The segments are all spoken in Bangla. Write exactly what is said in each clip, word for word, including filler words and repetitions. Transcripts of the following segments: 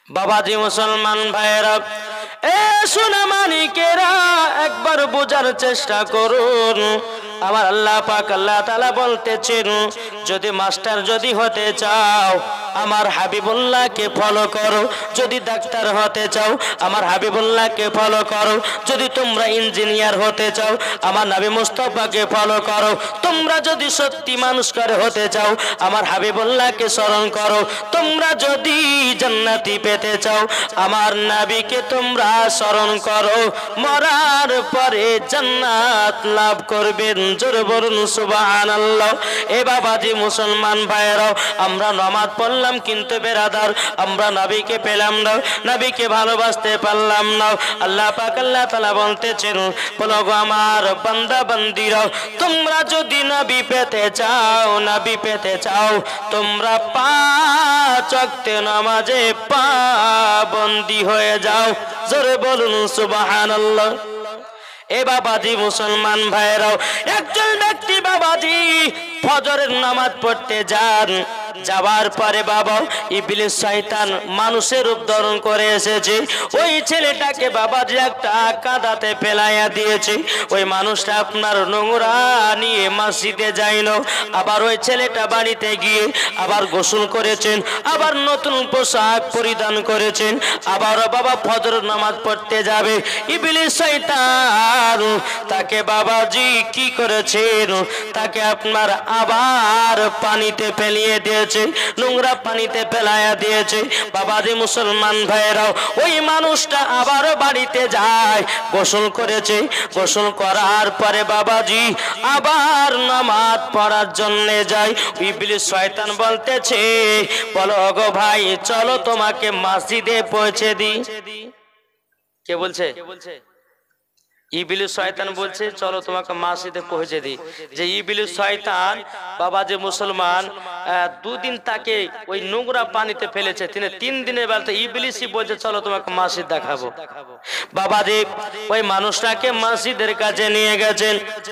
বাবাজি মুসলমান ভাইয়েরা, এ সোনা মানিকেরা, একবার বোঝার চেষ্টা করুন। আমার আল্লাহ পাক আল্লাহ তাআলা বলতেছেন, যদি মাস্টার যদি হতে চাও আমার হাবিবুল্লাহকে ফলো করো, যদি ডাক্তার হতে চাও আমার হাবিবুল্লাহকে ফলো করো, যদি তোমরা ইঞ্জিনিয়ার হতে চাও আমার নবী মুস্তাফাকে ফলো করো, তোমরা যদি সত্যি মানুষ করে হতে চাও আমার হাবিবুল্লাহকে স্মরণ করো, তোমরা যদি জান্নাতি পেতে চাও আমার নবীকে তোমরা স্মরণ করো, মরার পরে জান্নাত লাভ করবেন। জোরে বলুন সুবহানাল্লাহ। এ বাবাজি মুসলমান ভাইয়েরাও, আমরা নামাজ পড়লাম কিন্তু বেরাদার আমরা নবীকে পেলাম না, নবীকে ভালোবাসতে পারলাম না। আল্লাহ পাক আল্লাহ তাআলা বলতেছেন, বলো গো আমার বান্দা বান্দিরা, তোমরা যদি নবী পেতে চাও নবী পেতে চাও তোমরা পাঁচ ওয়াক্ত নামাজে পাবন্দি হয়ে যাও। জোরে বলুন সুবহানাল্লাহ। এ বাবাজি মুসলমান ভাইরাও, একজন ব্যক্তি বাবাজি ফজরের নামাজ পড়তে যান, যাওয়ার পরে বাবা ইবলিস শয়তান মানুষের রূপ ধারণ করে এসেছে, ওই ছেলেটাকে বাবাজি একটা কাদাতে ফেলাইয়া দিয়েছে। ওই মানুষটা আপনার নোংরা নিয়ে মসজিদে যাইল, আবার ওই ছেলেটা বাড়িতে গিয়ে আবার গোসল করেছেন, আবার নতুন পোশাক পরিধান করেছেন, আবার বাবা ফজর নামাজ পড়তে যাবে। ইবলিস শয়তান তাকে বাবাজি কি করেছেন, তাকে আপনার আবার পানিতে ফেলিয়ে দিয়েছে, নোংরা পানিতে ফেলাইয়া দিয়েছে। বাবাজি মুসলমান ভাইরাও, ওই মানুষটা আবার বাড়িতে যায়, গোসল করেছে, গোসল করার পরে বাবাজি আবার নামাজ পড়ার জন্য যায়। ইবলিস শয়তান বলতেছে, বলো গো ভাই চলো তোমাকে মসজিদে পৌঁছে দিই। কে বলছে? ইবলিস শয়তান বলছে চলো তোমাকে মসজিদে পৌঁছে দিই। যে ইবলিস শয়তান বাবাজি মুসলমান দুদিন তাকে ওই নোংরা পানিতে ফেলেছে, তিনি তিন দিনের বেলাতে ইবলিসই বলছে চলো তোমাকে মসজিদ দেখাবো। বাবাজি ওই মানুষটাকে মসজিদের কাছে নিয়ে গেছেন।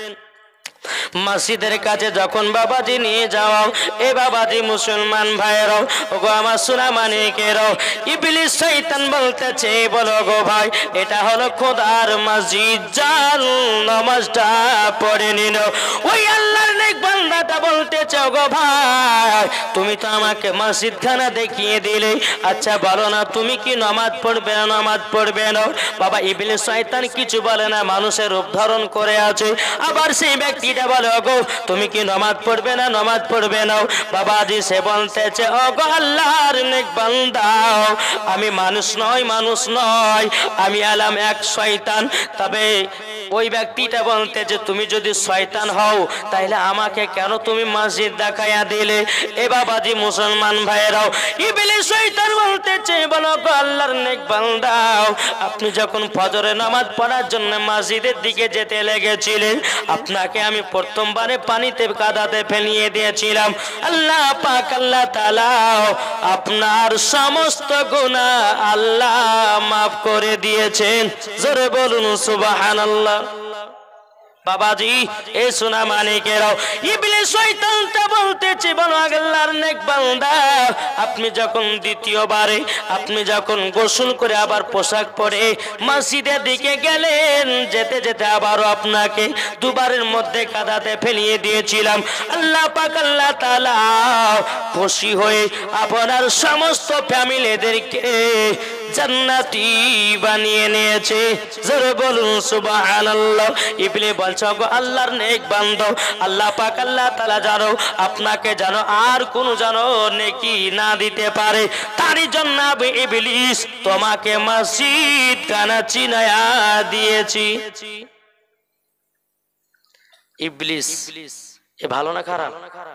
মসজিদের কাছে যখন বাবাজি নিয়ে যাও, এ বাবাজি মুসলমান ভাইরাও, ওগো আমার সোনা মানিকেরাও, ইবলিস শয়তান বলতেছে, বলো গো ভাই এটা হলো খোদার মসজিদ, যান নামাজটা পড়ে নিন। ওই আল্লাহর নেক বান্দাটা বলতেছে, গো ভাই তুমি তো আমাকে মসজিদ খানা দেখিয়ে দিলে, আচ্ছা বলো না তুমি কি নামাজ পড়বে না নামাজ পড়বে না? বাবা ইবলিস শয়তান কিছু বলে না, মানুষের রূপ ধারণ করে আছে। আবার সেই ব্যক্তি বলে, ওগো তুমি কি নামাজ পড়বে না নামাজ পড়বে না? বাবাজি সে বলতেছে, ওগো আল্লাহর নেক বান্দা, আমি মানুষ নয় মানুষ নয় আমি আলাম এক শয়তান। তবে ওই ব্যক্তিটা বলতে যে তুমি যদি শয়তান হও তাহলে আমাকে কেন তুমি মসজিদ দেখাইয়া দিলে? এ বাবাজি মুসলমান ভাইরাও, ইবলিস শয়তান বলতেছে, বলো গো আল্লাহর নেক বান্দা, আপনি যখন ফজরে নামাজ পড়ার জন্য মসজিদের দিকে যেতে লেগেছিলেন, আপনাকে আমি প্রথমবারে পানিতে কাদাতে ফেলিয়ে দিয়েছিলাম। আল্লাহ পাক আল্লাহ তাআলা আপনার সমস্ত গুনাহ আল্লাহ মাফ করে দিয়েছেন। জোরে বলুন সুবহানাল্লাহ। বাবাজি এ সোনা মানিকেরাও, ইবলিস শয়তানটা বলতেছে, বলো আল্লাহর নেক বান্দা, আপনি যখন দ্বিতীয়বারে আপনি যখন গোসল করে আবার পোশাক পরে মসজিদের দিকে গেলেন, যেতে যেতে আবারও আপনাকে দুবারের মধ্যে কাদাতে ফেলিয়ে দিয়েছিলাম। আল্লাহ পাক আল্লাহ তাআলা খুশি হয়ে আপনার সমস্ত ফ্যামিলিদেরকে জান্নাতি বানিয়ে নিয়েছে। জোরে বলুন সুবহানাল্লাহ। ইবলিস বলছে, গো আল্লাহর নেক বান্দা, আল্লাহ পাক আল্লাহ তাআলা জানো আপনাকে জানো আর কোন জানো নেকি না দিতে পারে, তারই জন্য আমি ইবলিস তোমাকে মসজিদ খানা চিনায়া দিয়েছি। ইবলিস এ ভালো না খারাপ?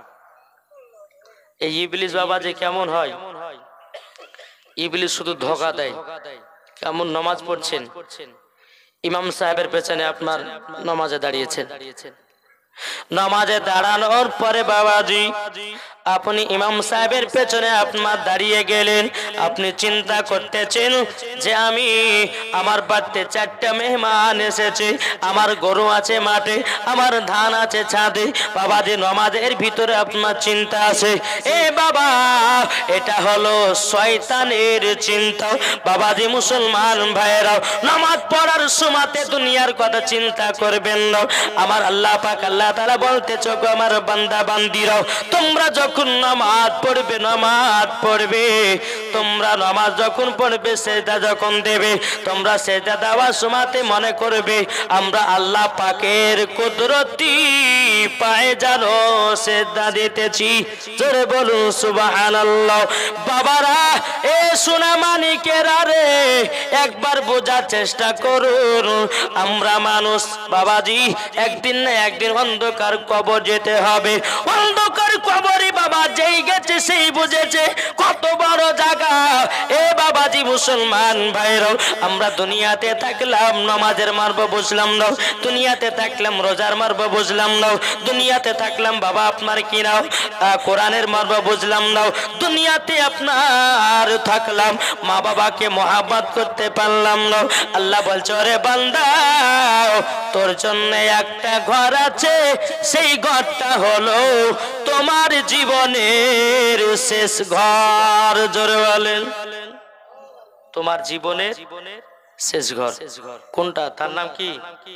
এই ইবলিস বাবা যে কেমন হয়, ইবলিস শুধু ধোঁকা দেয়। কেমন নামাজ পড়ছেন, ইমাম সাহেবের পেছনে আপনার নামাজে দাঁড়িয়েছেন, নামাজে দাঁড়ানোর পরে বাবাজি আপনি ইমাম সাহেবের পেছনে আপনার দাঁড়িয়ে গেলেন, আপনি চিন্তা করতেছেন যে আমি আমার বাড়িতে চারটা মেহমান এসেছে, আমার গরু আছে মাঠে, আমার ধান আছে ছাদে। বাবাজি নামাজের ভিতরে আপনার চিন্তা আছে। এ বাবা, এটা হলো শয়তানের চিন্তা। বাবাজি মুসলমান ভাইয়েরাও, নামাজ পড়ার সময়তে দুনিয়ার কথা চিন্তা করবেন না। আমার আল্লাহ পাক আল্লাহ তাআলা বলতেছে, গো আমার বান্দা বান্দিরাও, তোমরা যখন নামাজ পড়বে নামাজ পড়বে তোমরা নামাজ যখন পড়বে সেজদা যখন দেবে, তোমরা সেজদা দেওয়ার সময়তে মনে করবে আমরা আল্লাহ পাকের কুদরতি পায়ে জানো সেজদা দিতেছি। জোরে বলুন সুবহানাল্লাহ। বাবারা, এ সোনা মানিকেরা রে, একবার বোঝার চেষ্টা করুন। আমরা মানুষ বাবাজি, একদিন না একদিন অন্ধকার কবর যেতে হবে। অন্ধকার কবরে বাবা যেই গেছে সেই বুঝেছে কত বড় জায়গা। এ বাবাজি মুসলমান ভাইরাও, আমরা দুনিয়াতে থাকলাম নামাজের মারব বুঝলাম না, দুনিয়াতে থাকলাম রোজার মারব বুঝলাম না, দুনিয়াতে থাকলাম বাবা আপনার কি নাও কোরআনের মারব বুঝলাম না, দুনিয়াতে আপনার থাকলাম মা বাবাকে মহাব্বত করতে পারলাম না। আল্লাহ বলছে, ওরে বান্দা, তোর জন্য একটা ঘর আছে, সেই ঘরটা হলো তোমার জীবনের শেষ ঘর। জোরে বলেন, তোমার জীবনের শেষ ঘর কোনটা? তার নাম কি?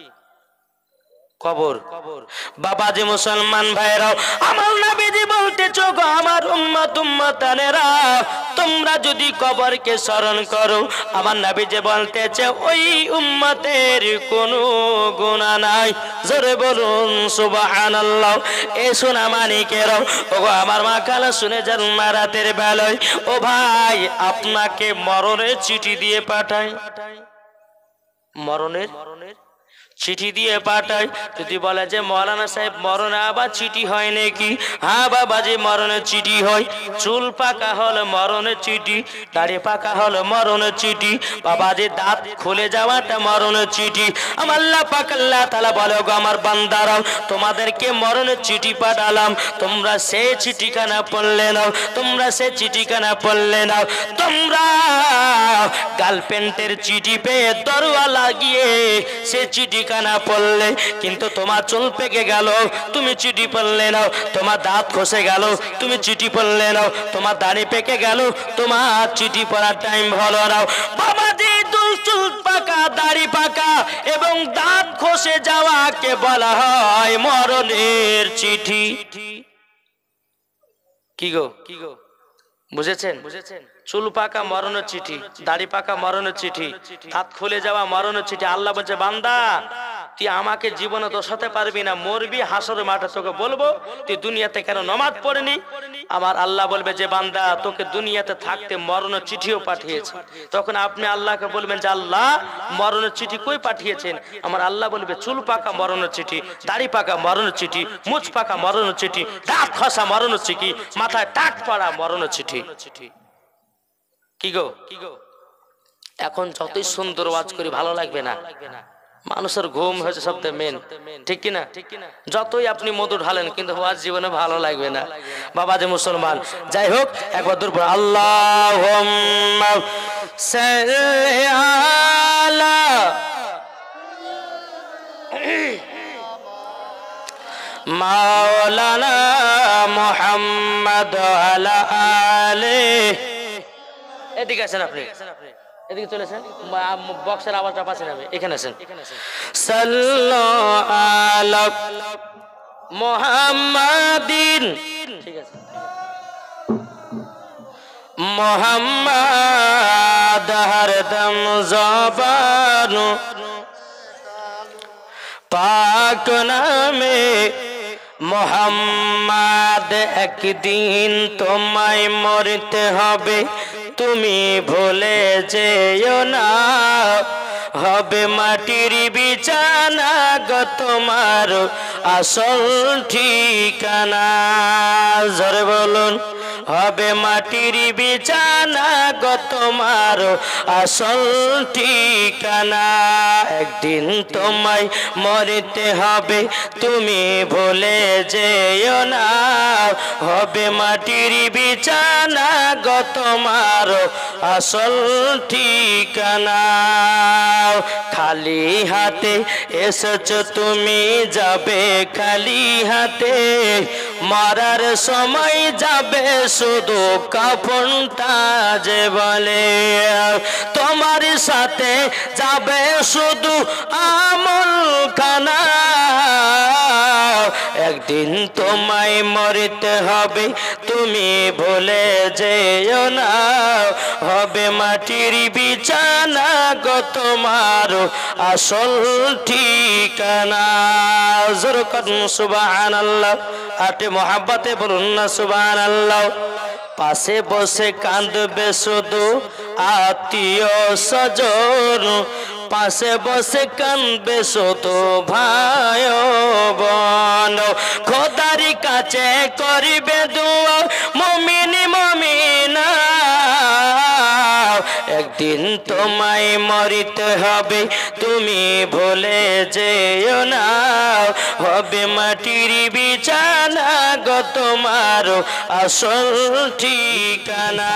কবর। বাবাজি মুসলমান ভাইরাও, আমার নবীজি বলতেছ, গো আমার উম্মত উম্মতানেরা, তোমরা যদি কবরকে স্মরণ করো, আমার নবীজি বলতেছে ওই উম্মতের কোনো গুনাহ নাই। জোরে বলুন সুবহানাল্লাহ। এ সোনা মানিকেরাও, ওগো আমার মা কালা শুনে যান রাতের বেলায়, ও ভাই আপনাকে মরণের চিঠি দিয়ে পাঠায়, মরণের চিঠি দিয়ে পাঠায়। যদি বলে যে মৌলানা সাহেব মরণে আবার চিঠি হয় নাকি? হ্যাঁ বাবাজি, মরণের চিঠি হয়। চুল পাকা হলে মরণের চিঠি, দাড়ি পাকা হলে মরণের চিঠি, বাবাজি দাঁত খুলে যাওয়াটা মরণের চিঠি। আমার আল্লাহ পাক আল্লাহ তাআলা বলে, গো আমার বান্দারাও, তোমাদেরকে মরণের চিঠি পাঠালাম, তোমরা সেই চিঠিখানা পড়লে নাও, তোমরা সেই চিঠিখানা পড়লে নাও। তোমরা গার্লফ্রেন্ডের চিঠি পেয়ে দরওয়া লাগিয়ে সে চিঠি কানা পড়লে, কিন্তু তোমার চুল পেকে গেল, তুমি চিঠি পড়লে নাও। তোমার দাঁত খসে গেল, তুমি চিঠি পড়লে নাও। তোমার দাড়ি পেকে গেল, তোমার চিঠি পড়ার টাইম হলো নাও। বাবাজি, দুল চুল পাকা, দাড়ি পাকা এবং দাঁত খসে যাওয়াকে বলা হয় মরণের চিঠি। কি গো কি গো বুঝেছেন? বুঝেছেন? চুল পাকা মরণের চিঠি, দাড়ি পাকা মরণের চিঠি, দাঁত খুলে যাওয়া মরণের চিঠি। আল্লাহ বলছে, বান্দা তুই আমাকে জীবনে দোষাতে পারবি না, মরবি হাসরের মাঠে, তোকে বলবো তুই দুনিয়াতে কেন নামাজ পড়েনি। আমার আল্লাহ বলবে যে বান্দা তোকে দুনিয়াতে থাকতে মরণের চিঠিও পাঠিয়েছে। তখন আপনি আল্লাহকে বলবেন যে আল্লাহ মরণের চিঠি কই পাঠিয়েছেন? আমার আল্লাহ বলবে চুল পাকা মরণের চিঠি, দাড়ি পাকা মরণের চিঠি, মুছ পাকা মরণের চিঠি, দাঁত খসা মরণের চিঠি, মাথায় টাক পড়া মরণের চিঠি। কি গো কি গো এখন যতই সুন্দর ওয়াজ করি ভালো লাগবে না। মানুষের ঘুম হয়েছে সবচেয়ে মেন, ঠিক কিনা? যতই আপনি মধু ঢালেন কিন্তু ওয়াজ জীবনে ভালো লাগবে না। বাবা যে মুসলমান, যাই হোক একবার দূর পড়ে আল্লাহুম্মা সাল্লি আলা মাওলানা মুহাম্মদ আলা আলিহি। এদিকে আছেন আপনি, এদিকে চলেছেন, বক্সের আওয়াজটা পাচ্ছেন আমি, এখানে আছেন। সাল্লাল্লাহু আলা মুহাম্মাদিন, ঠিক আছে, মুহাম্মাদ হরদম জবান পাক নামে মুহাম্মাদ, একদিন তোমায় মরতে হবে, তুমি ভুলে যেও না, হবে মাটির বিছানা গো তোমার আসল ঠিকানা। জোরে বলুন হবে মাটির বিছানা গো তোমার আসল ঠিকানা একদিন তোমায় মরতে হবে তুমি ভুলে যেও না হবে মাটির বিছানা গো তোমার আসল ঠিকানা খালি হাতে এসেছো তুমি যাবে খালি হাতে মরার সময় যাবে শুধু কাফনটা যে বলে তোমার সাথে যাবে শুধু আমল খানা একদিন তোমায় মরতে হবে তুমি ভুলে যেও না হবে মাটির বিছানা গো তোমার আসল ঠিকানা জোরে করুন সুবহানাল্লাহ আটে মোহাব্বতে বলুন না সুবহানাল্লাহ পাশে বসে কাঁদবে শুধু আত্মীয় স্বজন পাশে বসে কাঁদবে শুধু ভাই বোন খোদার কাছে করিবে দুয়া মুমিন মুমিনা একদিন তোমায় মরতে হবে তুমি ভুলে যেও না হবে মাটির বিছানা গো তোমার আসল ঠিকানা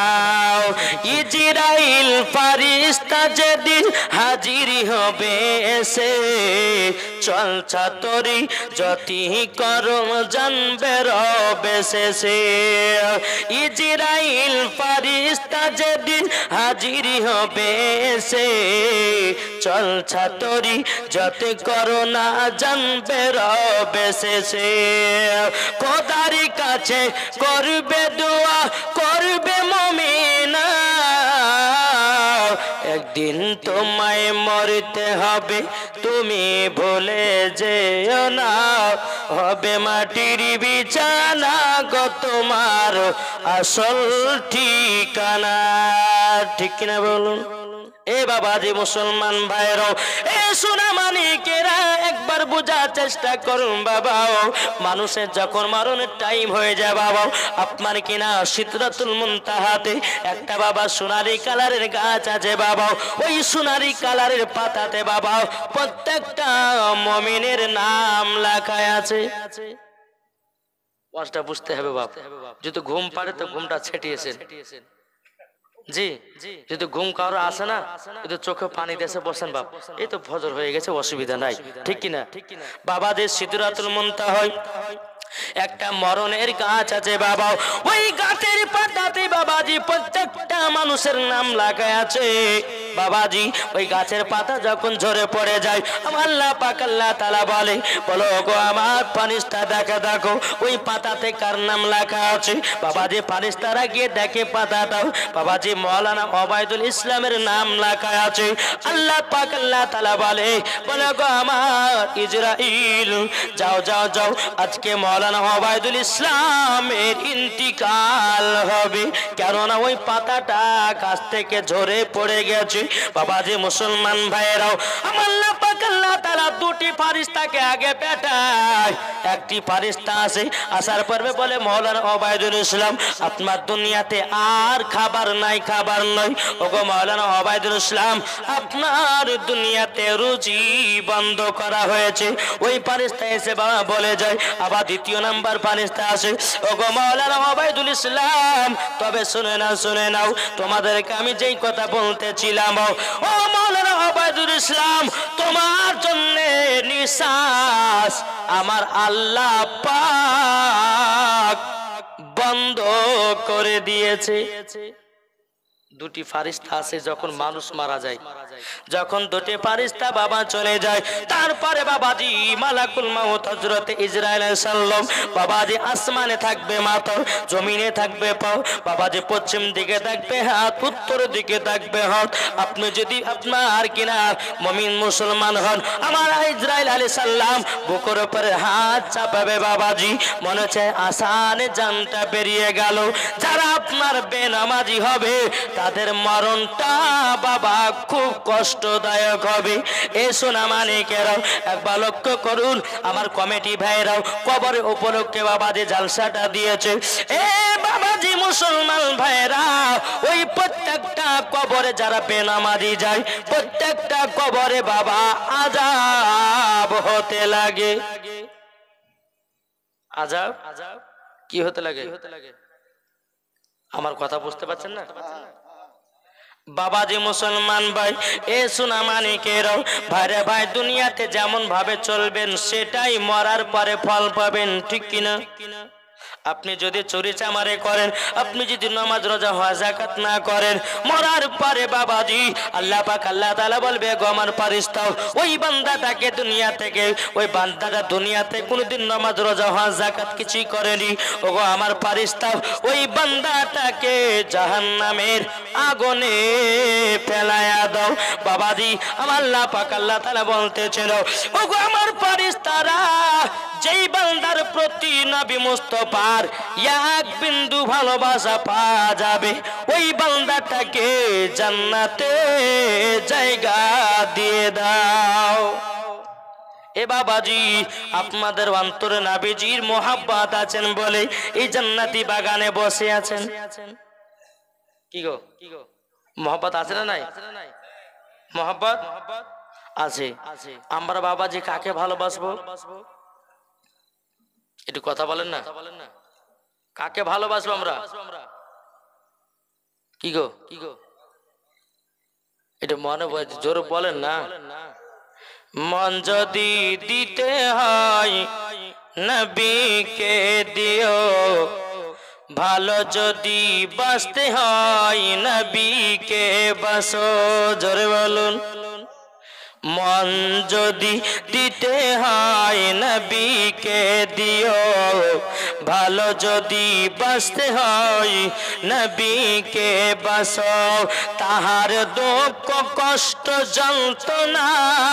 ইজরাইল ফারিস্তা যেদিন হাজির হবে এসে চল ছাতরি যতি করম জানবে রবে শেষে ইজরাইল ফারিস্তা যেদিন হাজির হবে এসে চল ছাতরি যতি করোনা জানবে রবে শেষে খোদার কাছে করবে দোয়া করবে মুমিনা একদিন তোমায় মরতে হবে তুমি ভুলে যেও না হবে মাটির বিছানা গো তোমার আসল ঠিকানা ঠিক কিনা বলুন এ বাবাজি মুসলমান ভাইরাও এ সোনা মানিকেরা একবার বোঝার চেষ্টা করুন বাবা মানুষের যখন মরণের টাইম হয়ে যায় বাবা আপনার কিনা সিদরাতুল মুনতাহাতে একটা বাবা সোনালী কালারের গাছ আছে বাবা ওই সোনালী কালারের পাতাতে বাবা প্রত্যেকটা মুমিনের নাম লেখা আছে ওয়াজটা বুঝতে হবে বাবা যদি ঘুম পাড়ে তো ঘুমটা ছেটিয়েছেন জি যদি ঘুম কারো আসে না কিন্তু চোখে পানি দেশে বসেন বাপ এই তো ফজর হয়ে গেছে অসুবিধা নাই ঠিক কিনা বাবাদের সিদরাতুল মুনতাহা হয় একটা মরণের গাছ আছে বাবা ওই গাছের পাতাতে বাবাজি প্রত্যেকটা মানুষের নাম লাগায় আছে বাবাজি ওই গাছের পাতা যখন ঝরে পড়ে যায় আমার আল্লাহ পাক আল্লাহ তাআলা বলে বলো গো আমার ফারিস্তা দেখে দেখো ওই পাতাতে কার নাম লেখা আছে বাবাজি ফারিস্তারা গিয়ে দেখে পাতাটাও বাবাজি মাওলানা ওবায়দুল ইসলামের নাম লেখা আছে আল্লাহ পাক আল্লাহ তাআলা বলে বলো গো আমার ইজরাইল যাও যাও যাও আজকে মাওলানা ওবায়দুল ইসলামের ইন্তিকাল হবে কেননা ওই পাতাটা গাছ থেকে ঝরে পড়ে গেছে বাবাজি মুসলমান ভাইরাও আমার আল্লাহ পাক আল্লাহ তাআলা দুটি ফারিস্তাকে আগে পাঠায় একটি ফারিস্তা আসে আসার পরে বলে মাওলানা ওবায়দুল ইসলাম আপনার দুনিয়াতে আর খাবার নাই খাবার নাই ওগো মাওলানা ওবায়দুল ইসলাম আপনার দুনিয়াতে রুজি বন্ধ করা হয়েছে ওই ফারিস্তা এসে বাবা বলে যায় আবার দ্বিতীয় নাম্বার ফারিস্তা আসে ওগো মাওলানা ওবায়দুল ইসলাম তবে শুনে নাও শুনে নাও তোমাদেরকে আমি যেই কথা বলতেছিলাম ও মাওলানা ওবায়দুল ইসলাম তোমার জন্য নিঃশ্বাস আমার আল্লাহ পাক বন্ধ করে দিয়েছে দুটি ফারিস্তা আছে যখন মানুষ মারা যায় যখন দুটি ফারিস্তা বাবা চলে যায় তারপরে বাবাজি মালাকুল মাউত হযরত ইসরাইল আলাইহিস সালাম বাবাজি আসমানে থাকবে মাথা জমিনে থাকবে পাও বাবাজি পশ্চিম দিকে থাকবে হাত উত্তর দিকে থাকবে হাত আপনি যদি আপনার কিনা মুমিন মুসলমান হন আমার ইসরাইল আলাইহিস সালাম বুকের উপরে হাত চাপাবে বাবাজি মনে চায় আসানে জানটা বেরিয়ে গেল যারা আপনার বেনামাজি হবে তাদের মরণটা বাবা খুব কষ্টদায়ক হবে এ সোনা মানিকেরাও একবার লক্ষ্য করুন আমার কমিটি ভাইরাও কবরের উপলক্ষে বাবা যে জালসাটা দিয়েছে এ বাবাজি মুসলমান ভাইরা, ওই প্রত্যেকটা কবরে যারা বেনামাজি যায়, প্রত্যেকটা কবরে বাবা আযাব হতে লাগে। আযাব কি হতে লাগে? আমার কথা বুঝতে পারছেন না? বাবাজি মুসলমান ভাই, এ সোনা মানিকেরাও ভাইরে ভাই, দুনিয়াতে যেমন ভাবে চলবেন সেটাই মরার পরে ফল পাবেন, ঠিক কিনা? আপনি যদি চুরি চামারি করেন, আপনি যদি নামাজ রোজা হজ যাকাত না করেন, মরার পরে বাবাজি আল্লাহ পাক আল্লাহ তাআলা বলবে গো আমার ফেরেশতাও, ওই বান্দাটাকে দুনিয়া থেকে, ওই বান্দাটা দুনিয়াতে কোনোদিন নামাজ রোজা হজ যাকাত কিছুই করেনি, ওগো আমার ফেরেশতাও ওই বান্দাটাকে জাহান্নামের আগুনে ফেলায়া দাও। বাবাজি আমার আল্লাহ পাক আল্লাহ তাআলা বলতেছিল, ওগো আমার ফেরেশতারা, যেই বান্দার প্রতি নবী মুস্তাফার এক বিন্দু ভালোবাসা পাওয়া যাবে, ওই বান্দাটাকে জান্নাতে জায়গা দিয়ে দাও। এ বাবাজি, আপনাদের অন্তরে নবীজির মোহাব্বত আছেন বলে এই জান্নাতি বাগানে বসে আছেন। কি গো, মোহাব্বত আছে না নাই? মোহাব্বত আছে। আমরা বাবাজি কাকে ভালোবাসবো? একটু কথা বলেন না, কাকে ভালোবাসবো আমরা? কি গো, কি গো, এটা মনে জোর বলেন না। মন যদি দিতে হয় নবীকে দিও, ভালো যদি বাঁচতে হয় নবীকে বাসো। জোরে বলুন। মন যদি দিতে হয় নবীকে দিও, ভালো যদি বাঁচতে হয় নবীকে বাসো। তাহার দুঃখ কষ্ট যন্ত্রণা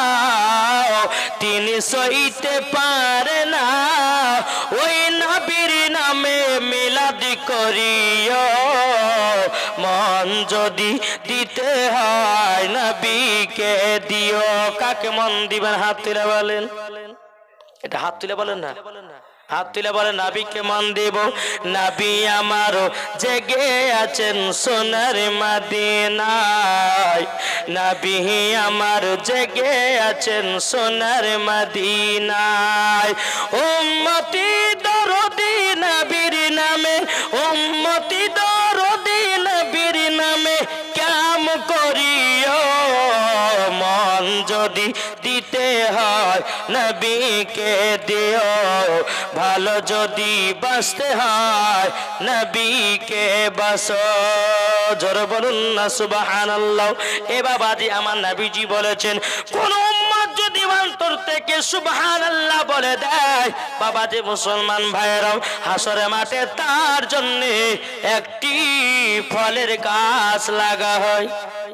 তিনি সইতে পারে না, ওই নবীর নামে মিলাদ করিও। মন যদি দিতে হয় নবীকে দিও। কাকে মন দিবেন? হাত তুলে বলেন। এটা হাত তুলে বলেন না, হাত তুলে বলেন নবীকে মন দেব। নবী আমার জেগে আছেন সোনার মদিনায়, নবী আমার জেগে আছেন সোনার মদিনায়। উম্মতি দরদি নবীর নামে, উম্মতি দরদি নবীর নামে কাম করিও। মন যদি দিতে হয় নবীকে দিও, ভালো যদি বাঁচতে হয় নবীকে বাসো। জোরে বলুন না সুবহানাল্লাহ। এ বাবাজি আমার নবীজি বলেছেন, কোন উম্মত যদি অন্তর থেকে সুবহানাল্লাহ বলে দেয়, বাবাজি মুসলমান ভাইরাও, হাসরের মাঠে তার জন্য একটি ফলের গাছ লাগা হয়।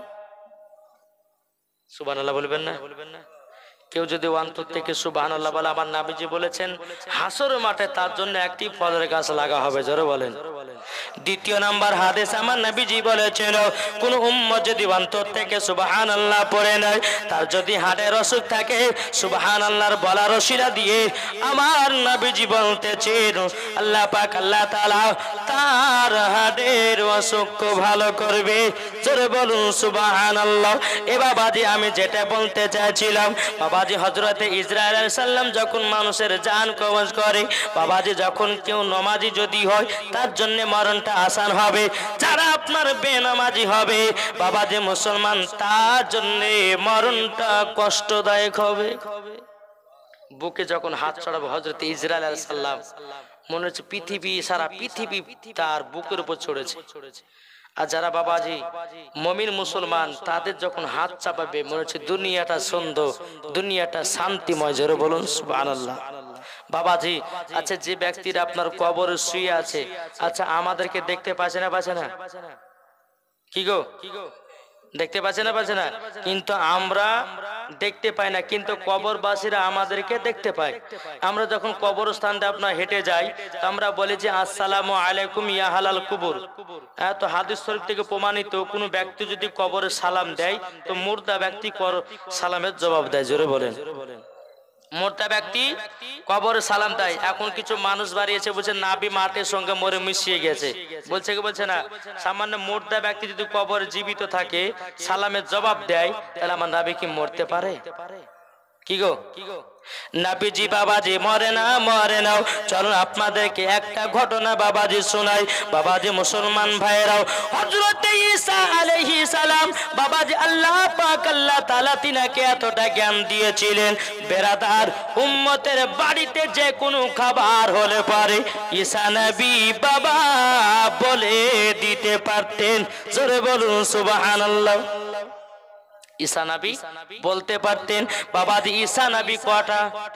সুবহানাল্লাহ বলবেন না? কেউ যদি অন্তর থেকে সুবহানাল্লাহ বলে, আমার নবীজি বলেছেন হাসরের মাঠে তার জন্য একটি ফলের গাছ লাগা হবে। জোরে বলেন। দ্বিতীয় নাম্বার হাদিস আমার নবীজি বলেছেন, কোন উম্মত যদি অন্তর থেকে সুবহানাল্লাহ পড়ে নেয়, তার যদি হাড়ের অসুখ থাকে, সুবহানাল্লাহর বলা রশিরা দিয়ে আমার নবীজি বলতেছেন আল্লাহ পাক আল্লাহ তাআলা তার হাড়ের অসুখ ভালো করবে। জোরে বলুন সুবহানাল্লাহ। এ বাবাজি আমি যেটা বলতে চাইছিলাম, বাবাজি হযরতে ইসরাঈল আলাইহিস সালাম যখন মানুষের জান কবজ করে, বাবাজি যখন কেউ নামাজি যদি হয় তার জন্য মরণটা আসান হবে। যারা আপনার বেনামাজি হবে বাবাজি মুসলমান, তার জন্য মরণটা কষ্টদায়ক হবে। বুকে যখন হাত চড়াবো হযরতে ইসরাঈল আলাইহিস সালাম, মনে হচ্ছে পৃথিবী সারা পৃথিবী তার বুকের উপর চড়েছে। আর যারা বাবাজি মুমিন মুসলমান, তাদের যখন হাত চাপাবে মনে হচ্ছে দুনিয়াটা সুন্দর, দুনিয়াটা শান্তিময়। জোরে বলুন সুবহানাল্লাহ। বাবাজি আচ্ছা, যে ব্যক্তিরা আপনার কবরে শুয়ে আছে, আচ্ছা আমাদেরকে দেখতে পাচ্ছে না পাচ্ছে না? কি গো, দেখতে পাচ্ছে না পাচ্ছে না? কিন্তু আমরা দেখতে পাই না, কিন্তু কবরবাসীরা আমাদেরকে দেখতে পায়। আমরা যখন কবরস্থানটা আপনার হেঁটে যাই, আমরা বলি যে আসসালামু আলাইকুম ইয়া হালাল কুবুর। হ্যাঁ, তো হাদিস শরীফ থেকে প্রমাণিত, কোনো ব্যক্তি যদি কবরে সালাম দেয় তো মুর্দা ব্যক্তি সালামের জবাব দেয়। জোরে বলেন। মোটা ব্যক্তি কবরে সালাম দেয়। এখন কিছু মানুষ বাড়িয়েছে বলছে নাবি মাটির সঙ্গে মরে মিশিয়ে গেছে, বলছে কি বলছে না, সামান্য মোটা ব্যক্তি যদি কবরে জীবিত থাকে সালামের জবাব দেয়, তাহলে আমার নাবি কি মরতে পারে? কি গো নাবিজি বাবাজি মরে না মরে নাও। চলুন আপনাদেরকে একটা ঘটনা বাবাজি শোনাই। বাবাজি মুসলমান ভাইরাও, হযরত ঈসা আলাইহিস সালাম বাবাজি আল্লাহ পাক আল্লাহ তাআলা তিনাকে এতটা জ্ঞান দিয়েছিলেন, বেরাদার উম্মতের বাড়িতে যে কোনো খাবার হলে পারে ঈসা নবী বাবা বলে দিতে পারতেন। জোরে বলুন সুবহানাল্লাহ। ঈসা নবী বলতে পারতেন। বাবাজি ঈসা নবী কটা?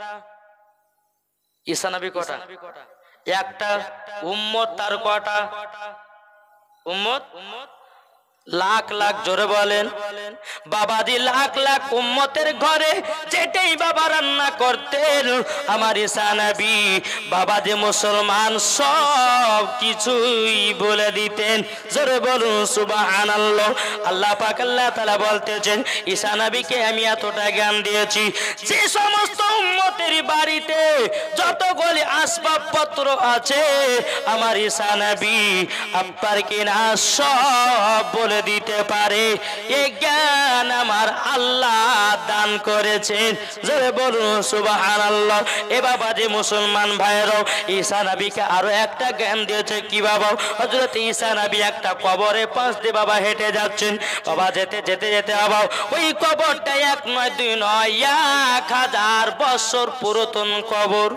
ঈসা নবী কটা? একটা। উম্মত তার কটা? উম্মত লাখ লাখ। জোরে বলেন বাবাজি লাখ লাখ উম্মতের ঘরে যেটাই বাবা রান্না করতেন আমার ঈসা নবী বাবাজি মুসলমান সব কিছুই বলে দিতেন। জোরে বলুন সুবহানাল্লাহ। আল্লাহ পাক আল্লাহ তাআলা বলতেছেন ঈসা নবীকে আমি এতটা জ্ঞান দিয়েছি যে সমস্ত উম্মতের বাড়িতে যতগুলি আসবাবপত্র আছে আমার ঈসা নবী আপনার কিনা সব বলে দিতে পারে। এই জ্ঞান আমার আল্লাহ দান করেছেন। জোরে বলুন সুবহানাল্লাহ। এ বাবা যে মুসলমান ভাইরাও ঈসা নবীকে আরো একটা জ্ঞান দিয়েছে। কি বাবা? হযরত ঈসা নবী একটা কবরে পাশ দিয়ে বাবা হেঁটে যাচ্ছেন। বাবা যেতে যেতে যেতে বাবা ওই কবরটা এক নয় দুই নয় এক হাজার বছর পুরাতন কবর।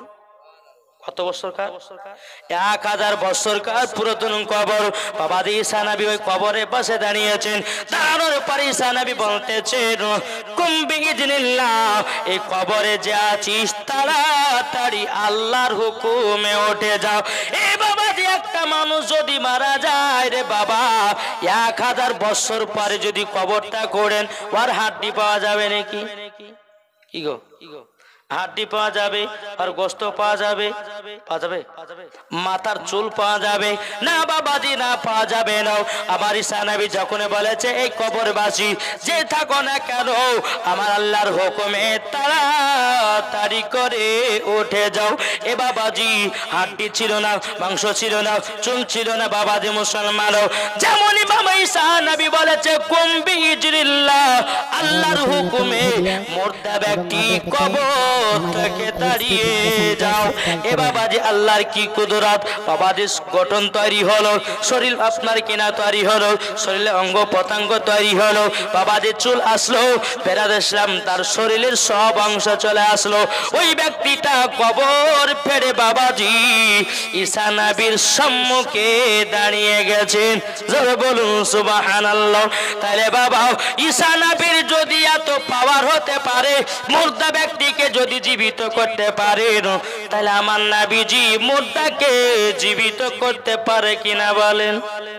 কত বছর কার? এক হাজার বছর কার পুরাতন কবর। বাবা ঈসা নবী ওই কবরের পাশে দাঁড়িয়েছেন। দাঁড়ানোর পরে ঈসা নবী বলতেছেন কুম বিইজনিল্লাহ, এই কবরে যে আছিস তাড়াতাড়ি আল্লাহর হুকুমে উঠে যাও। এই বাবা যে একটা মানুষ যদি মারা যায় রে বাবা এক হাজার বছর পরে যদি কবরটা করেন ওর হাড্ডি পাওয়া যাবে নাকি? কি গো হাড্ডি পাওয়া যাবে আর গোশত পাওয়া যাবে? পাওয়া যাবে? মাথার চুল পাওয়া যাবে না বাবাজি? না পাওয়া যাবে না। আমার ঈসা নবী যখন বলেছে এই কবরবাসী যে থাকো না কেন আমার আল্লাহর হুকুমে তাড়াতাড়ি করে উঠে যাও। এ বাবাজি হাড্ডি ছিল না, মাংস ছিল না, চুল ছিল না বাবাজি মুসলমান। যেমনই বাবা ঈসা নবী বলেছে কুম বিইজনিল্লাহ, আল্লাহর হুকুমে মুর্দা ব্যক্তি কবর থেকে দাঁড়িয়ে যাও। এ বাবাজি আল্লাহর কি কুদরত! বাবাজি গঠন তৈরি হলো, শরীর আপনার কিনা তৈরি হলো, শরীরে অঙ্গ প্রত্যঙ্গ তৈরি হলো, বাবাজি চুল আসলো, ফেরাদ ইসলাম তার শরীরের সব অংশ চলে আসলো। ওই ব্যক্তিটা কবর ফেরে বাবাজি ঈসা নবীর সম্মুখে দাঁড়িয়ে গেছেন। জোরে বলুন সুবহানাল্লাহ। তাহলে বাবা ঈসা নবীর যদি এত পাওয়ার হতে পারে মুর্দা ব্যক্তিকে যদি জীবিত করতে পারেন তাহলে আমার নবীজি মুর্দাকে জীবিত করতে পারে কিনা বলেন?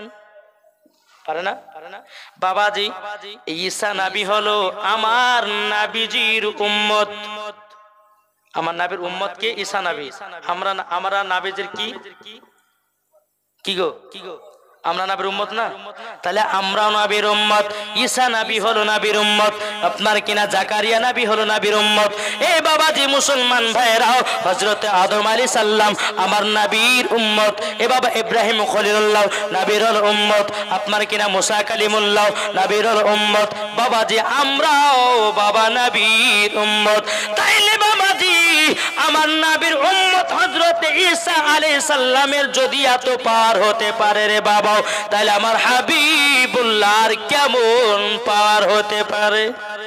পারে না? বাবাজি ঈসা নবী হলো আমার নবীজির উম্মত। আমার নবীর উম্মত কে? ঈসা নবী। আমরা আমরা নবীজির কি কি গো আমরা নবীর উম্মত না? তাহলে আমরাও নবীর উম্মত। ঈসা নবী হলো নবীর উম্মত, আপনার কিনা জাকারিয়া নবী হলো নবীর উম্মত। এ বাবাজি মুসলমান ভাইরাও হযরত আদম আলাইহিস সালাম আমার নবীর উম্মত। এ বাবা ইব্রাহিম খলিলুল্লাহ নবীর উম্মত, আপনার কিনা মুসা কালিমুল্লাহ নবীর উম্মত। বাবাজি আমরাও বাবা নবীর উম্মত। তাইলে বাবাজি আমার নবীর উম্মত হযরত ঈসা আলাইহিস সালামের যদি এত পার হতে পারে রে বাবা, তাহলে আমার হাবিবুল্লাহর কেমন পাওয়ার হতে পারে?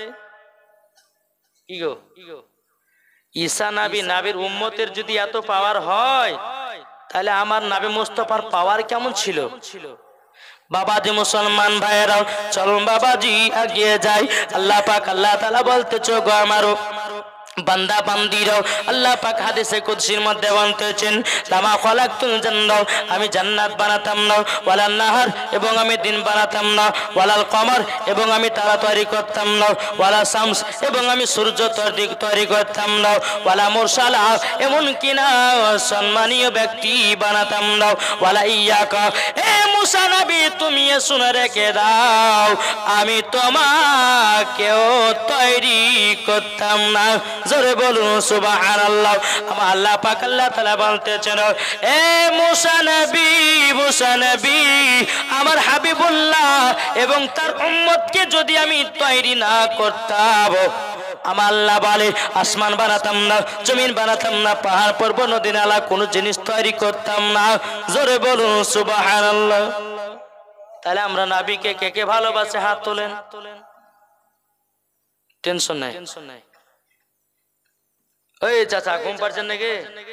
কি গো ঈসা নবী নবীর উম্মতের যদি এত পাওয়ার হয় তাহলে আমার নবী মুস্তাফার পাওয়ার কেমন ছিল? বাবাজি মুসলমান ভাইয়েরাও চলুন বাবাজি এগিয়ে যাই। আল্লাহ পাক আল্লাহ তাআলা বলতেছো গো আমারও বান্দা বান্দিরাও, আল্লাহ পাক হাদিসে কুদসির মধ্যে বলতেছেন লামা খালাকতুল জান্নাহ, আমি জান্নাত বানাতাম না, ওয়ালান নাহার এবং আমি দিন বানাতাম না, ওয়ালাল কমর এবং আমি তারা তৈরি করতাম না, ওয়ালা শামস এবং আমি সূর্য তৈরি তৈরি করতাম না, ওয়ালা মুরসালা এমন কিনা সম্মানীয় ব্যক্তি বানাতাম না, ওয়ালা ইয়াকা এ মুসা নবী তুমি শুনে রেখে দাও আমি তোমাকেও তৈরি করতাম না। জোরে বলুন সুবহানাল্লাহ। আমার আল্লাহ পাক আল্লাহ তাআলা বলতেছেন, এ মুসা নবী, মুসা নবী আমার হাবিবুল্লাহ এবং তার উম্মতকে যদি আমি তৈরি না করতাম, আমার আল্লাহ বলে আসমান বানাতাম না, জমিন বানাতাম না, পাহাড় পর্বত নদী নালা কোনো জিনিস তৈরি করতাম না। জোরে বলুন সুবহানাল্লাহ। তাহলে আমরা নবীকে কে কে ভালোবাসে হাত তোলেন। টেনশন নাই, ওই চাচা ঘুম পাচ্ছেন নাকি?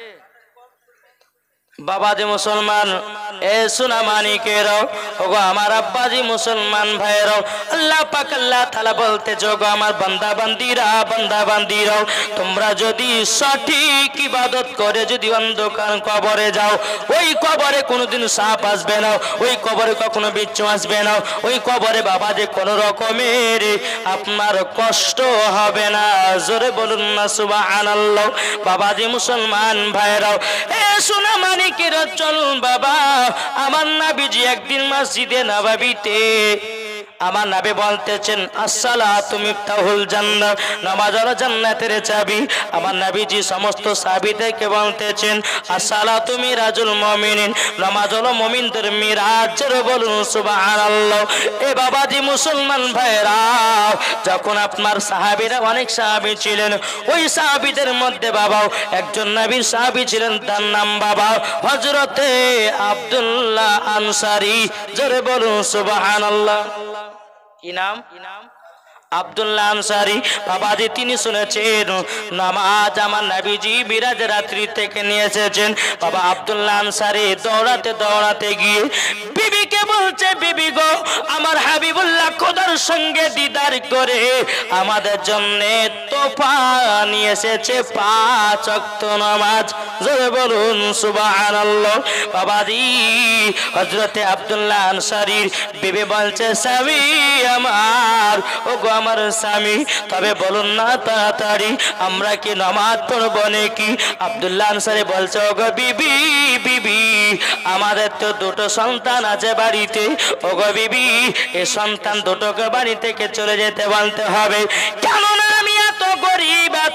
বাবাজি মুসলমান, এ সোনা মানিকেরাও, ওগো আমার আব্বাজি মুসলমান ভাইরাও, আল্লাহ পাক আল্লাহ তাআলা বলতে যোগো আমার বান্দা বান্দিরা, বান্দা বান্দিরাও, তোমরা যদি সঠিক ইবাদত করে যদি অন্ধকার কবরে যাও, ওই কবরে কোনোদিন সাপ আসবে না, ওই কবরে কখনো বিচ্ছু আসবে না, ওই কবরে বাবাজি কোনো রকমের আপনার কষ্ট হবে না। জোরে বলুন না সুবহানাল্লাহ। বাবাজি মুসলমান ভাইরাও, এ সোনা মানিকেরা চলুন বাবা, আমার নবীজি একদিন মসজিদে নববীতে আমার নবী বলতেছেন আসসালাতু মিফতাহুল জান্নাহ, নামাজ হলো জান্নাতের চাবি। আমার নবীজি সমস্ত সাহাবীদেরকে বলতেছেন আসসালাতু মিরাজুল মুমিনিন, নামাজ হলো মুমিনদের মিরাজ। জোরে বলুন সুবহানাল্লাহ। এ বাবাজি মুসলমান ভাইরা, যখন আপনার সাহাবীরা অনেক সাহাবী ছিলেন, ওই সাহাবীদের মধ্যে বাবাও একজন নবীর সাহাবী ছিলেন, তার নাম বাবা হযরতে আব্দুল্লাহ আনসারী। জোরে বলুন সুবহানাল্লাহ। কি নাম? আব্দুল্লাহ আনসারী। বাবাজি তিনি শুনেছেন নামাজ আমার নবীজি মিরাজ রাত্রি থেকে নিয়ে এসেছেন। বাবা আব্দুল্লাহ আনসারী দৌড়াতে দৌড়াতে গিয়ে বিবিকে বলছে, বিবি গো আমার হাবিবুল্লাহ খোদার সঙ্গে দিদার করে আমাদের জন্য তোফা নিয়ে এসেছে, পাঁচ ওয়াক্ত নামাজ। জোরে বলুন সুবহানাল্লাহ। বাবাজি হযরতে আব্দুল্লাহ আনসারীর বিবি বলছে, স্বামী আমার, ও গো আমার স্বামী, তবে বলুন না তাড়াতাড়ি আমরা কি নামাজ পড়ব নাকি? আব্দুল্লাহ আনসারী বলছে, ও গো বিবি, বিবি আমাদের তো দুটো সন্তান আছে বাড়িতে, ও গো বিবি এই সন্তান দুটোকে বাড়ি থেকে চলে যেতে বলতে হবে, কেননা আমি এত গরিব, এত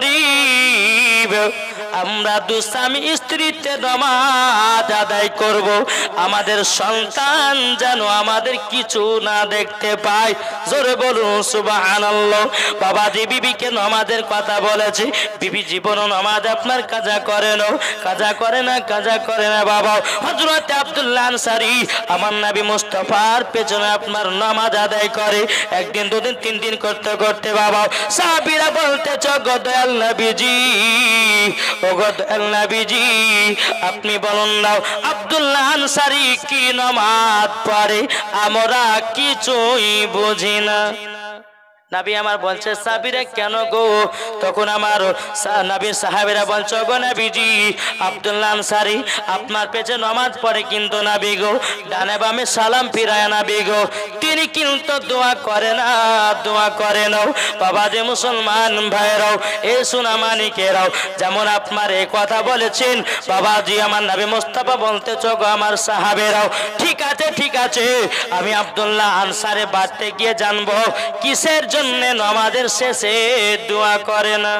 গরিব, আমরা দু স্বামী স্ত্রীতে নামাজ আদায় করব, আমাদের সন্তান যেন আমাদের কিছু না দেখতে পায়। জোরে বলুন সুবহানাল্লাহ। বাবাজি বিবিকে নামাজের কথা বলেছে, বিবি জীবনও নামাজ আপনার কাজা করে না, কাজা করে না, কাজা করে না। বাবা হযরত আব্দুল্লাহ আনসারী আমার নবী মুস্তাফার পেছনে আপনার নামাজ আদায় করে, একদিন দুদিন তিন দিন করতে করতে বাবা সাহাবীরা বলতেছ, গো দয়াল নবীজি, ও গো দয়াল নবীজি আপনি বলুন না আব্দুল্লাহ আনসারী কি নামাজ পড়ে, আমরা কিছুই বুঝি না। নবী আমার বলছে, সাহাবীরা কেন গো? তখন আমার নবীর সাহাবীরা বলছে, গো নবীজি আব্দুল্লাহ আনসারী আপনার পেছনে নামাজ পড়ে, কিন্তু নবী গো ডানে বামে সালাম ফিরায় নবী গো, তিনি কিন্তু দোয়া করে না, দোয়া করে না। বাবাজি মুসলমান ভাইরাও, এ সোনা মানিকেরাও, যেমন আপনার এই কথা বলেছেন বাবাজি আমার নবী মুস্তাফা বলতেছ, গো আমার সাহাবীরাও, ঠিক আছে ঠিক আছে, আমি আব্দুল্লাহ আনসারী বাড়তে গিয়ে জানবো কিসের জন্য নামাজের শেষে দোয়া করে না।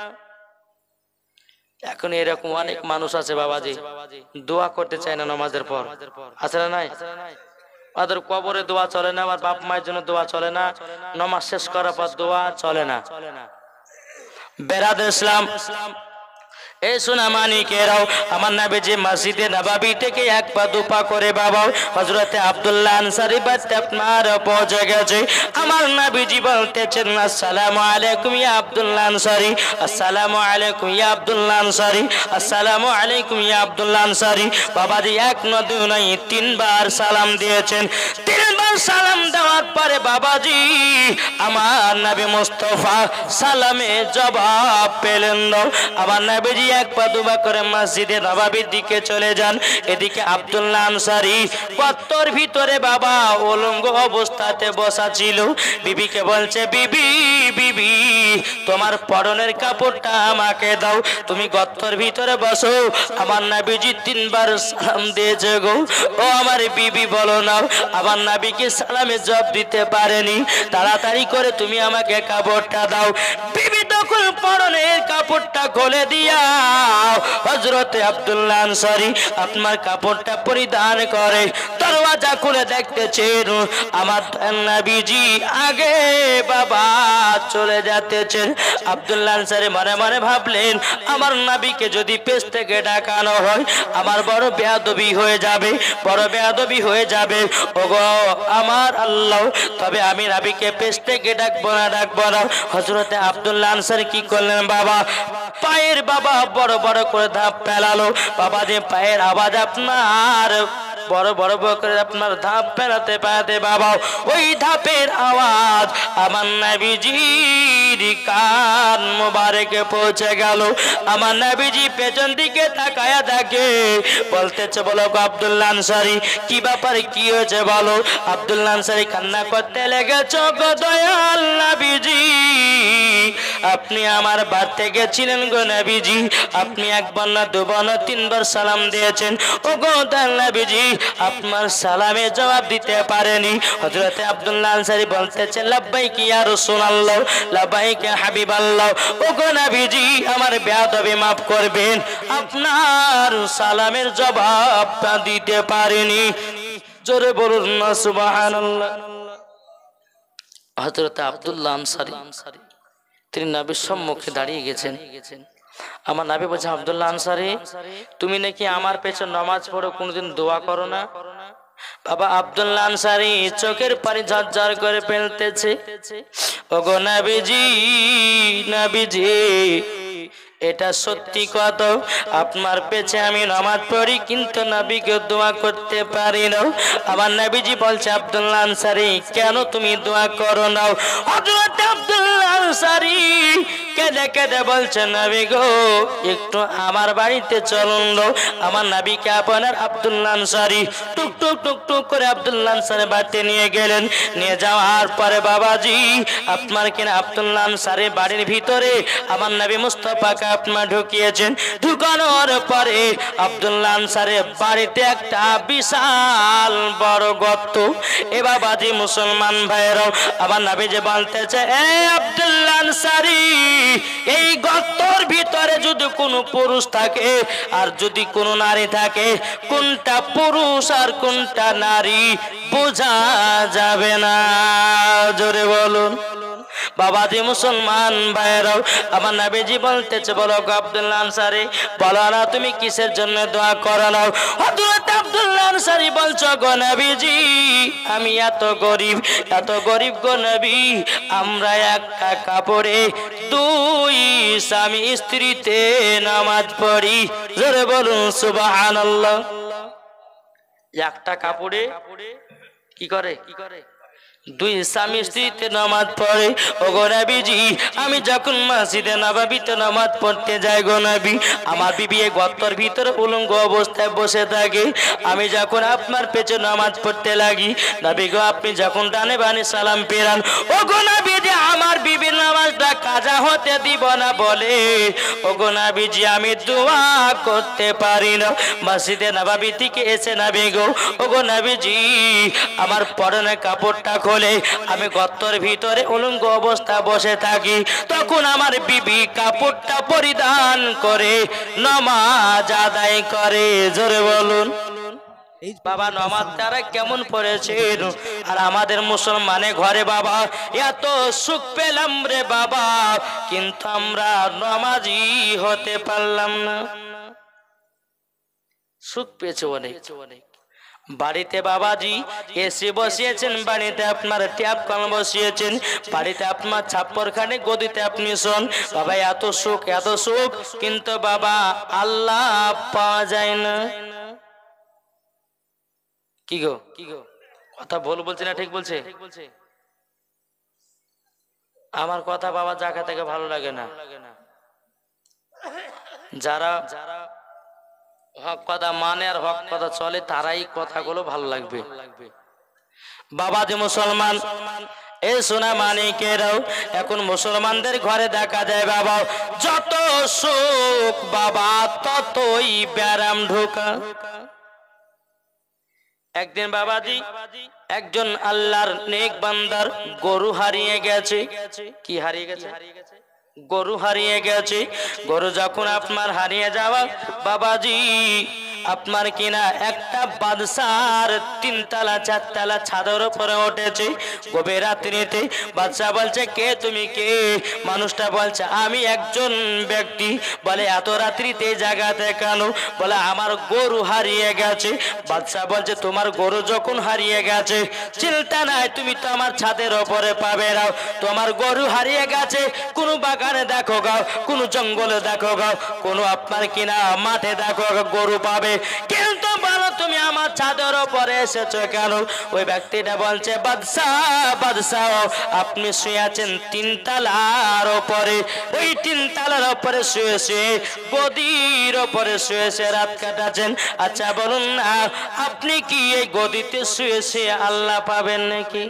এখন এরকম অনেক মানুষ আছে বাবাজি দোয়া করতে চায় না নামাজের পর, আছে না নাই? আমাদের কবরে দোয়া চলে না, আমার বাপ মায়ের জন্য দোয়া চলে না, নামাজ শেষ করার পর দোয়া চলে না। বেরাদর ইসলাম, এ সোনা মানিকেরাও, আমার নবীজি মসজিদে নববী থেকে এক পা দু পা করে বাবা হযরতে আব্দুল্লাহ আনসারী বাড়িতে আপনার পৌঁছে গেছে। আমার নবীজি বলতেছেন, আসসালামু আলাইকুম ইয়া আব্দুল্লাহ আনসারী, আসসালামু আলাইকুম ইয়া আব্দুল্লাহ আনসারী, আসসালামু আলাইকুম ইয়া আব্দুল্লাহ আনসারী। বাবাজি এক নদী নাই তিনবার সালাম দিয়েছেন। তিনবার সালাম দেওয়ার পরে বাবাজি আমার নবী মুস্তাফা সালামে জবাব পেলেন না। আমার নবীজি এক পা দুপা করে মসজিদে নববীর দিকে চলে যান। এদিকে আব্দুল্লাহ আনসারী গর্তের ভিতরে বাবা উলঙ্গ অবস্থাতে বসা ছিল। বিবিকে বলছে, বিবি, বিবি তোমার পরনের কাপড়টা আমাকে দাও, তুমি গর্তের ভিতরে বসো। আমার নবীজি তিনবার সালাম দিয়েছে গো, ও আমার বিবি বলো না, আমার নবীকে সালামে জবাব দিতে পারেনি, তাড়াতাড়ি করে তুমি আমাকে কাপড়টা দাও। বিবি তো তখন পরনের কাপড়টা খুলে দিয়া হযরতে আব্দুল্লাহ আনসারী আপনার কাপড়টা পরিধান করে দরওয়াজা খুলে দেখতেছেন আমার নবীজি আগে বাবা চলে যাচ্ছেন। আব্দুল্লাহ আনসারী মনে মনে ভাবলেন আমার নবীকে যদি পেছ থেকে ডাকানো হয় আমার বড় বেয়াদবি হয়ে যাবে, বড় বেয়াদবি হয়ে যাবে। ওগো আমার আল্লাহ, তবে আমি নবীকে পেছ থেকে ডাকবো না ডাকবো না। হযরতে আব্দুল্লাহ আনসারী কি করলেন বাবা, পায়ের বাবা বড় বড় করে ধাপ ফেলালো। বাবা যে পায়ের আওয়াজ আপনার বড় বড় করে আপনার ধাপ ফেলাতে পারতে বাবা ওই ধাপের আওয়াজ আমার নবীজির কান মোবারকে পৌঁছে গেল। আমার নবীজি পেছন দিকে তাকায়া দেখে, বলতেছে বলো আব্দুল্লাহ আনসারী কি ব্যাপারে, কি হয়েছে বলো। আব্দুল্লাহ আনসারী কান্না করতে লেগেছে, গো দয়াল নবীজি আপনি আমার বাড়িতে গেছিলেন গো নবীজি, আপনি একবার না দুবার না তিনবার সালাম দিয়েছেন, ও গো দয়াল নবীজি আপনার সালামে জবাব দিতে পারেনি। হযরতে আব্দুল্লাহ আনসারী বলতেছে লাব্বাইক ইয়া রাসূলুল্লাহ, লাব্বাইক ইয়া হাবিবাল্লাহ, ও গো নবীজি আমার বেয়াদবি মাফ করবেন, আপনার সালামের জবাব দিতে পারেনি। জোরে বলুন না সুবহানাল্লাহ। হযরতে আব্দুল্লাহ আনসারী তিনি নবীর সম্মুখে দাঁড়িয়ে গেছেন। আমার নবী বলছে আব্দুল্লাহ আনসারী তুমি নাকি আমার পেছনে নামাজ পড়ো, কোনদিন দোয়া করো না। বাবা আব্দুল্লাহ আনসারী চোখের পানি ঝরঝর করে ফেলতেছে, ওগো নবীজি নবীজি এটা সত্যি কথা, আপনার পেছে আমি নামাজ পড়ি কিন্তু নবীকে দোয়া করতে পারি না। আমার নবীজি বলছে আব্দুল্লাহ আনসারী কেন তুমি দোয়া করো না। হযরত আব্দুল্লাহ আনসারী কেঁদে কেঁদে বলছে নবী গো একটু আমার বাড়িতে চলুন গো। আমার নবীকে আপনার আব্দুল্লাহ আনসারী টুক টুক টুক টুক করে আব্দুল্লাহ আনসারী বাড়িতে নিয়ে গেলেন। নিয়ে যাওয়ার পরে বাবাজি আপনার কিনা আব্দুল্লাহ আনসারী বাড়ির ভিতরে আমার নবী মুস্তাফাকে আপনার ঢুকিয়েছেন। ঢুকানোর পরে আব্দুল্লাহ আনসারী বাড়িতে একটা বিশাল বড় গর্ত। এ বাবাজি মুসলমান ভাইরাও আমার নবী যে বলতেছে এ আব্দুল্লাহ আনসারী এই গর্তর ভিতরে যদি কোনো পুরুষ থাকে আর যদি কোনো নারী থাকে কোনটা পুরুষ আর কোনটা নারী বোঝা যাবে না। জোরে বলুন বাবাজি মুসলমান ভাইরাও আমার নবীজি বলতেছে বলো আব্দুল্লাহ আনসারী বলো না তুমি কিসের জন্য দোয়া করো না। হযরত আব্দুল্লাহ আনসারী বলছো গো নবীজি আমি এত গরিব এত গরিব গো নবী, আমরা একটা কাপড়ে দুই স্বামী স্ত্রীতে নামাজ পড়ি। জোরে বলুন সুবহানাল্লাহ। একটা কাপড়ে কি করে কি করে দুই স্বামী স্ত্রীতে নামাজ পড়ে। ও গো নবীজি আমি যখন মসজিদে নববীতে নামাজ পড়তে যাই গো নবী আমার বিবি এই গর্তর ভিতরে উলঙ্গ অবস্থায় বসে থাকে। আমি যখন আপনার পেছনে নামাজ পড়তে লাগি নবী গো আপনি যখন ডানে বানে সালাম ফেরান ও গো নবীজি আমার বিবির নামাজটা কাজা হতে দিব না বলে ও গো নবীজি আমি দোয়া করতে পারি না। মসজিদে নববী থেকে এসে নবী গো ও গো নবীজি আমার পরনের কাপড়টা বলে আমি গর্তের ভিতরে উলঙ্গ অবস্থা বসে থাকি, তখন আমার বিবি কাপড়টা পরিধান করে নামাজ আদায় করে। জোরে বলুন বাবা নামাজ তারা কেমন পড়েছেন। আর আমাদের মুসলমানে ঘরে বাবা এত সুখ পেলাম রে বাবা কিন্তু আমরা নামাজি হতে পারলাম না। সুখ পেয়েছে অনেক অনেক বাড়িতে বাবাজি এসি বসিয়েছেন, বাড়িতে আপনার ট্যাপ কল বসিয়েছেন, বাড়িতে আপনার ছাপ্পর খানে গদিতে আপনি শোন বাবা এত সুখ এত সুখ কিন্তু বাবা আল্লাহ পাওয়া যায় না। কি গো কি গো কথা ভুল বলছে না ঠিক বলছে? আমার কথা বাবা জায়গা থেকে ভালো লাগে না। যারা যারা হক কথা মানে আর হক কথা চলে তারাই কথাগুলো ভালো লাগবে। বাবা যে মুসলমান এ সোনা মানিকেরাও এখন মুসলমানদের ঘরে দেখা যায় বাবা যত সুখ বাবা ততই ব্যারাম ঢোকা। একদিন বাবাজি একজন আল্লাহর নেক বান্দার গরু হারিয়ে গেছে। কি হারিয়ে গেছে? গরু হারিয়ে গেছে। গরু যখন আপনার হারিয়ে যাওয়া বাবাজি, আপনার কিনা একটা বাদশার তিনতলা চারতলা ছাদের উপরে উঠেছে গভীর রাত্রিতে। বাদশা বলছে, কে তুমি কে? মানুষটা বলছে, আমি একজন ব্যক্তি। বলে, এত রাত্রিতে জায়গাতে কেন? বলে, আমার গরু হারিয়ে গেছে। বাদশা বলছে, তোমার গরু যখন হারিয়ে গেছে চিন্তা নাই, তুমি তো আমার ছাদের ওপরে পাবে নাও। তোমার গরু হারিয়ে গেছে, কোনো বাগানে দেখো গাও, কোনো জঙ্গলে দেখো গাও, কোনো আপনার কিনা মাঠে দেখো গরু পাবে, কিন্তু বলো তুমি আমার ছাদের উপরে এসেছো কেন? ওই ব্যক্তিটা বলছে, বাদশাহ বাদশাহ আপনি শুয়ে আছেন তিনতলার উপরে, ওই তিনতলার উপরে শুয়ে শুয়ে গদির উপরে শুয়ে শুয়ে রাত কাটাচ্ছেন। আচ্ছা বলুন না, আপনি কি এই গদিতে শুয়ে শুয়ে আল্লাহ পাবেন নাকি?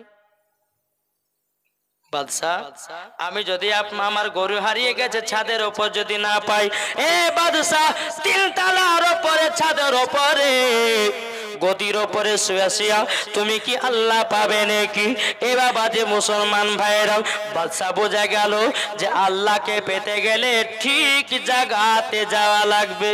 বাদশা, আমি যদি আমার গরু হারিয়ে গেছে ছাদের উপর যদি না পাই, এ বাদশা তিনতলার উপরে ছাদের উপরে গদির উপরে শুয়ে শুয়া তুমি কি আল্লাহ পাবে নাকি? এ বাবা যে মুসলমান ভাইরা, বাদশা বোঝা গেল যে আল্লাহকে পেতে গেলে ঠিক জায়গাতে যাওয়া লাগবে।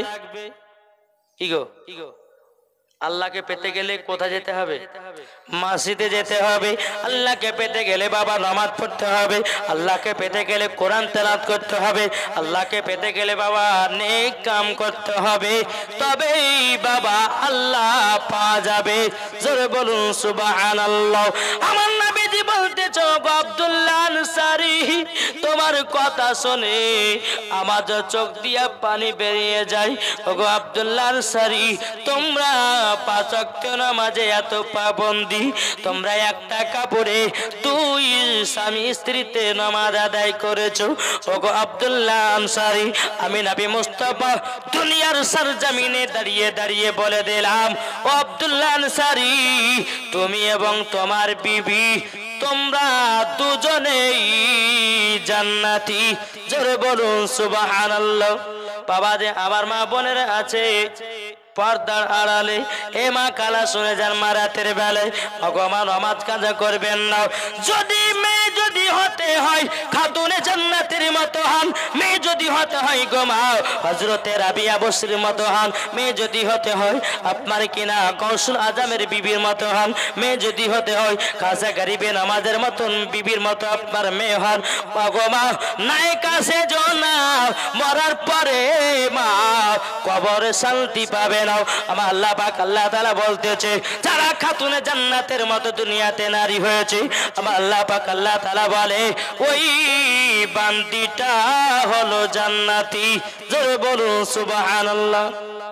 কি গো আল্লাহকে পেতে গেলে কোথায় যেতে হবে? মসজিদে যেতে হবে। আল্লাহকে পেতে গেলে বাবা নামাজ পড়তে হবে। আল্লাহকে পেতে গেলে কোরআন তেলাওয়াত করতে হবে। আল্লাহকে পেতে গেলে বাবা নেক কাম করতে হবে, তবেই বাবা আল্লাহ পাওয়া যাবে। জোরে বলুন সুবহানাল্লাহ। আমার নবীজি বলতেছ, আব্দুল্লাহ আনসারী, তোমার কথা শুনে আমার চোখ দিয়া পানি বেরিয়ে যায়। ওগো আব্দুল্লাহ আনসারী, তোমরা পাঁচ ওয়াক্ত নামাজে এত পাবন্দি, তোমরা একটা কাপড়ে দুই স্বামী স্ত্রীতে নামাজ আদায় করেছো। ওগো আব্দুল্লাহ আনসারী, আমি নবী মুস্তাফা দুনিয়ার সরজমিনে দাঁড়িয়ে দাঁড়িয়ে বলে দিলাম, ও আব্দুল্লাহ আনসারী, তুমি এবং তোমার বিবি তোমরা দুজনেই জান্নাতি। জোরে বলুন সুবহানাল্লাহ। বাবা যে আমার মা বোনের আছে পর্দার আড়ালে, এ মা কালা শুনে যান মা রাতের বেলায় ভগবান নামাজ কাজা করবেন না। যদি মেয়ে যদি হতে হয় খাতুনে জান্নাতের মতো হন, মেয়ে যদি হতে হয় গো মা হযরতে রাবিয়া বসরির মতো হন, মেয়ে যদি হতে হয় আপনার কিনা কৌশল আজমের বিবির মতো হন, মেয়ে যদি হতে হয় খাজা গরিবে নামাজের মতন বিবির মতো আপনার মেয়ে হন। গো মা নাই কাছে জনা মরার পরে মা কবরে শান্তি পাবে না। আমার আল্লাহ পাক আল্লাহ তাআলা বলতেছে, যারা খাতুনে জান্নাতের মতো দুনিয়াতে নারী হয়েছে, আমার আল্লাহ পাক আল্লাহ তাআলা বলে ওই বান্দিটা হলো জান্নাতি। জোরে বলুন সুবহানাল্লাহ।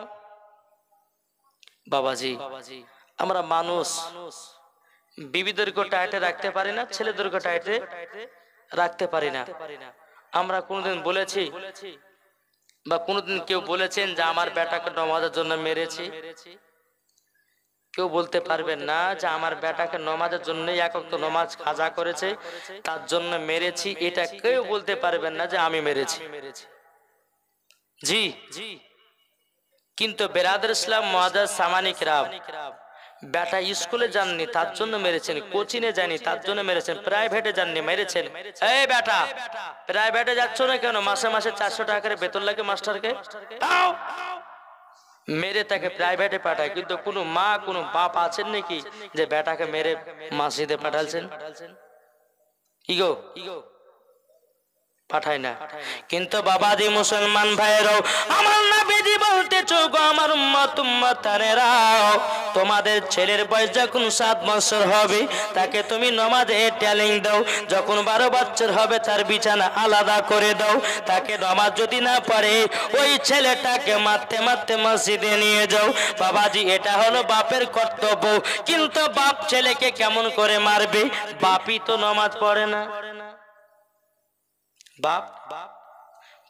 বাবাজি, আমরা মানুষ বিবিদেরকে টাইটে রাখতে পারি না, ছেলেদেরকে টাইটে রাখতে পারি না। আমরা কোনদিন বলেছি বা কোনদিন কেউ বলেছেন যে আমার বেটাকে নামাজের জন্য মেরেছি? কেউ বলতে পারবেন না যে আমার বেটাকে নামাজের জন্য এক ওয়াক্ত নামাজ কাজা করেছে তার জন্য মেরেছি। এটা কেউ বলতে পারবেন না যে আমি মেরেছি। জি জি। কিন্তু বেরাদার ইসলাম মুআজ্জাজ সামানী কিরাম, বেটা স্কুলে যাননি তার জন্য মেরেছেন, কোচিংয়ে যায়নি তার জন্য মেরেছেন, প্রাইভেটে যাননি মেরেছেন। এই বেটা প্রাইভেটে যাচ্ছ না কেন? মাসে মাসে চারশো টাকা করে বেতন লাগে মাস্টারকে, মেরে তাকে প্রাইভেটে পাঠায়। কিন্তু কোনো মা কোনো বাপ আছেন নাকি যে বেটাকে মেরে মসজিদে পাঠালছেন? ইগো ইগো পাঠায় না। কিন্তু বাবাজি মুসলমান ভাইরাও, আমার নবীজি বলতেছো গো আমার উম্মত উম্মতানেরাও, তোমাদের ছেলের বয়স যখন সাত বছর হবে তাকে তুমি নামাজে ট্যালিং দাও। যখন বারো বছর হবে তার বিছানা আলাদা করে দাও। তাকে নামাজ যদি না পারে ওই ছেলেটাকে মারতে মারতে মসজিদে নিয়ে যাও। বাবাজি এটা হলো বাপের কর্তব্য। কিন্তু বাপ ছেলেকে কেমন করে মারবে? বাপই তো নামাজ পড়ে না। বাপ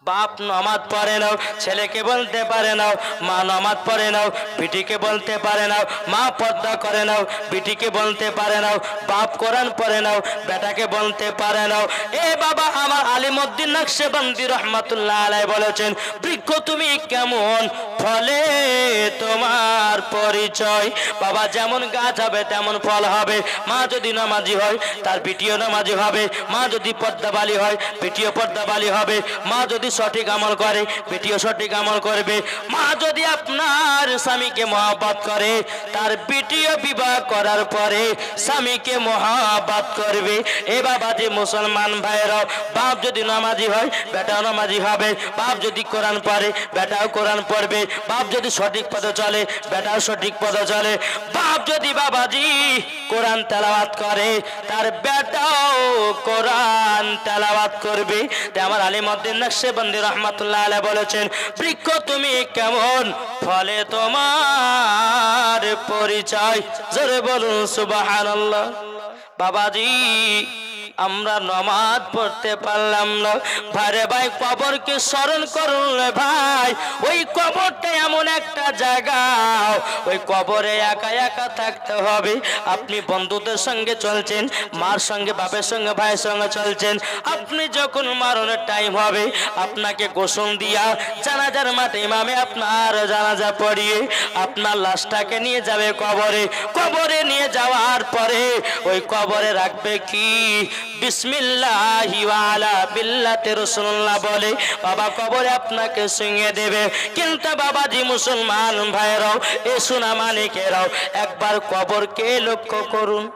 বাপ নামাজ পড়ে নাও, ছেলেকে বলতে পারে নাও মা নামাজ পড়ে নাও, বিটিকে বলতে পারে নাও মা পর্দা করে নাও, বিটিকে বলতে পারে নাও বাপ কোরআন পড়ে নাও, বেটাকে বলতে পারে নাও। এ বাবা আমার আলিমউদ্দিন নকশবন্দি রহমাতুল্লাহ আলাইহি বলেছেন, বৃক্ষ তুমি কেমন ফলে তোমার পরিচয়। বাবা যেমন গাছ হবে তেমন ফল হবে। মা যদি নামাজি হয় তার বিটিও নামাজি হবে, মা যদি পর্দাবালী হয় বিটিও পর্দাবালী হবে, মা যদি সঠিক আমল করে বিটিও সঠিক আমল করবে, মা যদি আপনার স্বামীকে মহব্বত করে তার বিটিও বিবাহ করার পরে স্বামীকে মহব্বত করবে। এ বাবা যে মুসলমান ভাইরাও, বাপ যদি নামাজি হয় বেটাও নামাজি হবে, বাপ যদি কোরআন পড়ে বেটাও কোরআন পড়বে, বাপ যদি সঠিক পথে চলে বেটাও সঠিক পথে চলে, বাপ যদি বাবাজি কোরআন তেলাওয়াত করে তার বেটাও কোরআন তেলাওয়াত করবে। তাই আমার আলিমউদ্দিন নকশবন্দি রহমাতুল্লাহ আলাইহি বলেছেন, বৃক্ষ তুমি কেমন ফলে তোমার পরিচয়। জোরে বলুন সুবহানাল্লাহ। বাবাজি আমরা নামাজ পড়তে পারলাম না, ভাইরে ভাই কবরকে স্মরণ করুন ভাই। ওই কবরটা এমন একটা জায়গা, ওই কবরে একা একা থাকতে হবে। আপনি বন্ধুদের সঙ্গে চলছেন, মার সঙ্গে বাপের সঙ্গে ভাইয়ের সঙ্গে চলছেন, আপনি যখন মারণের টাইম হবে আপনাকে গোসল দিয়া জানাজার মাঠে ইমামে আপনার জানাজা পড়িয়ে আপনার লাশটাকে নিয়ে যাবে কবরে। কবরে নিয়ে যাওয়ার পরে ওই কবরে রাখবে কি বিসমিল্লাহি ওয়া আলা বিল্লাতি রাসূলুল্লাহ বলে বাবা কবরে আপনাকে শুইয়ে দেবে। কিন্তু বাবাজি মুসলমান ভাইরাও, এ সোনা মানিকেরাও, একবার কবরকে লক্ষ্য করুন।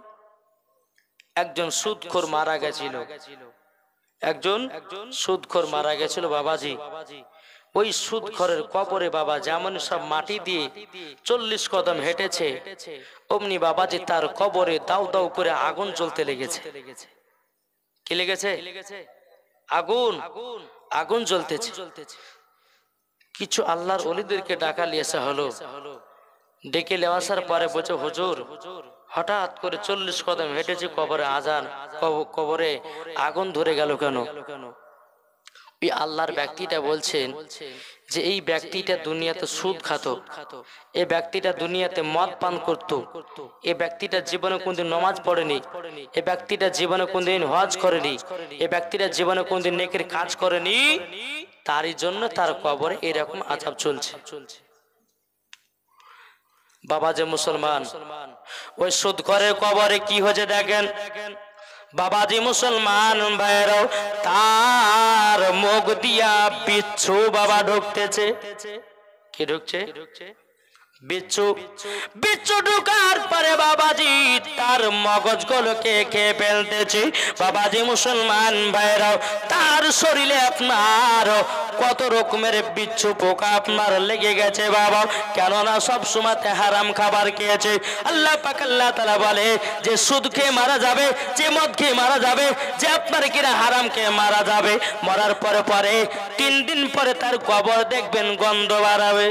একজন সুদখোর মারা গেছিল, একজন সুদখোর মারা গেছিল বাবাজি। ওই সুদখোরের কবরে বাবা যেমন সব মাটি দিয়ে চল্লিশ কদম হেঁটেছে, অমনি বাবাজি তার কবরে দাউ দাউ করে আগুন জ্বলতে লেগেছে। কি লেগেছে? আগুন, আগুন জ্বলতেছে। কিছু আল্লাহর ওলিদেরকে ডাকা লিয়েছে হলো, ডেকে লেওয়াসার পরে বলছে হুজুর হঠাৎ করে চল্লিশ কদম হেঁটেছে কবরে আজান, কবরে আগুন ধরে গেল কেন? ওই আল্লাহর ব্যক্তিটা বলছেন যে এই ব্যক্তিটা দুনিয়াতে সুদ খাত, এই ব্যক্তিটা দুনিয়াতে মদ পান করত, এই ব্যক্তিটা জীবনে কোনদিন নামাজ পড়েনি, এই ব্যক্তিটা জীবনে কোনদিন হজ করেনি, এই ব্যক্তিটা জীবনে কোনদিন নেকির কাজ করেনি, তারই জন্য তার কবরে এরকম আযাব চলছে। বাবা যে মুসলমান, ওই সুদখোরের কবরে কি হয়েছে দেখেন বাবাজি মুসলমান ভাইরাও, তার মুখ দিয়া বিচ্ছু বাবা ঢুকতেছে। কি ঢুকছে? বিচ্ছু। বিচ্ছু ঢুকার পরে বাবাজি তার মগজ গুলোকে খেয়ে ফেলতেছে। বাবাজি মুসলমান ভাইরাও, তার শরীরে আপনার কত রকমের বিচ্ছু পোকা আপনার লেগে গেছে বাবা, কেননা সব সময়তে হারাম খাবার খেয়েছে। আল্লাহ পাক আল্লাহ তাআলা বলে যে সুদ খেয়ে মারা যাবে, যে মদ খেয়ে মারা যাবে, যে আপনার কিনা হারাম খেয়ে মারা যাবে, মরার পরে পরে তিন দিন পরে তার কবর দেখবেন গন্ধ বাড়াবে।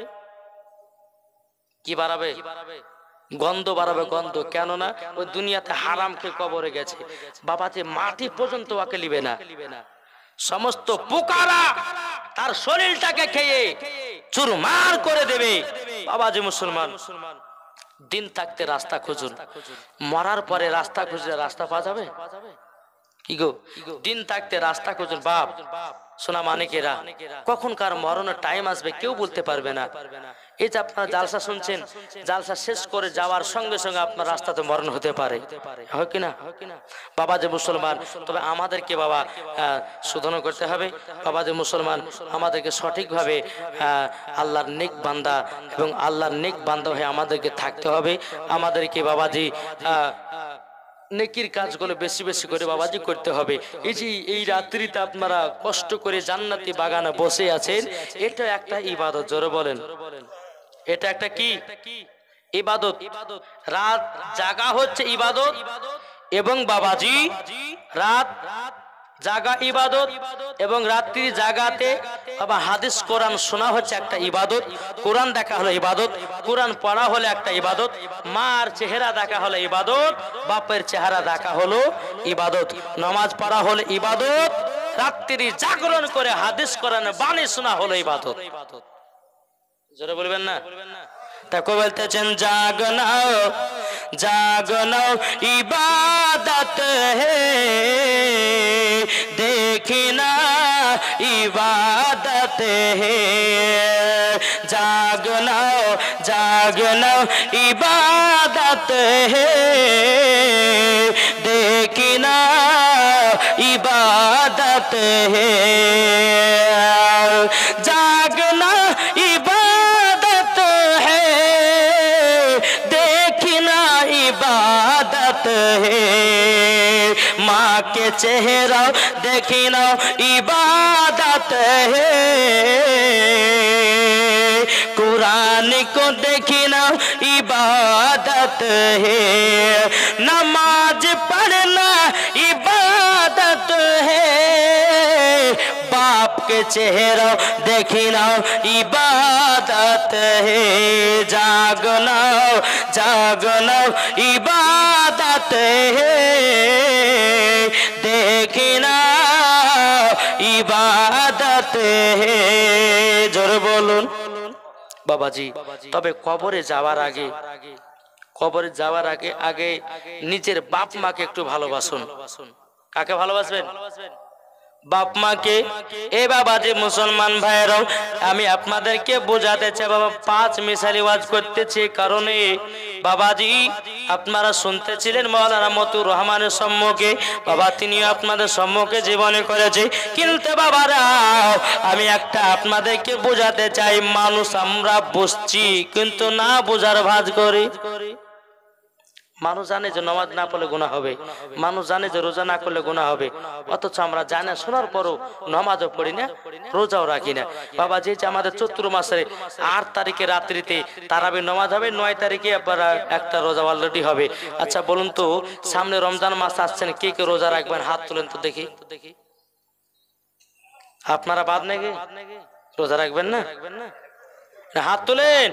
কি বাড়াবে? গন্ধ বাড়াবে, গন্ধ। কেননা ওই দুনিয়াতে হারাম খেয়ে কবরে গেছে। বাবা যে মাটি পর্যন্ত ওকে লিবে না, সমস্ত পোকারা তার শরীরটাকে খেয়ে চুরমার করে দেবে। বাবা যে মুসলমান, দিন থাকতে রাস্তা খুঁজুন, মরার পরে রাস্তা খুঁজলে রাস্তা পাওয়া যাবে? কি গো, দিন থাকতে রাস্তা খুঁজুন। বাপ সোনা মানিকেরা, কখন কার মরণের টাইম আসবে কেউ বলতে পারবে না। এই যে আপনারা জালসা শুনছেন, জালসা শেষ করে যাওয়ার সঙ্গে সঙ্গে আপনার রাস্তাতে মরণ হতে পারে, হয় কিনা? বাবা যে মুসলমান, তবে আমাদেরকে বাবা শোধন করতে হবে। বাবা যে মুসলমান, আমাদেরকে সঠিকভাবে আল্লাহর নেক বান্দা এবং আল্লাহর নেক বান্দা হয়ে আমাদেরকে থাকতে হবে। আমাদেরকে বাবাজি নেকির কাজগুলো বেশি বেশি করে বাবাজি করতে হবে। এই যে এই রাত্রিতে আপনারা কষ্ট করে জান্নাতি বাগানে বসে আছেন, এটা একটা ইবাদত। জোরে বলেন, এটা একটা কি ইবাদত? রাত জাগা হচ্ছে ইবাদত, এবং বাবাজি রাত জাগা ইবাদত, এবং রাত্রি জাগাতে বাবা হাদিস কোরআন শোনা হচ্ছে একটা ইবাদত, কোরআন দেখা হলো ইবাদত, কোরআন পড়া হলো একটা ইবাদত, মার চেহারা দেখা হলো ইবাদত, বাপের চেহারা দেখা হলো ইবাদত, নামাজ পড়া হলো ইবাদত, রাত্রি জাগরণ করে হাদিস কোরআন বাণী শোনা হলো ইবাদত। জোরে বলবেন না? তাকে বলতেছেন জাগনা জাগনা ইবাদত হে देखना इबादत है जागना जागना इबादत है देखना इबादत है जागना इबादत है देखना इबादत है माँ के चेहरा देखना इबादत है कुरान को देखना इबादत है नमाज पढ़ना इबादत है बाप के चेहरा देखना इबादत है जागना जागना इबादत है देखना इबादत है जोर बोलुन बाबाजी तबे कबरे যাওয়ার আগে কবরে যাওয়ার আগে আগে নিজের বাপ মাকে একটু ভালোবাসুন। কাকে ভালোবাসবেন? বাপ মাকে। এ বাবাজি মুসলমান ভাইরাও আমি আপনাদেরকে বোঝাতে চাই বাবা পাঁচ মিসালি ওয়াজ করতেছি কারণে বাবাজি আপনারা শুনতেছিলেন মাওলানা মতুর রহমানের সম্মুখে বাবা তিনিও আপনাদের সম্মুখে জীবনে করেছে কিন্তু বাবারা আমি একটা আপনাদেরকে বোঝাতে চাই মানুষ আমরা বুঝছি কিন্তু না বোঝার ভাঁজ করি। মানুষ জানে যে নামাজ না পড়লে গুনাহ হবে, মানুষ জানে যে রোজা না করলে গুনাহ হবে, অথচ আমরা জানা শোনার পরও নামাজও পড়ি না, রোজাও রাখি না। বাবা যে আমাদের চৈত্র মাসের আট তারিখে রাত্রিতে তারাবির নামাজ হবে, নয় তারিখে আপনারা একটা রোজা অলরেডি হবে। আচ্ছা বলুন তো সামনে রমজান মাস আসছেন কে কে রোজা রাখবেন? হাত তুলেন তো দেখি। আপনারা বাদ নাকি রোজা রাখবেন না? হাত তুলেন।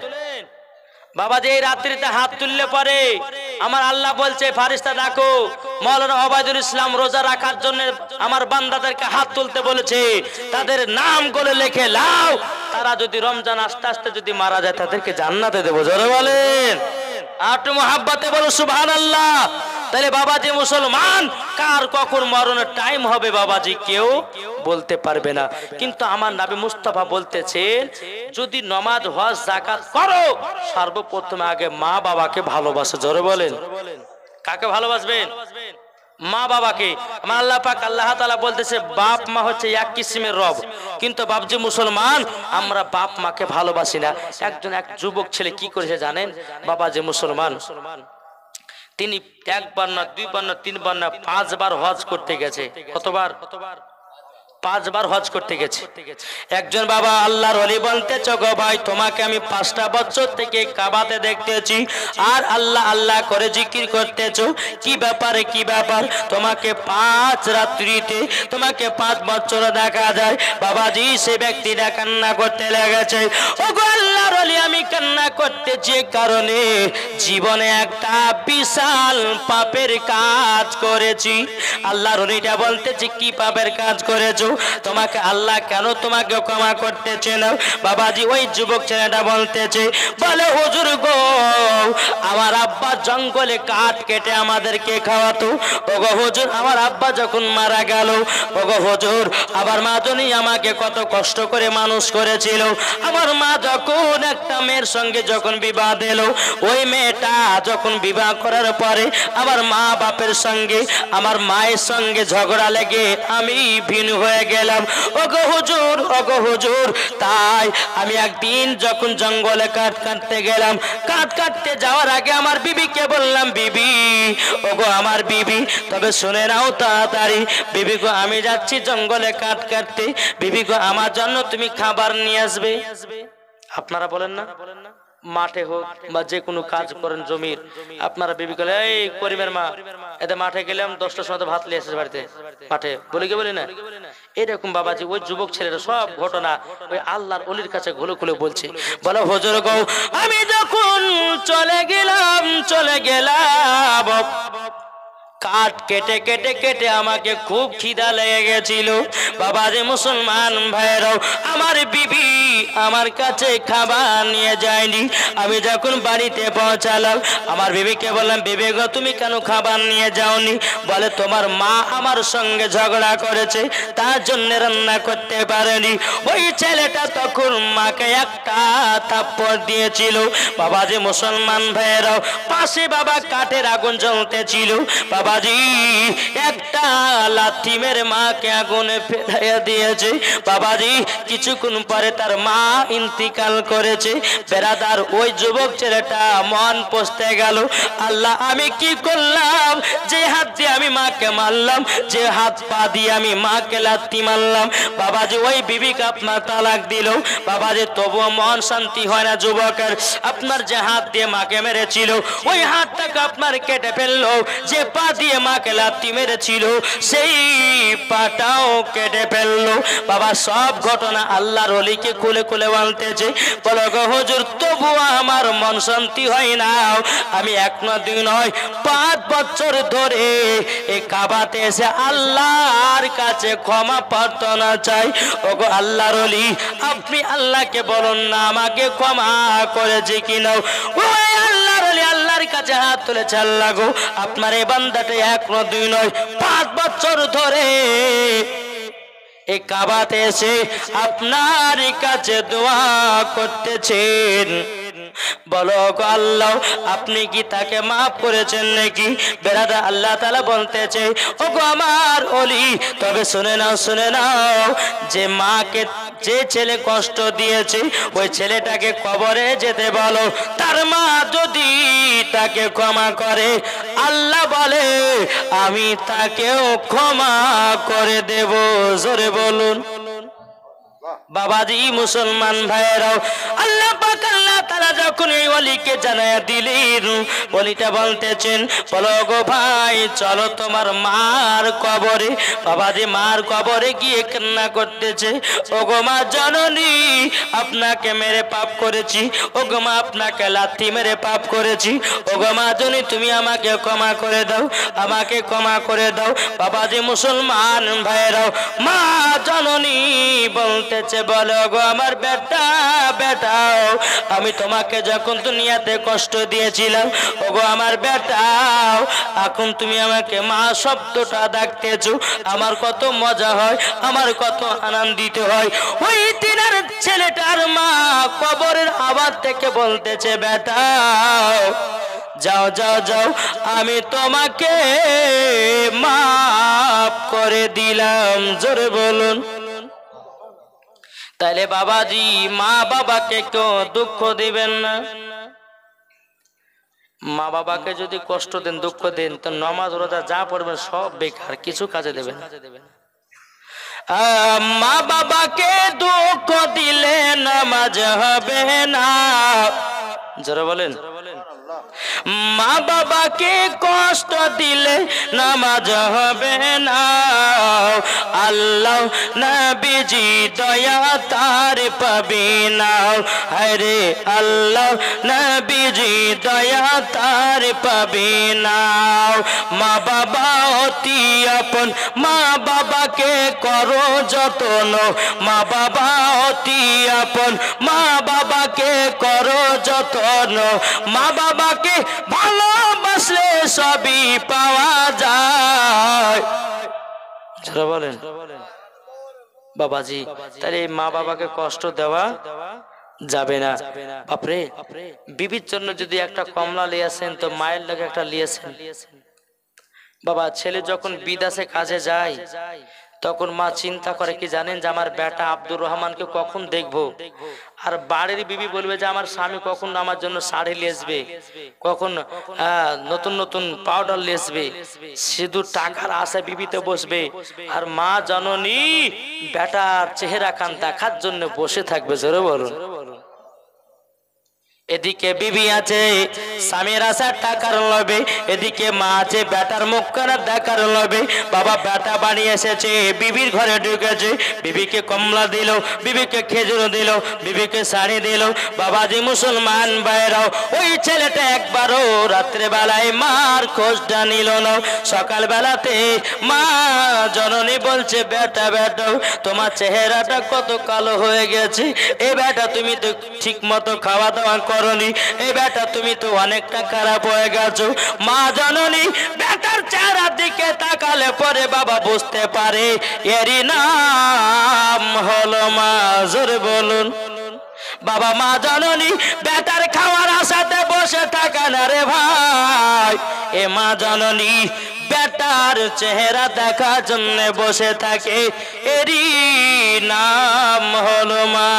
বাবা যে এই রাত্রিতে হাত তুললে পরে আমার আল্লাহ বলছে ফারিস্তা ডাকো মাওলানা ওবায়দুল ইসলাম রোজা রাখার জন্য আমার বান্দাদেরকে হাত তুলতে বলেছে, তাদের নামগুলো লিখে লাও, তারা যদি রমজান আস্তে আস্তে যদি মারা যায় তাদেরকে জান্নাতে দেবো। জোরে বলেন একটু মহাব্বতে বলো সুবহানাল্লাহ। তাহলে বাবাজি মুসলমান কার কখন মরণের টাইম হবে বাবাজি কেউ বলতে পারবে না, কিন্তু আমার নবী মুস্তাফা বলতেছেন যদি নামাজ হজ যাকাত করো সর্বপ্রথম আগে মা বাবাকে ভালোবাসো। জোরে বলেন কাকে ভালোবাসবেন? মা বাবাকে। আমার আল্লাহ পাক আল্লাহ তাআলা বলতেছে বাপ মা হচ্ছে এক কিসিমের রব, কিন্তু বাপজি মুসলমান আমরা বাপ মাকে ভালোবাসি না। একজন এক যুবক ছেলে কি করেছে জানেন বাবাজি মুসলমান? তিনি একবার না দুইবার না তিনবার না পাঁচবার হজ করতে গেছে। কতবার? পাঁচবার হজ করতে গেছে। একজন বাবা আল্লাহর ওলি বলতেছে গো ভাই তোমাকে আমি পাঁচটা বছর থেকে কাবাতে দেখতেছি আর আল্লাহ আল্লাহ করে জিকির করতেছো, কি ব্যাপারে কি ব্যাপার তোমাকে পাঁচ রাত্রিতে তোমাকে পাঁচ বছর দেখা যায়? বাবাজি সে ব্যক্তিটা কান্না করতে লেগেছে, ও গো আল্লাহর ওলি আমি কান্না করতেছি কারণে জীবনে একটা বিশাল পাপের কাজ করেছি। আল্লাহর ওলিটা বলতেছে কি পাপের কাজ করেছো? তোমাকে আল্লাহ কেন তোমাকে ক্ষমা করতেছে না? বাবাজি ওই যুবক ছেলেটা বলতেছে বলে হুজুর গো আমার আব্বা জঙ্গলে কাঠ কেটে আমাদেরকে খাওয়াতো, ওগো হুজুর আমার আব্বা যখন মারা গেল ওগো হুজুর আমার মা জনি আমাকে কত কষ্ট করে মানুষ করেছিল। আমার মা যখন একটা মেয়ের সঙ্গে যখন বিবাহ দিল ওই মেয়েটা যখন বিবাহ করার পরে আমার মা বাপের সঙ্গে আমার মায়ের সঙ্গে ঝগড়া লেগে আমি ভিন্ন হয়ে গেলাম। ওগো হুজুর ওগো হুজুর তাই আমি একদিন যখন জঙ্গলে কাঠ কাটতে গেলাম, কাঠ কাটতে যাওয়ার আগে আমার বিবিকে বললাম বিবি ওগো আমার বিবি তবে শুনে নাও তাড়াতাড়ি, বিবি গো আমি যাচ্ছি জঙ্গলে কাঠ কাটতে, বিবি গো আমার জন্য তুমি খাবার নিয়ে আসবে। আপনারা বলেন না মাঠে হোক বা যে কোনো কাজ করেন জমির, আপনারা বিবি বলে এই করিমের মা এতে মাঠে গেলাম দশটার সময় ভাত নিয়ে এসেছে বাড়িতে মাঠে বলে কি বলি না? এরকম বাবাজি ওই যুবক ছেলেরা সব ঘটনা ওই আল্লাহর ওলির কাছে খুলে খুলে বলছে। বলো হুজুর গো আমি যখন চলে গেলাম চলে গেলাম কাঠ কেটে কেটে কেটে আমাকে খুব খিদা লেগে গেছিল। বাবা রে মুসলমান ভাইরাও, আমার বিবি আমার কাছে খাবার নিয়ে যায়নি। আমি যখন বাড়িতে পৌঁছালাম, আমার বিবিকে বললাম, বিবি গো তুমি কেন খাবার নিয়ে যাওনি? বলে তোমার মা আমার সঙ্গে ঝগড়া করেছে, তার জন্য রান্না করতে পারেনি। ওই ছেলেটা তখন মাকে একটা থাপ্পড় দিয়েছিল। বাবা যে মুসলমান ভাইরাও, পাশে বাবা কাঠের আগুন জ্বলতেছিল। বাবাজি একটা লাথি মেরে মাকে আগুনে ফেলাইয়া দিয়েছে। বাবাজি কিছুক্ষণ পরে তার মা ইন্তিকাল করেছে। বেরাদার ওই যুবক ছেলেটা মন পচতে গেল, আল্লাহ আমি কি করলাম? যে হাত দিয়ে আমি মাকে মারলাম, যে হাত পা দিয়ে আমি মাকে লাথি মারলাম। বাবাজি ওই বিবিকে আপনার তালাক দিল। বাবাজি তবুও মন শান্তি হয় না যুবকের। আপনার যে হাত দিয়ে মাকে মেরেছিল, ওই হাতটাকে আপনার কেটে ফেললো। যে পা দিয়ে মাকে লাথি মেরেছিল, সেই পাটাও কেটে ফেললো। বাবা সব ঘটনা আল্লাহর ওলিকে খুলে খুলে বলতেছে। বলো গো হুজুর, তবুও আমার মন শান্তি হয় না। আমি এক নয় দুই নয় পাঁচ বছর ধরে এই কাবাতে এসে আল্লাহর কাছে ক্ষমা প্রার্থনা চাই। ওগো আল্লাহর ওলি, আপনি আল্লাহকে বলুন না আমাকে ক্ষমা করেছে কিনা। ওই আল্লাহর ওলি আল্লাহর কাছে হাত তুলেছে, আল্লাহ গো আপনার এই বান্দাটা এক নয় দুই নয় পাঁচ বছর ধরে এই কাবাতে এসে আপনার কাছে দোয়া করতেছেন। বলো গো আল্লাহ, আপনি কি তাকে মাফ করেছেন নাকি? বেরাদা আল্লাহ তাআলা বলতেছে, ও গো আমার ওলি, তবে শুনে নাও শুনে নাও, যে মাকে যে ছেলে কষ্ট দিয়েছে, ওই ছেলেটাকে কবরে যেতে বলো। তার মা যদি তাকে ক্ষমা করে, আল্লাহ বলে আমি তাকেও ক্ষমা করে দেব। জোরে বলুন বাবাজি মুসলমান ভাইরাও, আল্লাহ পাক আল্লাহ তাআলা যখন এই ওলিকে জানায়া দিলেন, ওলিটা বলতেছেন, বলো গো ভাই চলো তোমার মার কবরে। বাবাজি মার কবরে গিয়ে কান্না করতেছে, ও গো মা জননী, আপনাকে মেরে পাপ করেছি। ও গো মা আপনাকে লাথি মেরে পাপ করেছি। ও গো মা জননী তুমি আমাকে ক্ষমা করে দাও, আমাকে ক্ষমা করে দাও। বাবাজি মুসলমান ভাইরাও, মা জননী বলতেছে, বলো গো আমার বেটা বেটাও, আমি তোমাকে যখন দুনিয়াতে কষ্ট দিয়েছিলাম, ওগো আমার বেটাও, এখন তুমি আমাকে মা শব্দটা ডাকতেছো, আমার কত মজা হয়, আমার কত আনন্দিত হয়। ওই দিনের ছেলেটার মা কবরের আওয়াজ থেকে বলতেছে, বেটাও যাও যাও যাও, আমি তোমাকে মাফ করে দিলাম। জোরে বলুন। তাহলে বাবাজি মা বাবাকে কেউ দুঃখ দিবেন না। মা বাবাকে যদি কষ্ট দেন, দুঃখ দেন, তো নামাজ রোজা যা পড়বেন সব বেকার, কিছু কাজে দেবেন। মা বাবাকে দুঃখ দিলে নামাজ হবে না। যারা বলেন মা বাবাকে কষ্ট দিলে নামাজ হবে না। আল্লাহ নবীজি দয়া তার পাবে না। আরে আল্লাহ নবীজি দয়া তার পাবে না। মা বাবা অতি আপন, মা বাবাকে করো যতন। মা বাবা অতি আপন, মা বাবাকে করো যতন। মা বাবাকে ভালোবাসলে সবই পাওয়া যায়। বলেন বাবাজি, তাহলে মা বাবাকে কষ্ট দেওয়া যাবে না। বাপরে, বিবির জন্য যদি একটা কমলা লিয়েছেন, তো মায়ের লাগে একটা লিয়েছেন। বাবা ছেলে যখন বিদেশে কাজে যায়, তখন মা চিন্তা করে কি জানেন, যে আমার বেটা আব্দুর রহমানকে কখন দেখবো। আর বাড়ির বিবি বলবে যে আমার স্বামী কখন আমার জন্য শাড়ি লিয়েসবে, কখন নতুন নতুন পাউডার লিয়েসবে। শুধু টাকার আশা বিবিতে বসবে, আর মা জননী বেটার চেহারা খান দেখার জন্য বসে থাকবে। জোরে বলুন। এদিকে বিবি আছে, স্বামীর আশা টাকার লোভে, এদিকে মা আছে বেটার মুখখানা দেখার লোভে। বাবা বেটা বাড়ি এসেছে, বিবির ঘরে ঢুকেছে, বিবিকে কমলা দিল, বিবিকে খেজুর দিল, বিবিকে শাড়ি দিল। বাবাজি মুসলমান ভাইরাও, ওই ছেলেটা একবারও রাত্রে বেলায় মার খোঁজটা নিল না। সকাল বেলাতে মা জননী বলছে, বেটা বেটা তোমার চেহারাটা কত কালো হয়ে গেছে, এ বেটা তুমি তো ঠিক মতো খাওয়া দাওয়া করনি, এ বেটা তুমি তো অনেকটা খারাপ হয়ে গেছো। মা জননী বেটার চেহারার দিকে তাকালে পরে বাবা বুঝতে পারে এরই নাম হলো মা। জোরে বলুন বাবা। মা জননী বেটার খাওয়ার আশাতে বসে থাকে না রে ভাই, এ মা জননী বেটার চেহারা দেখার জন্য বসে থাকে, এরই নাম হলো মা।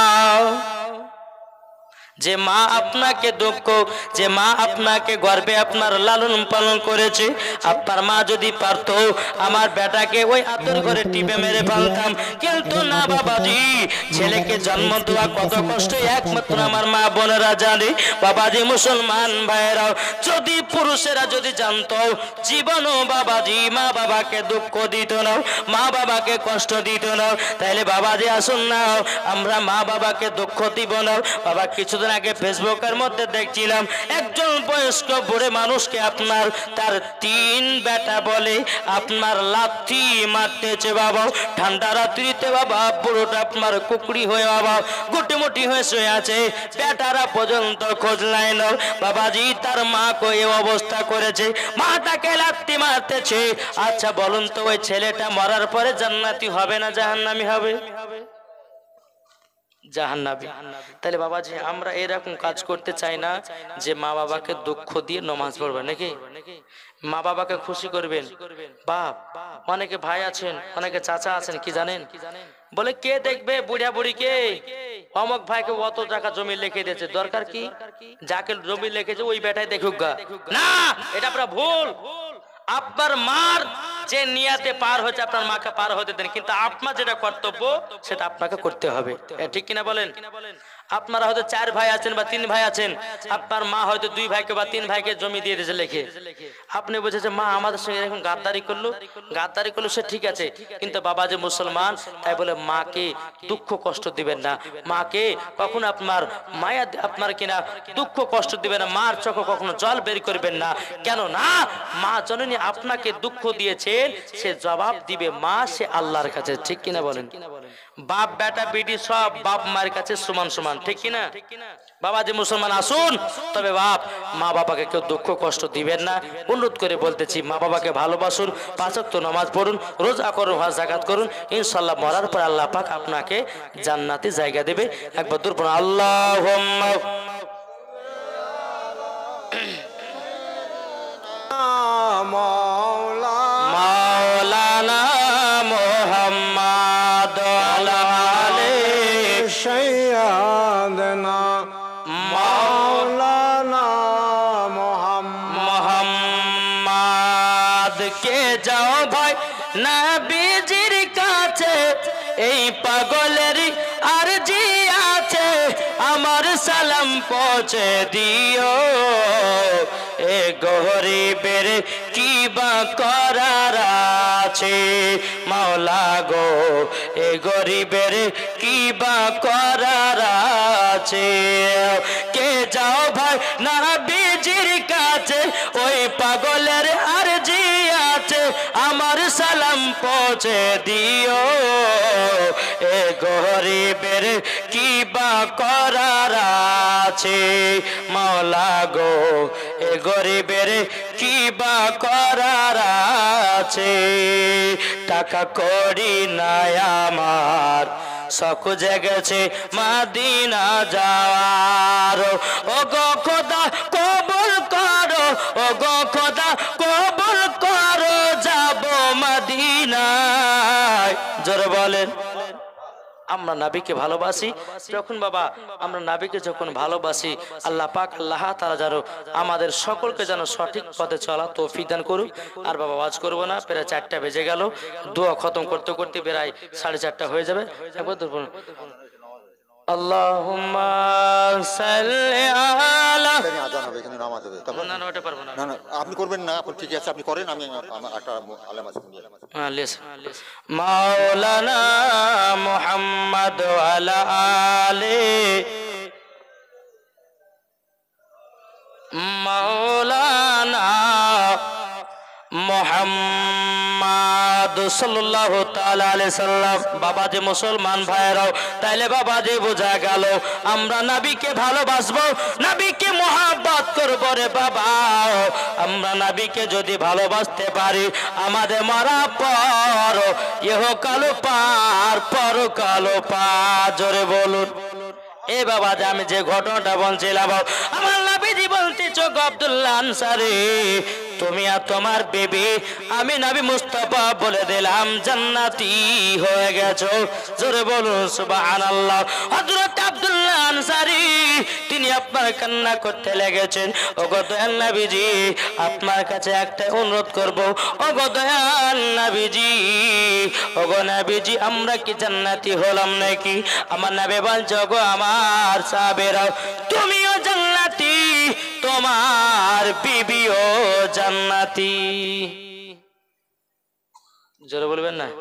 যে মা আপনাকে দুঃখ, যে মা আপনাকে গর্বে আপনার লালন পালন করেছে, আপনার মা যদি পারত আমার বেটাকে ওই আতর করে টিপে মেরে ফেলতাম, কিন্তু না বাবাজি। ছেলেকে জন্ম দেওয়া কত কষ্ট একমাত্র আমার মা বোনেরা জানে। বাবাজি মুসলমান ভাইয়েরাও, যদি পুরুষেরা যদি জানতো জীবনও বাবাজি মা বাবাকে দুঃখ দিত না, মা বাবাকে কষ্ট দিত না, তাহলে বাবাজি আসুন না আমরা মা বাবাকে দুঃখ দিব না। বাবা কিছুদিন আগে ফেসবুকের মধ্যে দেখছিলাম একজন বয়স্ক বুড়ে মানুষকে আপনার তার তিন বেটা বলে আপনার লাথি মারতেছে বাবা। ঠান্ডা রাত্রিতে বাবা বুড়োটা আপনার কুকড়ি হয়ে বাবা গুটিমুটি হয়ে শুয়ে আছে, বেটারা পর্যন্ত খোঁজ নেয় না। বাবাজি তার মা কো এই অবস্থা করেছে, মাটাকে লাথি মারতেছে। আচ্ছা বলুন তো ওই ছেলেটা মরার পরে জান্নাতি হবে না জাহান্নামী হবে? জাহান্নামী। তাহলে বাবাজি আমরা এরকম কাজ করতে চাই না যে মা বাবাকে দুঃখ দিয়ে নামাজ পড়বে নাকি, মা বাবাকে খুশি করবেন। বাপ অনেকে ভাই আছেন, অনেকে চাচা আছেন, কি জানেন বলে কে দেখবে বুড়া বুড়িকে, অমক ভাইকে অত টাকা জমি লিখে দিয়েছে, দরকার কি? যাকে জমি লিখেছে ওই বেটাই দেখুক গা। না, এটা আপনার ভুল। আপনার মার যে নিয়াতে পার হয়েছে আপনার মাকে পার হতে দেন, কিন্তু আপনার যেটা কর্তব্য সেটা আপনাকে করতে হবে, ঠিক কিনা বলেন? আপনারা হয়তো চার ভাই আছেন বা তিন ভাই আছেন, আপনার মা হয়তো দুই ভাইকে বা তিন ভাইকে জমি দিয়ে দিয়েছে লিখে। আপনি বুঝেছে মা আমাদের সঙ্গে এরকম গাদ্দারি করলো, গাদ্দারি করলো সে ঠিক আছে, কিন্তু বাবা যে মুসলমান তাই বলে মাকে দুঃখ কষ্ট দিবেন না, মাকে কখনো আপনার মায়া আপনার কিনা দুঃখ কষ্ট দিবেন না, মার চোখে কখনো জল বের করবেন না। কেন না, মা জননী আপনাকে দুঃখ দিয়েছেন, সে জবাব দিবে মা, সে আল্লাহর কাছে, ঠিক কিনা বলেন? বাপ বেটা বেটি সব বাপ মায়ের কাছে সমান সমান, ঠিক কিনা? বাবা যে মুসলমান আসুন, তবে বাপ মা বাবাকে কেউ দুঃখ কষ্ট দিবেন না। অনুরোধ করে বলতেছি মা বাবাকে ভালোবাসুন, পাঁচ ওয়াক্ত নামাজ পড়ুন, রোজা করুন, হজ যাকাত করুন, ইনশাআল্লাহ মরার পর আল্লাহ পাক আপনাকে জান্নাতে জায়গা দেবে। একবার দূর পড়ুন আল্লাহুম্মা মাওলানা মুহাম্মদ আলী সাইয়্যিদানা মাওলানা মুহাম্মদ কে যাও ভাই নবীজির কাছে, এই পাগলের আরজি আছে আমার সালাম পৌঁছে দিও, এ গরিবের কি বা করার আছে মাওলা গো, এ গরিবের কি বা করার আছে। কে যাও ভাই নবীজির কাছে, ওই পাগলের আরজি আছে আমার সালাম পৌঁছে দিও, এ গরিবের কি বা করার আছে মাওলা গো, এ গরিবের কি বা করার আছে। টাকা করি নাই আমার শখ জেগেছে মদিনা যাওয়ার, ও গো খোদা কবুল করো, ও গো খোদা কবুল করো, যাব মদিনায়। জোরে বলেন। আমরা নবীকে ভালোবাসি যখন বাবা, আমরা নবীকে যখন ভালোবাসি, আল্লাহ পাক আল্লাহ তাআলা যেন আমাদের সকলকে যেন সঠিক পথে চলা তৌফিক দান করুক। আর বাবা ওয়াজ করব না, প্রায় চারটা বেজে গেল, দোয়া খতম করতে করতে প্রায় সাড়ে চারটা হয়ে যাবে। একবার আল্লাহুম্মা সাল্লি আলা। এখানে আজান হবে, এখানে নামাজ হবে। তারপর না না ওটা পারবো না। না না আপনি করবেন না, আপনি ঠিক আছে আপনি করেন, আমি আমার একটা আলেম আছে। হ্যাঁ লিস মাওলানা মুহাম্মদ ওয়া আলা আলি মাওলানা মুহাম্মদ সাল্লাল্লাহু তাআলা আলাইহি সাল্লাম। বাবা যে মুসলমান ভাইরাও, তাইলে বাবা যে বোঝা গেল আমরা নবীকে ভালোবাসবো, নবীকে মহব্বত করব রে বাবা। আমরা নবীকে যদি ভালোবাসতে পারি, আমাদের মরা পর ইহকাল পার পরকাল পার। জোরে বলুন। এ বাবা যে আমি যে ঘটনাটা বলছিলাম, আমার নবীজি বলতেছ গো আব্দুল্লাহ আনসারী, তুমি আর তোমার বেবি আমি নবী মুস্তাফা বলে দিলাম জান্নাতি হয়ে গেছো। জোরে বলুন সুবহানাল্লাহ। হযরত আব্দুল্লাহ আনসারী তিনি আপনার কান্না করতে লেগেছেন। ওগো দয়াল নবীজি, আপনার কাছে একটা অনুরোধ করব। ওগো দয়াল নবীজি, ওগো নবীজি, আমরা কি জান্নাতি হলাম নাকি? আমার নবী বলছো গো আমার সাহাবেরা, তুমিও জান্নাতি, তোমার বিবিও জান্নাতি। জোরে বলবেন না?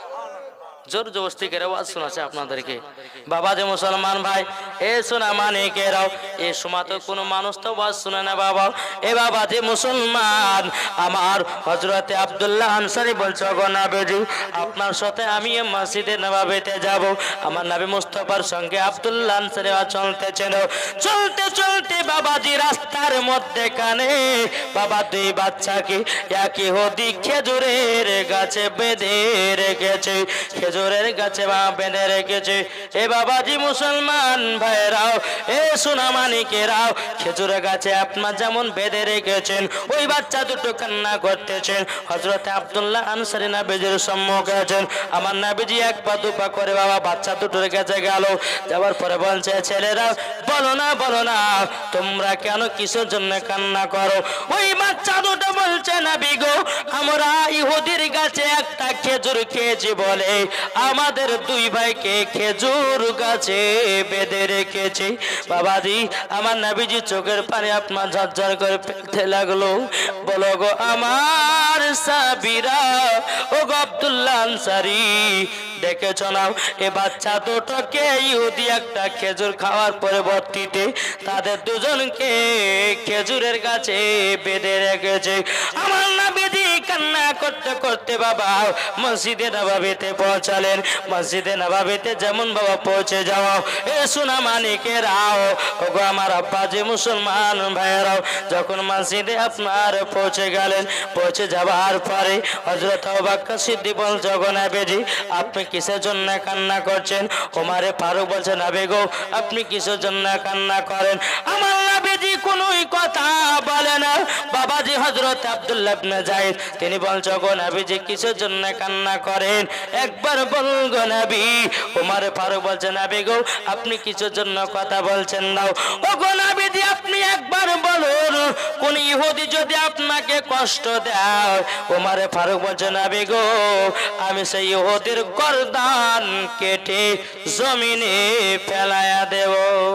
জোর জবস্তি করে ওয়াজ শোনাচ্ছে আপনাদেরকে। বাবা যে মুসলমান ভাই, এ শোনা মানে কেরাও, এ সময় তো কোনো মানুষ তো ওয়াজ শুনে না বাবা। এ বাবা যে মুসলমান, আমার হযরতে আব্দুল্লাহ আনসারী বলছে গো নবীজি, আপনার সাথে আমি মসজিদে নববীতে যাব। আমার নবী মুস্তাফার সঙ্গে আব্দুল্লাহ আনসারী চলতেছেন। চলতে চলতে বাবাজি রাস্তার মধ্যে কানে বাবা দুই বাচ্চাকে একই হদি খেজুরের গাছে বেঁধে রেখেছে, খেজুরের গাছে বা বেঁধে রেখেছে। এ বাবাজি মুসলমান ভাইরাও, এ সোনা মানিকেরাও, খেজুরের গাছে আপনার যেমন বেঁধে রেখেছেন, ওই বাচ্চা দুটো কান্না করতেছেন। হযরত আব্দুল্লাহ আনসারী নবীজির সম্মুখে আছেন। আমার নবীজি এক পা দু পা করে বাবা বাচ্চা দুটোর কাছে গেল। যাওয়ার পরে বলছে, ছেলেরা বলো না বলো না তোমরা কেন কিসের জন্য কান্না করো? ওই বাচ্চা দুটো বলছে, নবী গো, আমরা ইহুদির গাছে একটা খেজুর খেয়েছি বলে আমাদের দুই ভাইকে খেজুর গাছে বেঁধে রেখেছি। বাবাজি আমার নবীজি চোখের পানি আপনার ঝরঝর করে ফেলতে লাগলো। বলো গো আমার সাহাবীরা, ও গো আব্দুল্লাহ আনসারী, দেখেছ না এ বাচ্চা দুটোকে ইহুদি একটা খেজুর খাওয়ার পরবর্তীতে তাদের দুজনকে খেজুরের গাছে বেঁধে রেখেছে। আমার নবীজি কান্না করতে করতে বাবা মসজিদে নববীতে পৌঁছালেন। মসজিদে নববীতে যেমন বাবা পৌঁছে যাও, এ সোনা মানিকেরাও, ওগো আমার আব্বাজি মুসলমান ভাইয়েরাও, যখন মসজিদে আপনার পৌঁছে গেলেন, পৌঁছে যাওয়ার পরে হযরত আবু বকর সিদ্দিক বলছে, গো নবীজি আপনি কিসের জন্য কান্না করছেন? ওমরে ফারুক বলছে, নবী গো আপনি কিসের জন্য কান্না করেন? আমার নবীজি কোনোই কথা বলে না। বাবাজি হযরত আব্দুল্লাহ ইবনে যায়েদ তিনি বলছে, গো নবীজি কিসের জন্য কান্না করেন? একবার বলুন গো নবী। ওমরে ফারুক বলছে, নবী গো আপনি কিসের জন্য কথা বলছেন না? ও গো নবীজি আপনি একবার বলুন, কোন ইহুদি যদি আপনাকে কষ্ট দেয়? ওমরে ফারুক বলছে, নবী গো আমি সেই ইহুদির গর্দান কেটে জমিনে ফেলায়া দেব।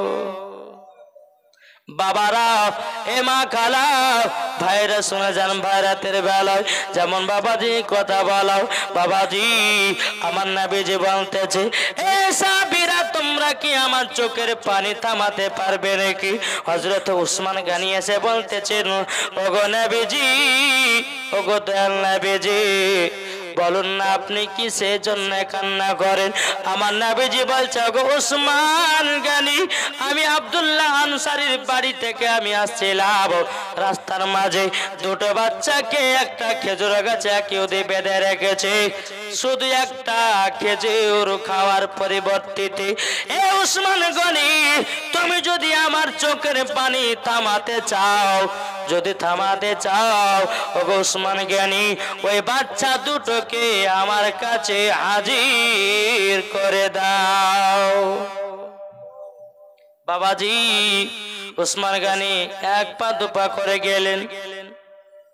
বাবারা, এ মা খালা ভাইরা শুনে যান, ভাইরাতের বেলায় যেমন বাবাজি কথা বলাও। বাবাজি আমার নবীজি বলতেছে, এ সাহাবীরা তোমরা কি আমার চোখের পানি থামাতে পারবে নাকি? হযরত উসমান গানি এসে বলতেছেন, ওগো নবীজি, ওগো দয়াল নবীজি, বলুন না আপনি কিসের জন্য কান্না করেন? আমার নবীজি বলছে, গো উসমান গানি, আমি আব্দুল্লাহ আনসারীর বাড়ি থেকে আমি আসছিলাম, রাস্তার মাঝে দুটো বাচ্চাকে একটা খেজুর গাছে কেউ দিয়ে বেঁধে রেখেছে, শুধু একটা খেজুর খাওয়ার পরিবর্তিতে। এ উসমান গনি, তুমি যদি আমার চোখের পানি থামাতে চাও, যদি থামাতে চাও, ও উসমান জ্ঞানী ওই বাচ্চা দুটোকে আমার কাছে হাজির করে দাও। বাবাজি উসমান গানি এক পা দুপা করে গেলেন।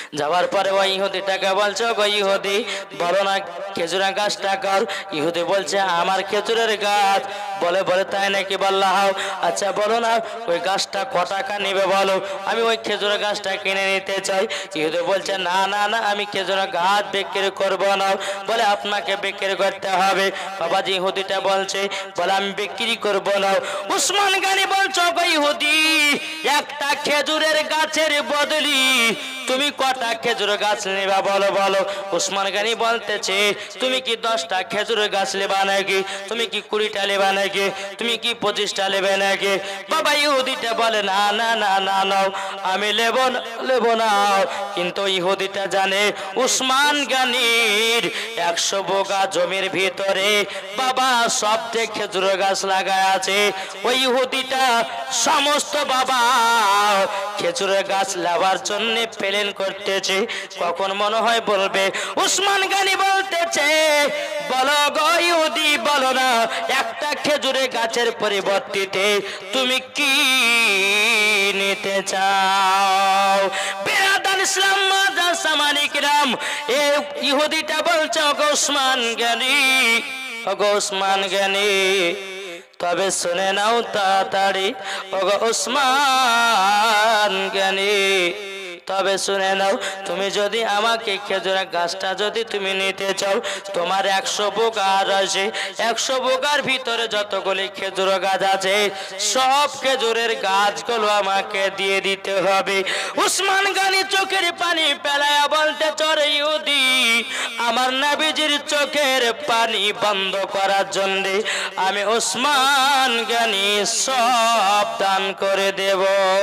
যাওয়ার পরে ওই ইহুদিটাকে বলছে, গো ইহুদি বলো না খেজুরের গাছটা কার? ইহুদি বলছে আমার খেজুরের গাছ। বলে বলে তাই নাকি? বললা হাও, আচ্ছা বলো না ওই গাছটা ক টাকা নেবে বলো, আমি ওই খেজুরের গাছটা কিনে নিতে চাই। ইহুদি বলছে না না না, আমি খেজুরের গাছ বিক্রি করব না। বলে আপনাকে বিক্রি করতে হবে। বাবাজি ইহুদিটা বলছে, বলে আমি বিক্রি করব না। উসমান গনি বলছো, গো ইহুদি একটা খেজুরের গাছের বদলি তুমি কটা খেজুর গাছ নেবা বলো বলো। উসমান গনি বলতেছে, তুমি কি দশটা খেজুর গাছ নেবা নাকি? তুমি কি কুড়িটা নেবা নাকি? তুমি কি পঁচিশটা নেবে নাকি? বাবা ইহুদিটা বলে না না না না নাও, আমি নেব না নেব না। কিন্তু ইহুদিটা জানে উসমান গনির একশো বিঘা জমির ভিতরে বাবা সবচেয়ে খেজুর গাছ লাগায় আছে। ওই ইহুদিটা সমস্ত বাবা খেজুরের গাছ লাগার জন্য প্ল্যান করতেছে। কখন মনে হয় বলবে। উসমান গনি বলতেছে, বলো গো ইহুদি বলো না একটা খেজুরের গাছের পরিবর্তে তুমি কি নিতে চাও? বেরাদান ইসলাম মাদ্রাসা মালিকরাম, এই ইহুদিটা বলছে, ওগো উসমান গনি ওগো উসমান গনি তবে শুনে নাও তাড়াতাড়ি, ওগো উসমান গনি তবে শুনে নাও, তুমি যদি আমাকে খেজুরের গাছটা যদি তুমি নিতে চাও, তোমার একশো বিঘার আছে, একশো বিঘার ভিতরে যতগুলি খেজুর গাছ আছে সব খেজুরের গাছগুলো আমাকে দিয়ে দিতে হবে। উসমান গনি চোখের পানি পেলায়া বলতে চরে, ইহুদি আমার নবীজির চোখের পানি বন্ধ করার জন্য আমি উসমান গনি সব দান করে দেব।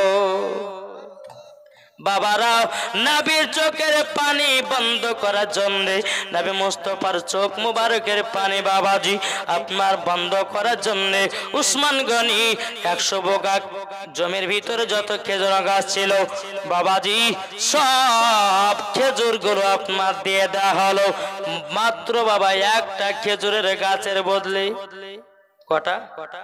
বাবারা নবীর চোখের পানি বন্ধ করার জন্য, নবী মুস্তাফার চোখ মুবারকের পানি বাবাজি আপনার বন্ধ করার জন্য উসমান গনি একশো বিঘা জমির ভিতরে যত খেজুর গাছ ছিল বাবাজি সব খেজুর গুলো আপনার দিয়ে দেওয়া হলো। মাত্র বাবা একটা খেজুরের গাছের বদলে কটা কটা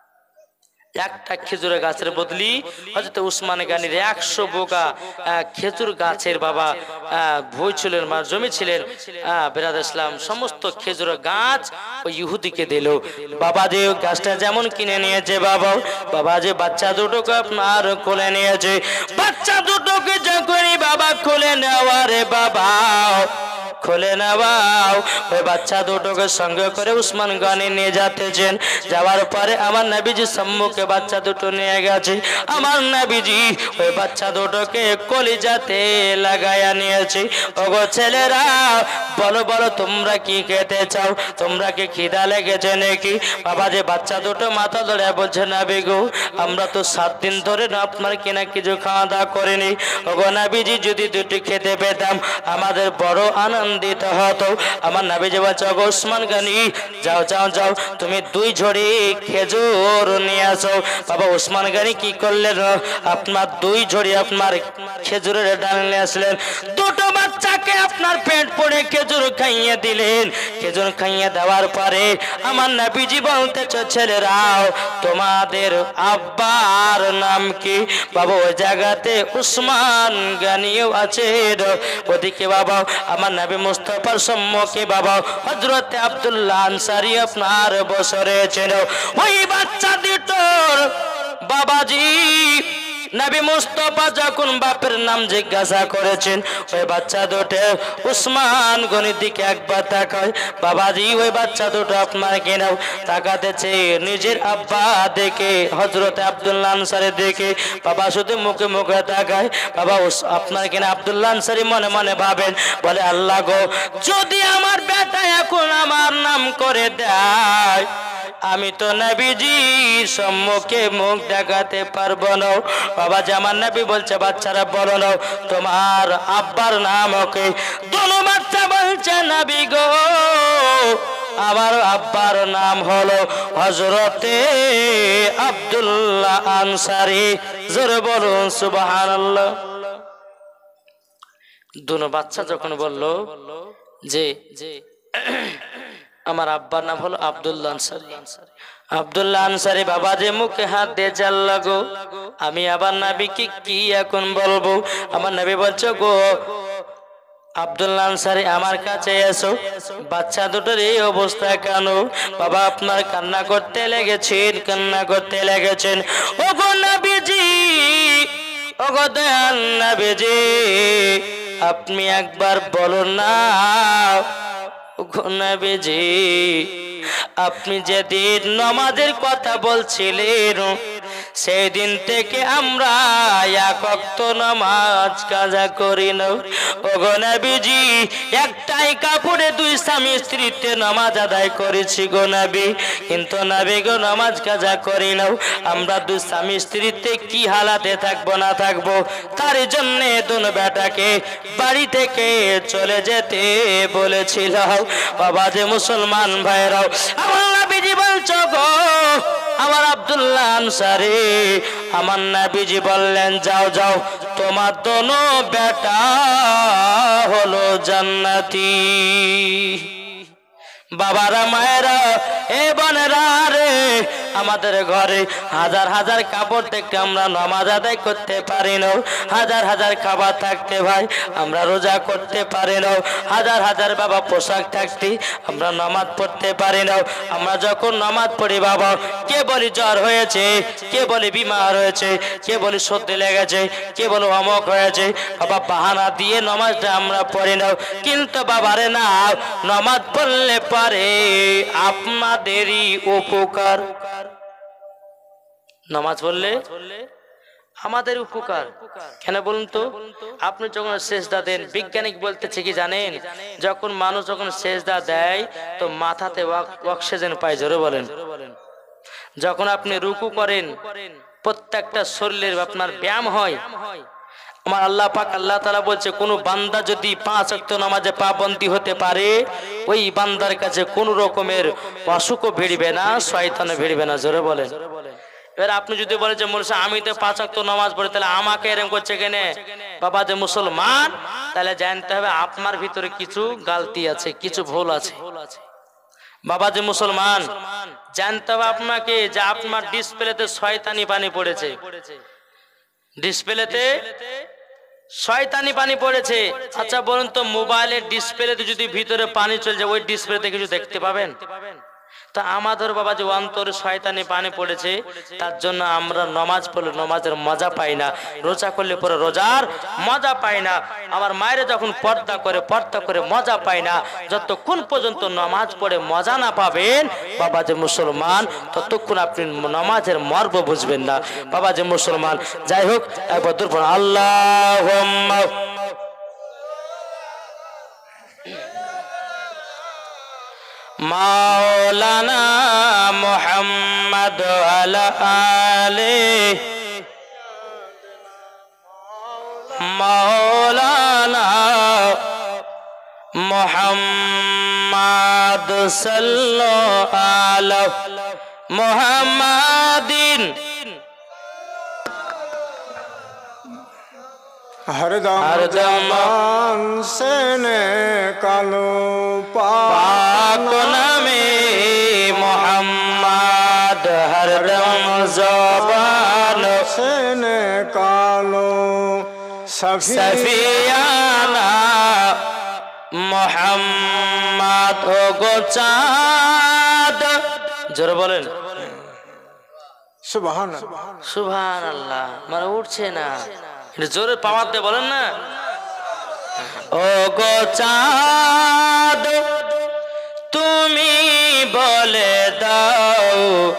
একটা খেজুরের গাছের বদলি হযরত উসমান গনির একশো বিঘা খেজুর গাছের বাবা ভুই ছিলেন মা জমি ছিলেন বেরাদার ইসলাম, সমস্ত খেজুর গাছ ওই ইহুদিকে দিল। বাবা যে গাছটা যেমন কিনে নিয়েছে বাবা, বাবা যে বাচ্চা দুটোকে আপনার কোলে নিয়েছে, বাচ্চা দুটোকে যখনই বাবা কোলে নেওয়ারে বাবা খুলে নেওয়াও ওই বাচ্চা দুটোকে সঙ্গে করে উসমান গনি নিয়ে যাচ্ছেন। যাওয়ার পরে আমার নবীজি সম্মুখে বাচ্চা দুটো নিয়ে গেছে। আমার নবীজি ওই বাচ্চা দুটোকে কলিজাতে লাগায়া নিয়েছে। ওগো ছেলেরা বলো বলো তোমরা কি খেতে চাও? তোমরা কি খিদা লেগেছে নাকি? বাবা যে বাচ্চা দুটো মাথা ধরে বলছে, নবী গো আমরা তো সাত দিন ধরে না আপনার কিনা কিছু খাওয়া দাওয়া করিনি। ওগো নবীজি যদি দুটি খেতে পেতাম আমাদের বড় আনন্দ দিতে হতো। আমার নবীজি বলছে, ওগো উসমান গনি যাও যাও যাও তুমি দুই ঝুড়ি খেজুর নিয়ে আসো। বাবা উসমান গনি কি করলেন? আপনার দুই ঝুড়ি আপনার খেজুরের ডাল নিয়ে আসলেন। দুটো বাচ্চাকে আপনার পেট পড়ে খেজুর খাইয়ে দিলেন। খেজুর খাইয়ে দেওয়ার পরে আমার নবীজি বলতেছে, ছেলেরাও তোমাদের আব্বার নাম কি? বাবা ওই জায়গাতে উসমান গনিও আছে। ওদিকে বাবা আমার নবী মুস্তাফার সম্মুখে বাবা হযরত আব্দুল্লাহ আনসারী আপনার বসরে ছিল। ওই বাচ্চা দুটোর বাবাজি নবী মুস্তাফা যখন বাপের নাম জিজ্ঞাসা করেছেন, ওই বাচ্চা দুটো উসমান গনির দিকে একবার তাকায়। বাবাজি ওই বাচ্চা দুটো আপনার কেনাও তাকাতেছে নিজের আব্বা দেখে, হযরত আব্দুল্লাহ আনসারী দেখে বাবা শুধু মুখে মুখে তাকায়। বাবা আপনার কিনা আব্দুল্লাহ আনসারী মনে মনে ভাবেন, বলে আল্লাহ গো যদি আমার বেটা এখন আমার নাম করে দেয় আমি তো নবীজির সম্মুখে মুখ দেখাতে পারবো না। বাবা জামান নবী বলছে, বাচ্চারা বলো না তোমার আব্বার নাম ওকে। দোনো বাচ্চা বলছে, নবী গো আমার আব্বার নাম হলো হযরতে আব্দুল্লাহ আনসারী। জোরে বলুন সুবহানাল্লাহ। দোনো বাচ্চা যখন বলল যে যে আমার আব্বার নাম হলো আব্দুল্লাহ আনসারী, আব্দুল্লাহ আনসারী বাবা যে মুখে হাত দিয়ে জাল লাগো, আমি আবার নবীকে কি এখন বলবো? আমার নবী বলছে, গো আব্দুল্লাহ আনসারী আমার কাছে এসো, বাচ্চা দুটোর এই অবস্থা কেন? বাবা আপনার কান্না করতে লেগেছেন, কান্না করতে লেগেছেন। ও গো নবীজি, ও গো দয়াল নবীজি, আপনি একবার বলুন না। ও গো নবীজি, আপনি যেদিন নামাজের কথা বলছিলেন সেই দিন থেকে আমরা এক ওয়াক্ত নামাজ কাজা করি না। ওগো নবীজি, একটাই কাপড়ে দুই স্বামী স্ত্রীতে নামাজ আদায় করেছি গো নবী, কিন্তু নবী গো নামাজ কাজা করি না। আমরা দুই স্বামী স্ত্রীতে কি হালাতে থাকবো না থাকবো, তার জন্য দুনো বেটাকে বাড়ি থেকে চলে যেতে বলেছিল। বাবা যে মুসলমান ভাইরাও, আমার নবীজি বলছো গো, আমার আব্দুল্লাহ আনসারী, আমার নবীজি বললেন যাও যাও, তোমার দোনো বেটা হলো জান্নাতি। বাবারা মায়েরা এ বোনেরা রে, আমাদের ঘরে হাজার হাজার কাপড় থেকে আমরা নামাজ আদায় করতে পারি না, হাজার হাজার খাবার থাকতে ভাই আমরা রোজা করতে পারি না, হাজার হাজার বাবা পোশাক থাকতে আমরা নামাজ পড়তে পারি না। আমরা যখন নামাজ পড়ি বাবা, কে বলি জ্বর হয়েছে, কে বলি বিমার হয়েছে, কে বলি সর্দি লেগেছে, কে বলি অমক হয়েছে, বাবা বাহানা দিয়ে নামাজটা আমরা পড়ি না। কিন্তু বাবারে না, নামাজ পড়লে পারে আপনাদেরই উপকার, নামাজ পড়লে আমাদের উপকার। কেন বলুন তো? আপনি যখন সেজদা দেন, বিজ্ঞানিক বলতেছে কি জানেন, যখন মানুষ যখন সেজদা দেয় তো মাথাতে অক্সিজেন পায়, জোরে বলেন। যখন আপনি রুকু করেন, প্রত্যেকটা শরীরের আপনার ব্যায়াম হয়। আমার আল্লাহ পাক আল্লাহ তাআলা বলছে, কোন বান্দা যদি পাঁচ ওয়াক্ত নামাজে পাবন্দী হতে পারে, ওই বান্দার কাছে কোন রকমের অসুখও ভিড়বে না, শয়তানও ভিড়বে না, জোরে বলেন। এবার আপনি যদি বলেন যে মুর্শিদ আমি তো পাঁচ ওয়াক্ত নামাজ পড়ি, তাহলে আমাকে এরকম করছে কেন? বাবা যে মুসলমান, তাহলে জানতে হবে আপনার ভিতরে কিছু গালতি আছে, কিছু ভুল আছে। বাবা যে মুসলমান, জানতে হবে আপনাকে যে আপনার ডিসপ্লেতে শয়তানি পানি পড়েছে, ডিসপ্লেতে শয়তানি পানি পড়েছে। আচ্ছা বলুন তো, মোবাইলের ডিসপ্লেতে যদি ভিতরে পানি চলে যায়, ওই ডিসপ্লেতে কিছু দেখতে পাবেন? তা আমাদের বাবা যে অন্তরে শয়তানি পানি পড়েছে, তার জন্য আমরা নামাজ পড়লে নামাজের মজা পাই না, রোজা করলে পরে রোজার মজা পাই না। আমার মায়েরা যখন পর্দা করে পর্দা করে মজা পায় না, যতক্ষণ পর্যন্ত নামাজ পড়ে মজা না পাবেন বাবা যে মুসলমান, ততক্ষণ আপনি নামাজের মর্ম বুঝবেন না। বাবা যে মুসলমান, যাই হোক একবার দূর পড়ুন আল্লাহুম্মা মাওলানা মুহাম্মদ আলা আলে মাওলানা মুহাম্মদ সাল্লাল্লাহু আলা মুহাম্মাদিন हरदम हरदम से ने कालो पाक नामे मोहम्मद हरदम ज़बान से ने कालो सफियाना मोहम्मद ओ गो चाँद, जोरे बोलें सुभान सुभान अल्लाह। मारे उठছে না, জোরে পাওয়ার দিয়ে বলেন না। ও গো চাঁদ তুমি বলে দাও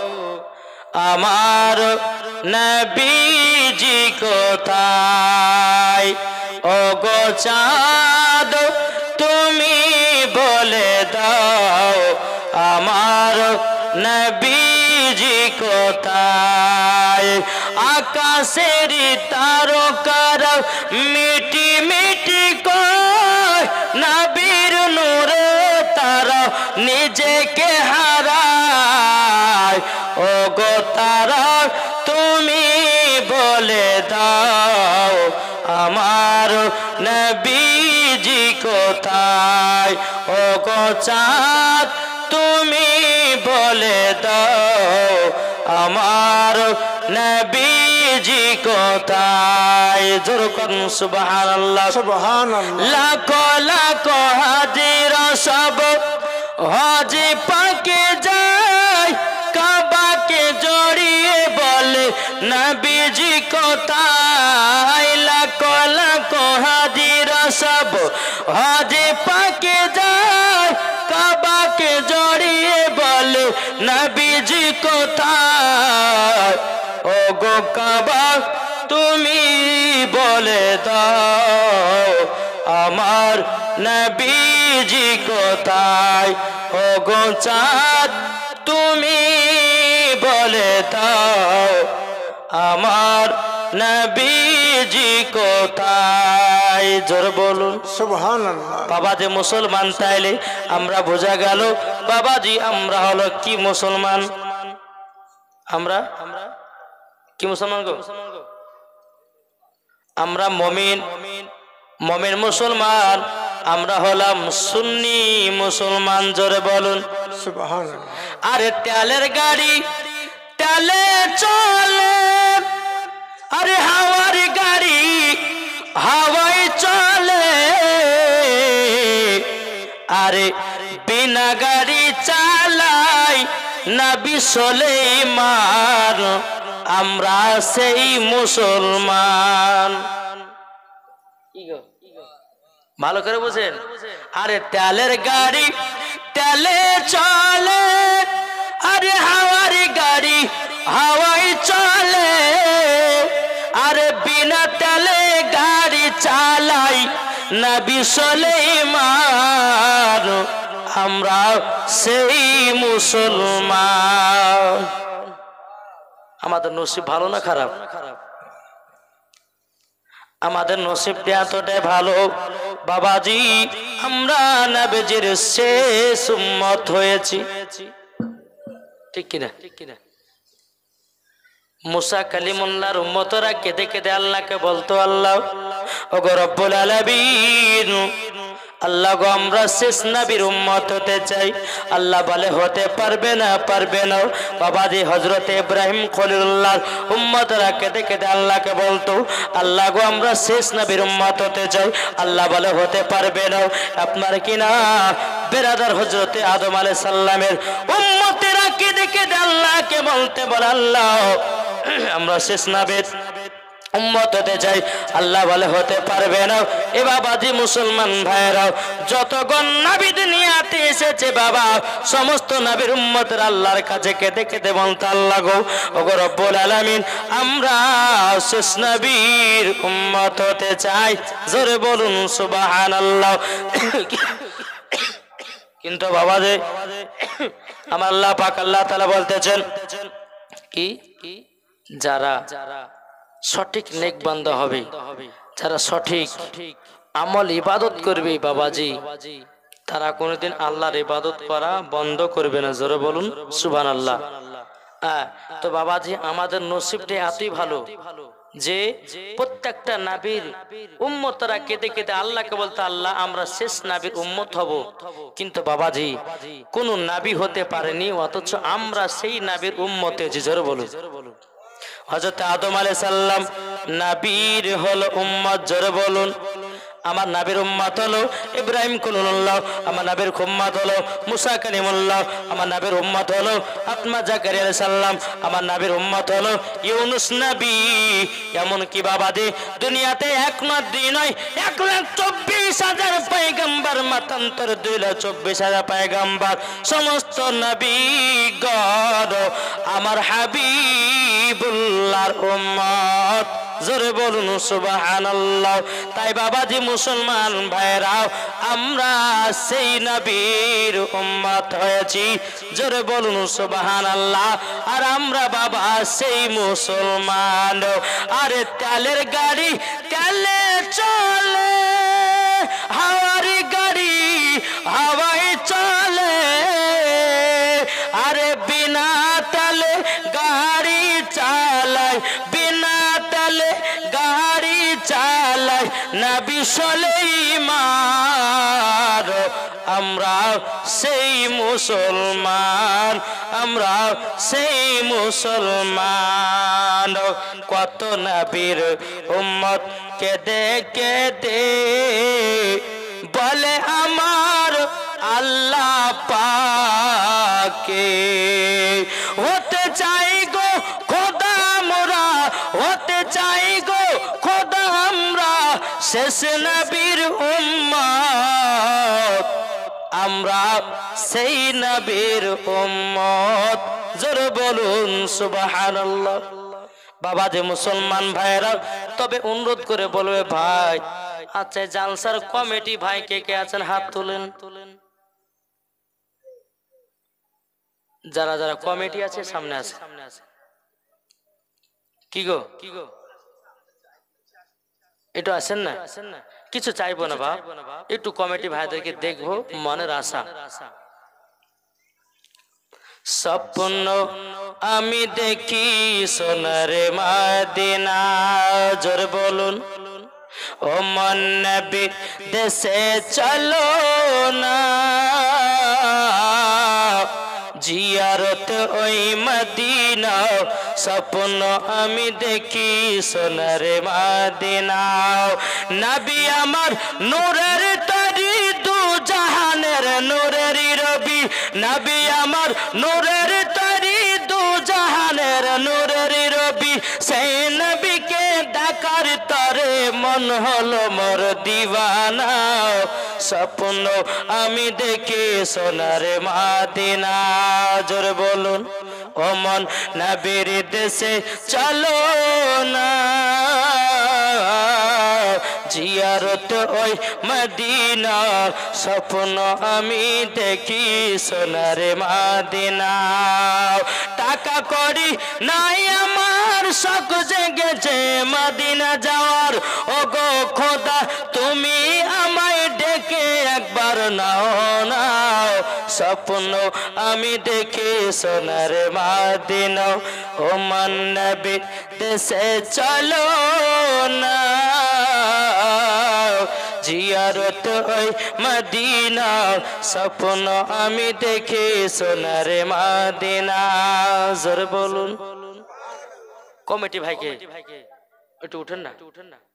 আমার নবীজি কোথায়? ও গো চাঁদ তুমি বলে দাও আমার নবীজি কোথায়? আকাশের তারকার মিটি মিটি কয় নবীর নূরে তারা নিজেকে হারায়। ও গো তারা তুমি বলে দাও আমার নবীজি কোথায়? ও গো চাঁদ তুমি বলে দাও আমার নবীজি কোথায় জোরে করুন সুবহানাল্লাহ সুবহানাল্লাহ লাখো লাখো হাজিরা সব হজে পাকে যায় কাবাকে জড়িয়ে বলে নবীজি কোথায় লাখো লাখো হাজিরা সব হজে পাকে যায় কাবাকে জড়িয়ে বলে নবীজি কোথায় ও গো কাবা তুমি বলে দাও আমার নবীজি কোথায় ও গো চাঁদ তুমি বলে দাও আমার নবীজি কোথায় জোর বলুন সুবহানাল্লাহ বাবা যে মুসলমান তাইলে আমরা বোঝা গেল বাবাজি আমরা হলো কি মুসলমান আমরা কি মুসলমান গো আমরা মমিন মমিন মুসলমান আমরা হলাম সুন্নি মুসলমান জোরে বলুন সুবহানাল্লাহ আরে তেলের গাড়ি তেলে চলে আরে হাওয়ার গাড়ি হাওয়াই চলে আরে বিনা গাড়ি চালাই নবী সুলাইমান আমরা সেই মুসলমান ভালো করে বুঝেন আরে তেলের গাড়ি তেলে চলে আরে হাওয়ার গাড়ি হাওয়াই চলে আরে বিনা তেলে গাড়ি চালাই নবী সুলাইমান আমরা সেই মুসলমান আমাদের নসিব ভালো না খারাপ আমাদের নসিবটা এতটাই ভালো বাবাজি আমরা নবীজির শেষ উম্মত হয়েছি ঠিক কিনা ঠিক কিনা মুসা কালিমুল্লাহর উম্মতরা কেঁদে কেঁদে আল্লাহকে বলতো আল্লাহ ওগো রব্বুল আলামিন আল্লাহ গো আমরা শেষ নবীর উম্মত হতে চাই আল্লাহ বলে হতে পারবে না পারবে না বাবাজি হযরত ইব্রাহিম খলিলুল্লাহর উম্মতরা কেঁদে কেঁদে আল্লাহকে বলতো আল্লাহ গো আমরা শেষ নবীর উম্মত হতে চাই আল্লাহ বলে হতে পারবে না আপনার কি না বেরাদার হযরত আদম আলাইহিস সালামের উম্মতেরা কেঁদে কেঁদে আল্লাহকে বলতে বল আল্লাহ আমরা শেষ নবীর উম্মত হতে চাই আল্লাহ বলে হতে পারবে না এ বাবাজি মুসলমান ভাইরা যতগণ নবী দুনিয়াতে এসেছে বাবা সমস্ত নবীর উম্মতরা আল্লাহর কাছে কেঁদে কেঁদে বলতো আল্লাহ গো ওগো রব্বুল আলামিন আমরা শেষ নবীর উম্মত হতে চাই জোরে বলুন সুবহানাল্লাহ কিন্তু বাবাজি আমার আল্লাহ পাক আল্লাহ তাআলা বলতেছেন কি যারা সঠিক নেক বান্দা হবে যারা সঠিক আমল ইবাদত করবে বাবাজি তারা কোনোদিন আল্লাহর ইবাদত করা বন্ধ করবে না জোরে বলুন সুবহানাল্লাহ হ্যাঁ তো বাবাজি আমাদের নসিবটা এতই ভালো যে প্রত্যেকটা নবীর উম্মতরা কেঁদে কেঁদে আল্লাহকে বলতে আল্লাহ আমরা শেষ নবীর উম্মত হব কিন্তু বাবাজি কোন নবী হতে পারেনি অথচ আমরা সেই নবীর উম্মত হয়েছি জোরে বলুন হযরত আদম আলাইহিস সালাম নবীর হলো উম্মত জোরে বলুন আমার নবীর উম্মত হলো ইব্রাহিম খলিলুল্লাহ আমার নবীর উম্মত হলো মুসা কালিমুল্লাহ আমার নবীর উম্মত হলো আত্মা জাকারিয়া আলাইহিস সালাম আমার নবীর উম্মত হলো ইউনুস নবী এমন কি বাবাজি দুনিয়াতে এক না দুই নয় এক লাখ চব্বিশ হাজার পয়গম্বর মতান্তর দুই লাখ চব্বিশ হাজার পয়গম্বর সমস্ত নবীগণ আমার হাবিবুল্লাহর উম্মত জোরে বলুন সুবহানাল্লাহ তাই বাবাজি মুসলমান ভাইরা আমরা সেই নবীর উম্মত হয়েছি জোরে বলুন সুবহানাল্লাহ আর আমরা বাবা সেই মুসলমান আরে তেলের গাড়ি তেলে চলে হাওয়ার গাড়ি হাওয়ায় চলে আরে বিনা তেলে গাড়ি চালায় বিনা তেলে গাড়ি চালায় নবী সুলাইমান আমরা সেই মুসলমান আমরা সেই মুসলমান কত নবীর উম্মত কেঁদে কেঁদে বলে আমার আল্লাহ পাকে হতে চাই গো খোদা মোরা হতে চাই গো খোদা আমরা শেষ নবীর উম্মত আমরা সেই নবীর উম্মত জোরে বলুন সুবহানাল্লাহ। বাবা যে মুসলমান ভাইরা তবে অনুরোধ করে বলবে ভাই আচ্ছা জালসার কমিটি ভাই কে কে আছেন হাত তুলেন তুলেন যারা যারা কমিটি আছে সামনে আছে কি গো কি গো একটু আসেন না কিছু চাইবো না বাপ একটু কমিটি ভাইদেরকে দেখবো মনের আশা স্বপ্ন আমি দেখি সোনারে মদিনা জোরে বলুন ও মন নবী দেশে চলো না জিয়ারত ওই মদিনা স্বপ্ন আমি দেখি সোনারে মদিনা নবী আমার নূরের তরি দু জাহানের নূরের রবি নবী আমার নূরের তরি দু জাহানের নূরের রবি সেই নবীকে ডাকার তরে মন হলো মোর দিওয়ানা স্বপ্ন আমি দেখি সোনারে মদিনা জোরে বলুন ও মন নবীর দেশে চলো না জিয়ারত ওই মদিনা স্বপ্ন আমি দেখি সোনারে মদিনা টাকা করি নাই আমার শখ জেগেছে মদিনা যাওয়ার ও গো খোদা তুমি আমায় ডেকে একবার নাও নাও স্বপ্ন আমি দেখি সোনারে মদিনা ও মন নবী দেশে চলো না জিয়ারত ওই মদিনা স্বপ্ন আমি দেখি সোনারে মদিনা জোরে বলুন কমিটি ভাইকে একটু উঠেন না উঠেন না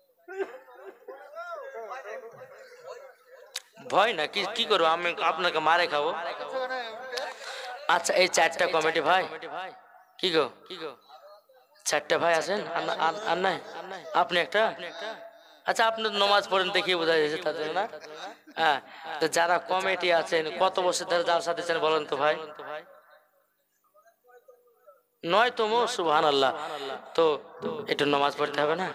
ভয় না কি কি করবো আমি আপনাকে মারে খাবো আচ্ছা এই চারটা কমিটি ভাই কি গো কি গো চারটা ভাই আছেন আর নাই আপনি একটা আচ্ছা আপনি নমাজ পড়েন দেখিয়ে বোঝা যাচ্ছে তার জন্য না হ্যাঁ তো যারা কমিটি আছেন কত বছর ধরে যার সাথে আছেন বলেন তো ভাই নয় তো মো সুবহানাল্লাহ তো একটু নমাজ পড়তে হবে না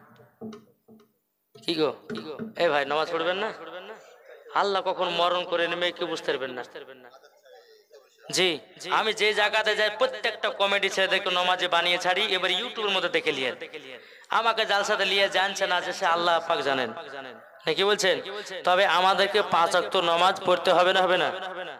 কি গো এ ভাই নমাজ পড়বেন না আল্লাহ কখন মরণ করে নেমে কি বুঝতে পারবেন না জি আমি যে জায়গাতে যাই প্রত্যেকটা কমেডি ছেলেদেরকে নমাজে বানিয়ে ছাড়ি এবার ইউটিউবের মধ্যে দেখে নিয়ে আমাকে জালসাতে নিয়ে জানছে না যে সে আল্লাহ পাক জানেন নাকি বলছেন তবে আমাদেরকে পাঁচ ওয়াক্ত নামাজ পড়তে হবে না হবে না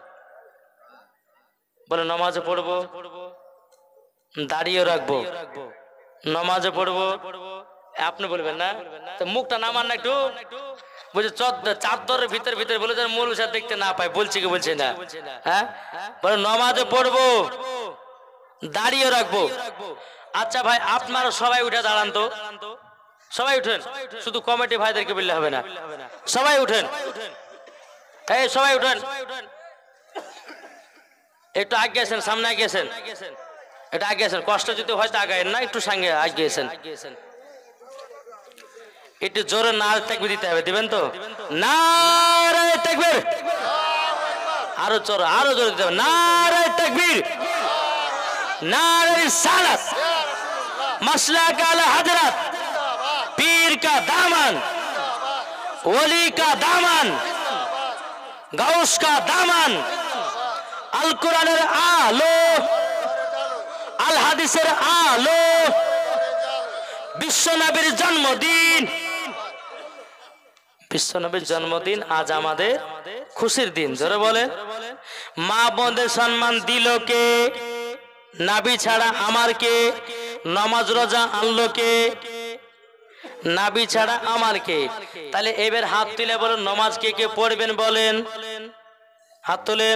বলে নামাজে পড়বো দাঁড়িয়ে রাখবো নামাজে পড়বো আপনি বলবেন না তো মুখটা নামান না একটু বুঝে চাদরের ভিতরে ভিতরে বলে যেন মূল সাথে দেখতে না পায় বলছি কি বলছে না হ্যাঁ বলে নামাজে পড়বো দাঁড়িয়ে রাখবো আচ্ছা ভাই আপনারা সবাই উঠে দাঁড়ান তো সবাই উঠেন শুধু কমিটি ভাইদেরকে বললে হবে না সবাই উঠেন এই সবাই উঠেন একটু আগে গেছেন সামনে আগে গেছেন এটা আগে গেছেন কষ্ট যদি হয়তো আগায় না একটু সঙ্গে আগে গেছেন একটু জোরে নারে তাকবীর দিতে হবে দিবেন তো নারে তাকবীর আরো জোরে আরো জোরে দিতে হবে নারে তাকবীর नारे रिसालत मसलक आला हजरत पीर का दामन वली का दामन गौस का दामन अल कुरानेर आलो अल हादिसेर आलो विश्व नबीर जन्मदिन विश्व नबीर जन्मदिन आज आमादेर खुशिर दिन जोरे बोले मा बोनदेर सम्मान दिलो के नाबी छाड़ा आमार के नमाज रोजा आनलो के নাবি ছাড়া আমার কে? তাহলে এবার হাত তুলে বলুন নামাজ কে কে পড়বেন বলেন, হাত তুলেন।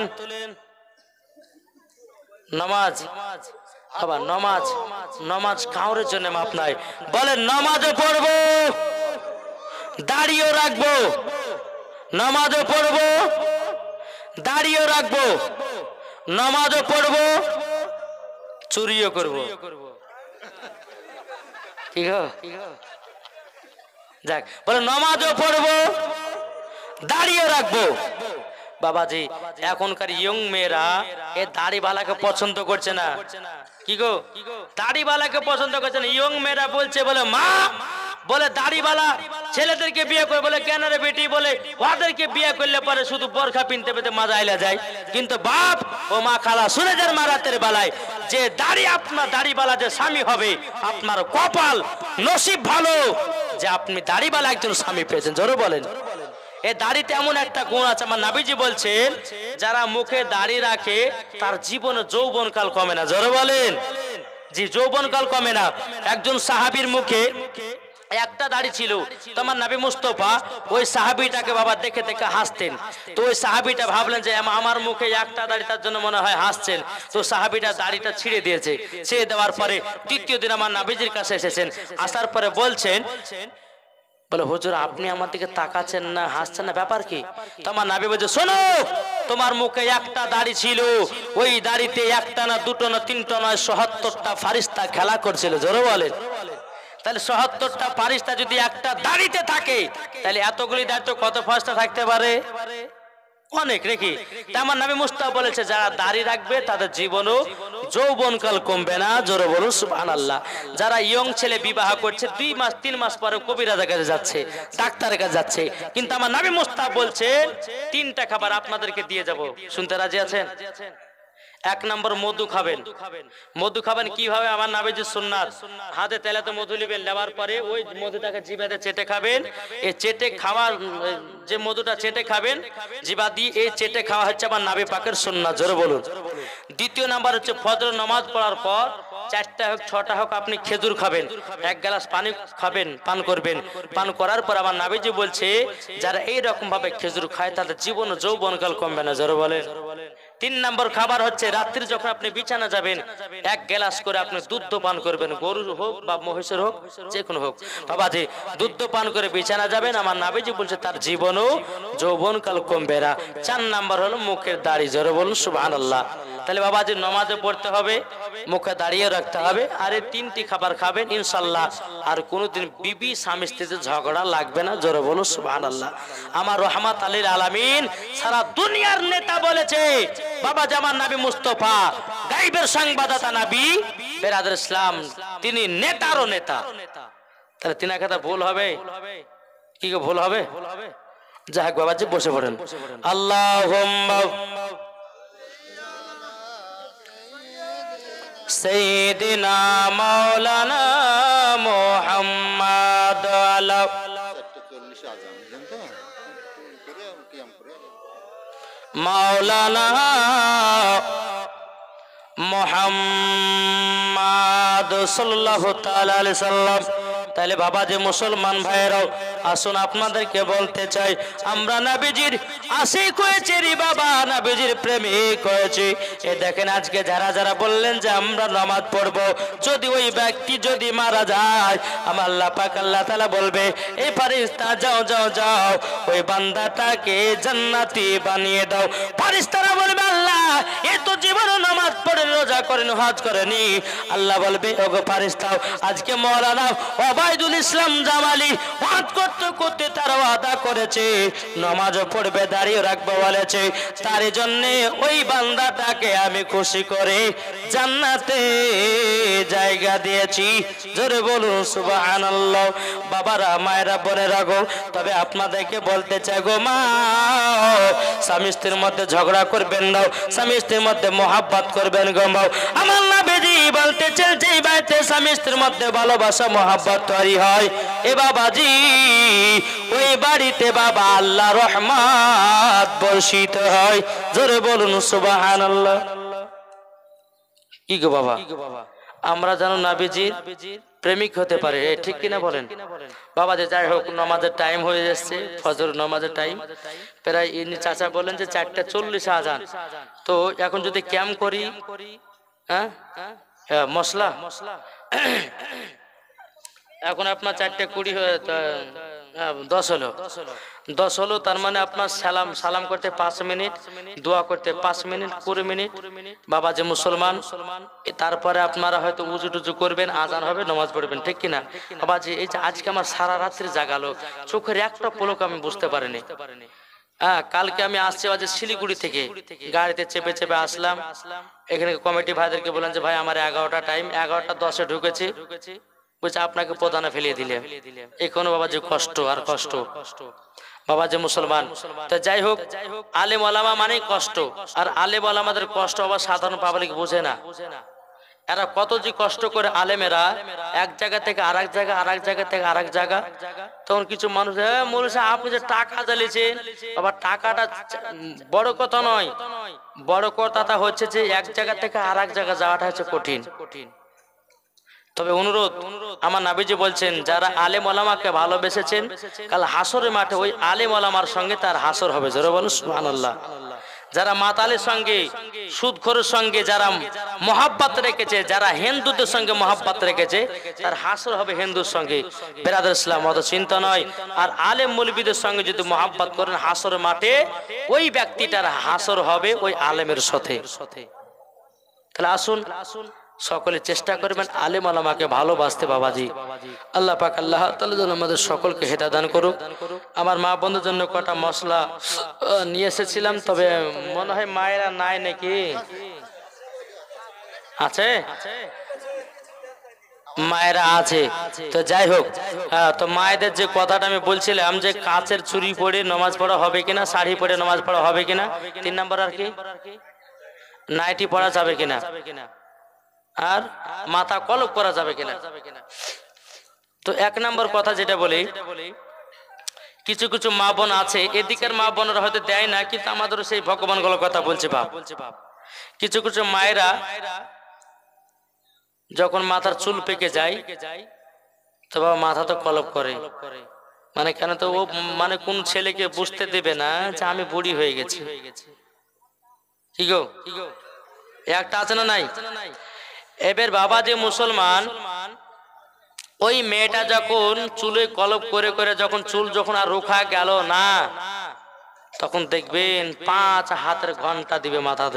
নামাজ আবার নামাজ, নামাজ কাউরের জন্য মাপ নাই। বলেন নামাজও পড়বো, দাড়িও রাখবো, নামাজও পড়বো, দাড়িও রাখবো, নামাজও পড়বো, চুরিও করবো। কি গো? যাক, বলে নামাজও পড়বো, দাড়িও রাখবো। বাবাজি এখনকার ইয়ং মেয়েরা এ দাড়িওয়ালাকে পছন্দ করছে না। কি গো? দাড়িওয়ালাকে পছন্দ করছে না। ইয়ং মেয়েরা বলছে বলে মা, বলে দাড়িওয়ালা ছেলেদেরকে বিয়ে করে, বলে কেন রে বেটি, বলে ওদেরকে বিয়ে করলে পরে শুধু বোরখা পিনতে পেতে মাজা আইলা যায়। কিন্তু বাপ ও মা খালা শুনে যান মারাতের বেলায়, যে দাড়ি আপনার দাড়িওয়ালা যে স্বামী হবে, আপনার কপাল নসিব ভালো যে আপনি দাড়িওয়ালা একজন স্বামী পেয়েছেন। জোরে বলেন। এই দাড়িতে এমন একটা গুণ আছে, আমার নবীজি বলছেন যারা মুখে দাড়ি রাখে তার জীবনে যৌবনকাল কমে না। জোরে বলেন। জি, যৌবনকাল কমে না। একজন সাহাবীর মুখে একটা দাড়ি ছিল, তোমার নবী মুস্তাফা ওই সাহাবীটাকে বাবা দেখে দেখে হাসতেন। তো ওই সাহাবীটা ভাবলেন যে আমার মুখে একটা দাড়ি, তার জন্য মনে হয় হাসছেন। তো সাহাবীটা দাড়িটা ছিঁড়ে দিয়েছে। ছিঁড়ে দেওয়ার পরে তৃতীয় দিন আমার নবীজির কাছে এসেছেন। আসার পরে বলছেন, বলে হুজুর আপনি আমার দিকে তাকাচ্ছেন না, হাসছেন না, ব্যাপার কি? তোমার নবী বলছে শোনো, তোমার মুখে একটা দাড়ি ছিল, ওই দাড়িতে একটা না দুটো না তিনটা নয় সত্তরটা ফারিস্তা খেলা করছিল। জোরে বলেন। তাহলে সত্তরটা ফারিস্তা যদি একটা দাড়িতে থাকে, তাহলে এতগুলি দাড়িতে কত ফারিস্তা থাকতে পারে? অনেক নাকি? আমার নবী মুস্তাফা বলেছে যারা দাড়ি রাখবে তাদের জীবনও যৌবনকাল কমবে না। জোরে বলুন সুবহানাল্লাহ। যারা ইয়ং ছেলে বিবাহ করছে, দুই মাস তিন মাস পরে কবিরাজের কাছে যাচ্ছে, ডাক্তারের কাছে যাচ্ছে, কিন্তু আমার নবী মুস্তাফা বলছে তিনটা খাবার আপনাদেরকে দিয়ে যাব। শুনতে রাজি আছেন? এক নম্বর মধু খাবেন। মধু খাবেন কিভাবে? আমার নবীজির সুন্নাত, হাতে তেলাতে মধু নেবেন, নেওয়ার পরে ওই মধুটাকে জিভাতে চেটে খাবেন। এই চেটে খাওয়ার যে মধুটা চেটে খাবেন জিভা দিয়ে, এই চেটে খাওয়া হচ্ছে আমার নবী পাকের সুন্নাত। জোরে বলুন। দ্বিতীয় নাম্বার হচ্ছে ফজর নামাজ পড়ার পর চারটা হোক ছটা হোক আপনি খেজুর খাবেন, এক গ্লাস পানি খাবেন, পান করবেন। পান করার পর আমার নবীজি বলছে যারা এই রকম ভাবে খেজুর খায় তাদের জীবন যৌবনকাল কমবে না। জোরে বলেন। তিন নম্বর খাবার হচ্ছে রাত্রি যখন আপনি বিছানা যাবেন এক গ্লাস করে আপনি দুধ পান করবেন, গরুর হোক বা মহিষের হোক, যে কোনো হোক। বাবাজি দুধ পান করে বিছানা যাবেন, আমার নবীজি বলছে তার জীবনও যৌবনকাল কমবে না। চার নাম্বার হলো মুখের দাড়ি। জোরে বলুন সুবহানাল্লাহ। তাহলে বাবাজি নামাজে পড়তে হবে, মুখে দাঁড়িয়ে রাখতে হবে, আর এই তিনটি খাবার খাবেন ইনশাল্লাহ আর কোনোদিন বিবি স্বামী স্ত্রীতে ঝগড়া লাগবে না। জোরে বলুন সুবহানাল্লাহ। আমার রহমাত আলিল আলামিন সারা দুনিয়ার নেতা বলেছে বাবা জামান নবী মুস্তাফা গায়বের সংবাদদাতা নবী বেরাদর ইসলাম, তিনি নেতারও নেতা। তাহলে তিনা কথা ভুল হবে কি? ভুল হবে? যাক বাবাজি বসে পড়েন। আল্লাহুম্মা সাইয়্যিদিনা মাওলানা মুহাম্মদ আলা মাওলানা মুহাম্মদ সাল্লাল্লাহু তাআলা আলাইহি সাল্লাম। তাহলে বাবা যে মুসলমান ভাইয়েরাও আসুন আপনাদেরকে বলতে চাই, আমরা নবীজির আশিক হয়েছি রে বাবা, নবীজির প্রেমিক হয়েছি। এ দেখেন আজকে যারা যারা বললেন যে আমরা নামাজ পড়বো, যদি ওই ব্যক্তি যদি মারা যায় আমার আল্লাহ পাক আল্লাহ তাআলা বলবে এই ফেরেশতা যাও যাও যাও ওই বান্দাটাকে জান্নাতি বানিয়ে দাও। ফেরেশতারা বলবে আল্লাহ এ তো জীবনে নামাজ পড়ে রোজা করেন হজ করেনি। আল্লাহ বলবে ওগো ফেরেশতাও আজকে মাওলানা ওবায়দুল ইসলাম জামালি হজ করতে করতে তার ওয়াদা করেছে নামাজও পড়বে দাঁড়িয়ে রাখবে বলেছে, তার জন্য ওই বান্দাটাকে আমি খুশি করে জান্নাতে জায়গা দিয়েছি। জোরে বলুন সুবহানাল্লাহ। বাবারা মায়েরা বলে রাখো, তবে আপনাদেরকে বলতে চাই গো মা, স্বামী স্ত্রীর মধ্যে ঝগড়া করবেন না, স্বামী স্ত্রীর মধ্যে মহাব্বত করবেন গো মা। আমার নবীজি বলতে চাই যে বাড়িতে স্বামী স্ত্রীর মধ্যে ভালোবাসা মহাব্বত তৈরি হয় এ বাবাজি ওই বাড়িতে বাবা আল্লাহ রহমত বর্ষিত হয়। জোরে বলুন সুবহানাল্লাহ। কি গো বাবা, আমরা জানো নবীজির প্রেমিক হতে পারে, ঠিক কিনা বলেন বাবা? যে যাই হোক, নামাজের টাইম হয়ে যাচ্ছে, ফজর নামাজের টাইম প্রায়। ইনি চাচা বলেন যে চারটা চল্লিশ আজান, তো এখন যদি ক্যাম্প করি, হ্যাঁ মশলা এখন আপনার চারটে কুড়ি হয়ে দশ হলো, দশ হলো তার মানে আপনার সালাম সালাম করতে পাঁচ মিনিট, দোয়া করতে পাঁচ মিনিট, কুড়ি মিনিট বাবা যে মুসলমান। তারপরে আপনারা হয়তো উজু টুজু করবেন, আজান হবে, নামাজ পড়বেন, ঠিক কিনা বাবা? যে এই যে আজকে আমার সারা রাত্রি জাগালো, চোখের একটা পলক আমি বুঝতে পারিনি। হ্যাঁ, কালকে আমি আসছি আজ শিলিগুড়ি থেকে, গাড়িতে চেপে চেপে আসলাম এখানে। কমিটি ভাইদেরকে বললেন যে ভাই আমার এগারোটা টাইম, এগারোটা দশে ঢুকেছি, বলছে আপনাকে প্রধানে ফেলিয়ে দিলে। এখনো বাবা যে কষ্ট আর কষ্ট বাবা যে মুসলমান। তো যাই হোক, আলেম ওলামা মানে কষ্ট, আর আলেম ওলামাদের কষ্ট আবার সাধারণ পাবলিক বোঝে না। এরা কত যে কষ্ট করে আলেমেরা, এক জায়গা থেকে আর এক জায়গা, আর এক জায়গা থেকে আর এক জায়গা। তখন কিছু মানুষ, হ্যাঁ মৌলভী সাহেব আপনি যে টাকা জ্বালিয়েছেন, আবার টাকাটা বড় কথা নয়, বড় কথাটা হচ্ছে যে এক জায়গা থেকে আর এক জায়গা যাওয়াটা হচ্ছে কঠিন। তবে অনুরোধ, আমার নবীজি বলছেন যারা আলেম ওলামাকে ভালোবেসেছেন, কাল হাসরের মাঠে ওই আলেম ওলামার সঙ্গে তার হাসর হবে। জোরে বলুন সুবহানাল্লাহ। যারা মাতালের সঙ্গে, সুদখোরের সঙ্গে যারা মহাব্বত রেখেছে, যারা হিন্দুদের সঙ্গে মহাব্বত রেখেছে, তার হাসর হবে হিন্দুর সঙ্গে। বেরাদর ইসলাম অত চিন্তা নয়। আর আলেম মৌলবীদের সঙ্গে যদি মহাব্বত করেন হাসরের মাঠে, ওই ব্যক্তিটার হাসর হবে ওই আলেমের সাথে। তাহলে আসুন সকলে চেষ্টা করবেন আলেম ওলামাকে ভালোবাসতে বাবাজি। আল্লাহ পাক আল্লাহ তাআলা যেন আমাদের সকলকে হেদায়েত দান করুক। আমার মা বন্ধুর জন্য কটা মশলা নিয়ে এসেছিলাম, তবে মনে হয় মায়েরা নাই নাকি, আছে মায়েরা আছে। তো যাই হোক, তো মায়েদের যে কথাটা আমি বলছিলাম যে কাচের চুড়ি পরে নামাজ পড়া হবে কিনা, শাড়ি পরে নামাজ পড়া হবে কিনা, তিন নম্বর আর কি নাইটি পড়া যাবে কিনা, আর মাথা কলপ করা যাবে কিনা। তো এক নম্বর কথা যেটা বলি, কিছু কিছু মা বোন আছে, এদিকের মা বোনরা হয়তো দেয় না, কিন্তু আমাদের সেই ভগবান গুলোর কথা বলছে বাপ। কিছু কিছু মায়েরা যখন মাথার চুল পেকে যায়, তো বাবা মাথা তো কলপ করে, মানে কেন তো ও মানে কোন ছেলেকে বুঝতে দেবে না যে আমি বুড়ি হয়ে গেছি। কি গো, একটা আছে না নাই? এবার বাবা যে মুসলমান, ওই মেয়েটা যখন চুলে কলপ করে করে যখন চুল যখন আর রোখা গেল না, তখন দেখবেন পাঁচ হাতের ঘন্টা দিবে মাথাতে।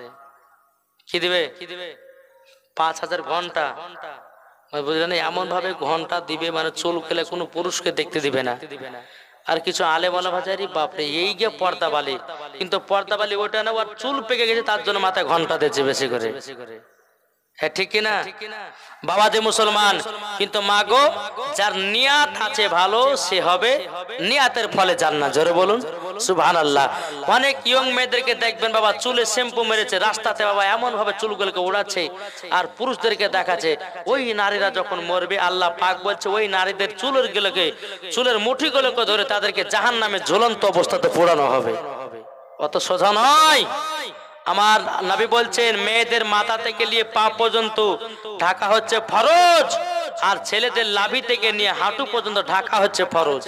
কি দিবে? পাঁচ হাজার ঘন্টা, বুঝলেন? এমন ভাবে ঘন্টা দিবে মানে চুল খেলে কোনো পুরুষকে দেখতে দিবে না। আর কিছু আলেম ওলামা বাজারি বাপরে এই গিয়ে পর্দা বালি, কিন্তু পর্দা বালি ওটা না, ওর চুল পেকে গেছে তার জন্য মাথায় ঘন্টা দিচ্ছে বেশি করে। হ্যাঁ ঠিক কিনা বাবা যে মুসলমান? কিন্তু মা গো, যার নিয়াত আছে ভালো সে হবে নিয়াতের ফলে জান্নাত। জোরে বলুন সুবহানাল্লাহ। অনেক ইয়ং মেয়েদেরকে দেখবেন বাবা চুলে শ্যাম্পু মেরেছে রাস্তাতে, বাবা এমন ভাবে চুলগুলোকে উড়াচ্ছে আর পুরুষদেরকে দেখাচ্ছে। ওই নারীরা যখন মরবে, আল্লাহ পাক বলছে ওই নারীদের চুলের গুলোকে, চুলের মুঠিগুলোকে ধরে তাদেরকে জাহান্নামে ঝুলন্ত অবস্থাতে পোড়ানো হবে। অত সোজা নয়। আমার নবী বলছেন মেয়েদের মাথা থেকে নিয়ে পা পর্যন্ত ঢাকা হচ্ছে ফরজ, আর ছেলেদের লাভি থেকে নিয়ে হাঁটু পর্যন্ত ঢাকা হচ্ছে ফরজ।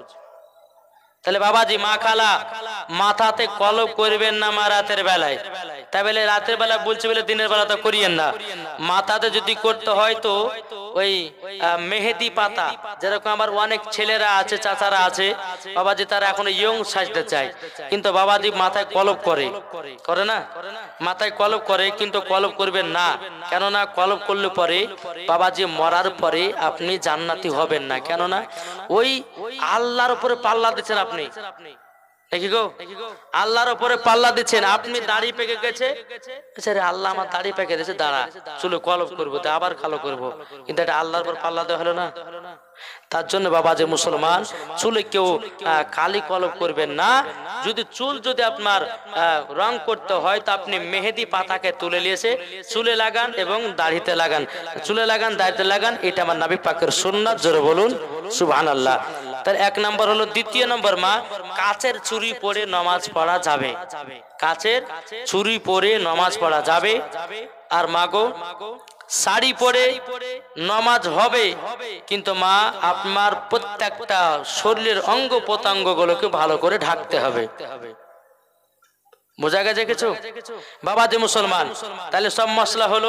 তাহলে বাবাজি মা খালা মাথাতে কলপ করবেন না মা রাতের বেলায়, তাই বলে রাতের বেলা বলছে বলে দিনের বেলা তো করিয়েন না। মাথাতে যদি করতে হয় তো ওই মেহেদি পাতা, যেরকম আমার অনেক ছেলেরা আছে, চাচারা আছে বাবাজি, তারা এখন ইয়ং সাজতে চায়, কিন্তু বাবাজি মাথায় কলপ করে করে না, মাথায় কলপ করে, কিন্তু কলপ করবেন না। কেননা কলপ করলে পরে বাবাজি মরার পরে আপনি জান্নাতি হবেন না। কেননা ওই আল্লাহর উপরে পাল্লা দিচ্ছেন আপনি, দেখি গো আল্লাহর উপরে পাল্লা দিচ্ছেন। আপনি দাড়ি পেকে গেছে, আল্লাহ আমার দাড়ি পেকে দিয়েছে, দাঁড়া চুলে কলপ করবো, আবার কালো করবো, কিন্তু এটা আল্লাহর উপর পাল্লা দেওয়া হলো না। তার জন্য বাবা যে মুসলমান, চুলে কেউ কালি কলপ করবেন না। যদি চুল যদি আপনার রং করতে হয় তো আপনি মেহেদি পাতাকে তুলে নিয়েছে চুলে লাগান এবং দাড়িতে লাগান, চুলে লাগান দাড়িতে লাগান, এটা আমার নবী পাকের সুন্নাত। জোরে বলুন সুবহানাল্লাহ। তার এক নম্বর হলো। দ্বিতীয় নম্বর মা, কাচের চুড়ি পরে নামাজ পড়া যাবে, কাচের চুড়ি পরে নামাজ পড়া যাবে। আর মাগো শাড়ি পরে নামাজ হবে, কিন্তু মা আপনার প্রত্যেকটা শরীরের অঙ্গ প্রত্যঙ্গগুলোকে ভালো করে ঢাকতে হবে। বোঝা গেছে কিছু বাবা যে মুসলমান? তাহলে সব মশলা হলো।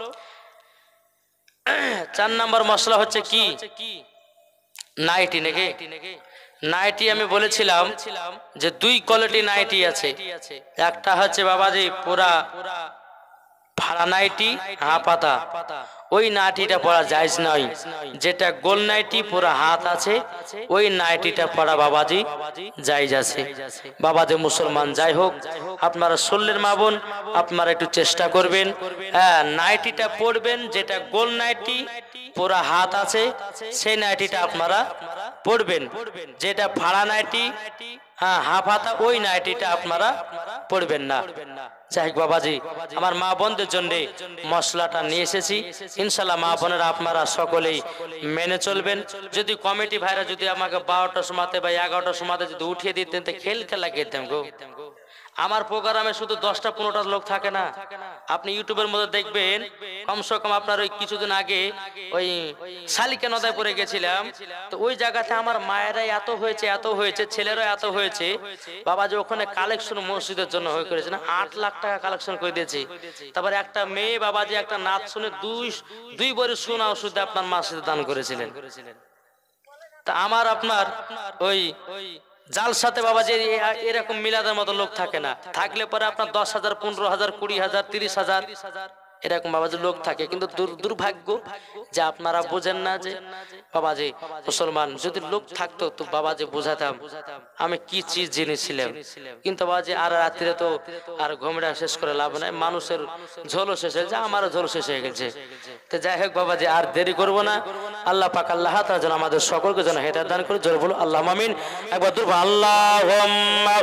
চার নম্বর মশলা হচ্ছে কি? নাইটি। নাকি নাইটি আমি বলেছিলাম যে দুই কোয়ালিটি নাইটি আছে। একটা হচ্ছে বাবাজি পুরা ফাড়া নাইটি, হা পাতা, ওই নাইটিটা পরা জায়েজ নয়। যেটা গোল নাইটি পুরা হাত আছে, ওই নাইটিটা পরা বাবাজি জায়েজ আছে। বাবাজি মুসলমান যাই হোক, আপনারা শরীরের মা বোন আপনারা একটু চেষ্টা করবেন, হ্যাঁ নাইটিটা পরবেন। যেটা গোল নাইটি পুরা হাত আছে সেই নাইটিটা আপনারা পরবেন। যেটা ফাড়া নাইটি, হ্যাঁ হাফ হাতা, ওই নাইটিটা আপনারা পরবেন না। যাই হোক বাবাজি, আমার মা বোনদের জন্য মশলাটা নিয়ে এসেছি। ইনশাল্লাহ মা বোনেরা আপনারা সকলেই মেনে চলবেন। যদি কমিটি ভাইরা যদি আমাকে বারোটার সময়তে বা এগারোটার সময়তে যদি উঠিয়ে দিতেন তো খেল খেলা খেলতাম গো। আমার প্রোগ্রামে শুধু দশটা পনেরোটা লোক থাকে না। আপনি ইউটিউবের মধ্যে দেখবেন কমসে কম আপনার ওই কিছুদিন আগে ওই শালিকা নদায় পড়ে গেছিলাম, তো ওই জায়গাতে আমার মায়েরাই এত হয়েছে এত হয়েছে ছেলেরা এত হয়েছে বাবাজি, ওখানে কালেকশন মসজিদের জন্য হয়ে করেছে না, আট লাখ টাকা কালেকশন করে দিয়েছে। তারপরে একটা মেয়ে বাবাজি একটা নাচ শুনে দুই দুই বছর সোনা ওষুধে আপনার মসজিদে দান করেছিলেন। তা আমার আপনার ওই জাল সাথে বাবাজি এরকম মিলাদের মতো লোক থাকে না। থাকলে পরে আপনার দশ হাজার পনেরো হাজার কুড়ি হাজার তিরিশ হাজার এরকম বাবাজি লোক থাকে। কিন্তু দুর্ভাগ্য যে আপনারা বোঝেন না যে বাবাজি মুসলমান যদি লোক থাকতো তো বাবাজি বোঝাতাম আমি কি চিজ জেনেছিলাম। কিন্তু বাবাজি আর রাত্রে তো আর ঘুমটা শেষ করে লাভ নাই, মানুষের ঝোলও শেষ হয়ে যায়, আমারও ঝোল শেষ হয়ে গেছে। তো যাই হোক বাবাজি আর দেরি করবো না। আল্লাহ পাক আল্লাহ তাআলা যেন আমাদের সকলকে যেন হেদায়েত দান করে। জোরে বলো আল্লাহ আমিন। একবার দুর্ব আল্লাহুম্মা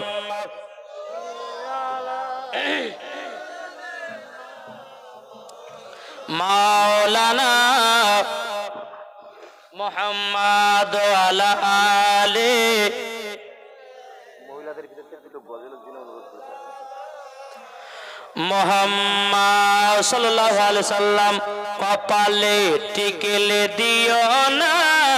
মাওলানা মুহাম্মদ আলা আলি মুহাম্মদ সাল্লাল্লাহু আলাইহি সাল্লাম কপালে টিকলে দিও না,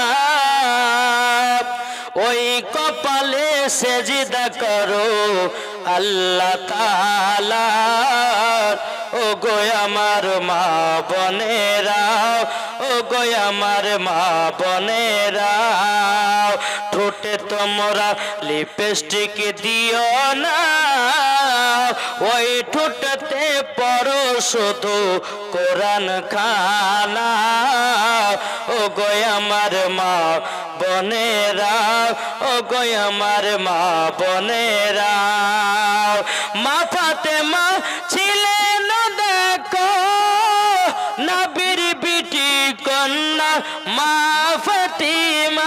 ওই কপালে সেজদা করো আল্লাহ তাআলা। ও গো আমার মা বোনেরা, ও গো আমার মা বোনেরা, ঠোঁটে তোমরা লিপস্টিক দিও না, ওই ঠোঁটতে পড়ো শুধু কোরআন খানা। ও গো আমার মা বোনেরা, ও গো আমার মা বোনেরা, মা ফাতেমা ছিলেন দেখো নবীর বিটি কন্যা মা ফাতিমা।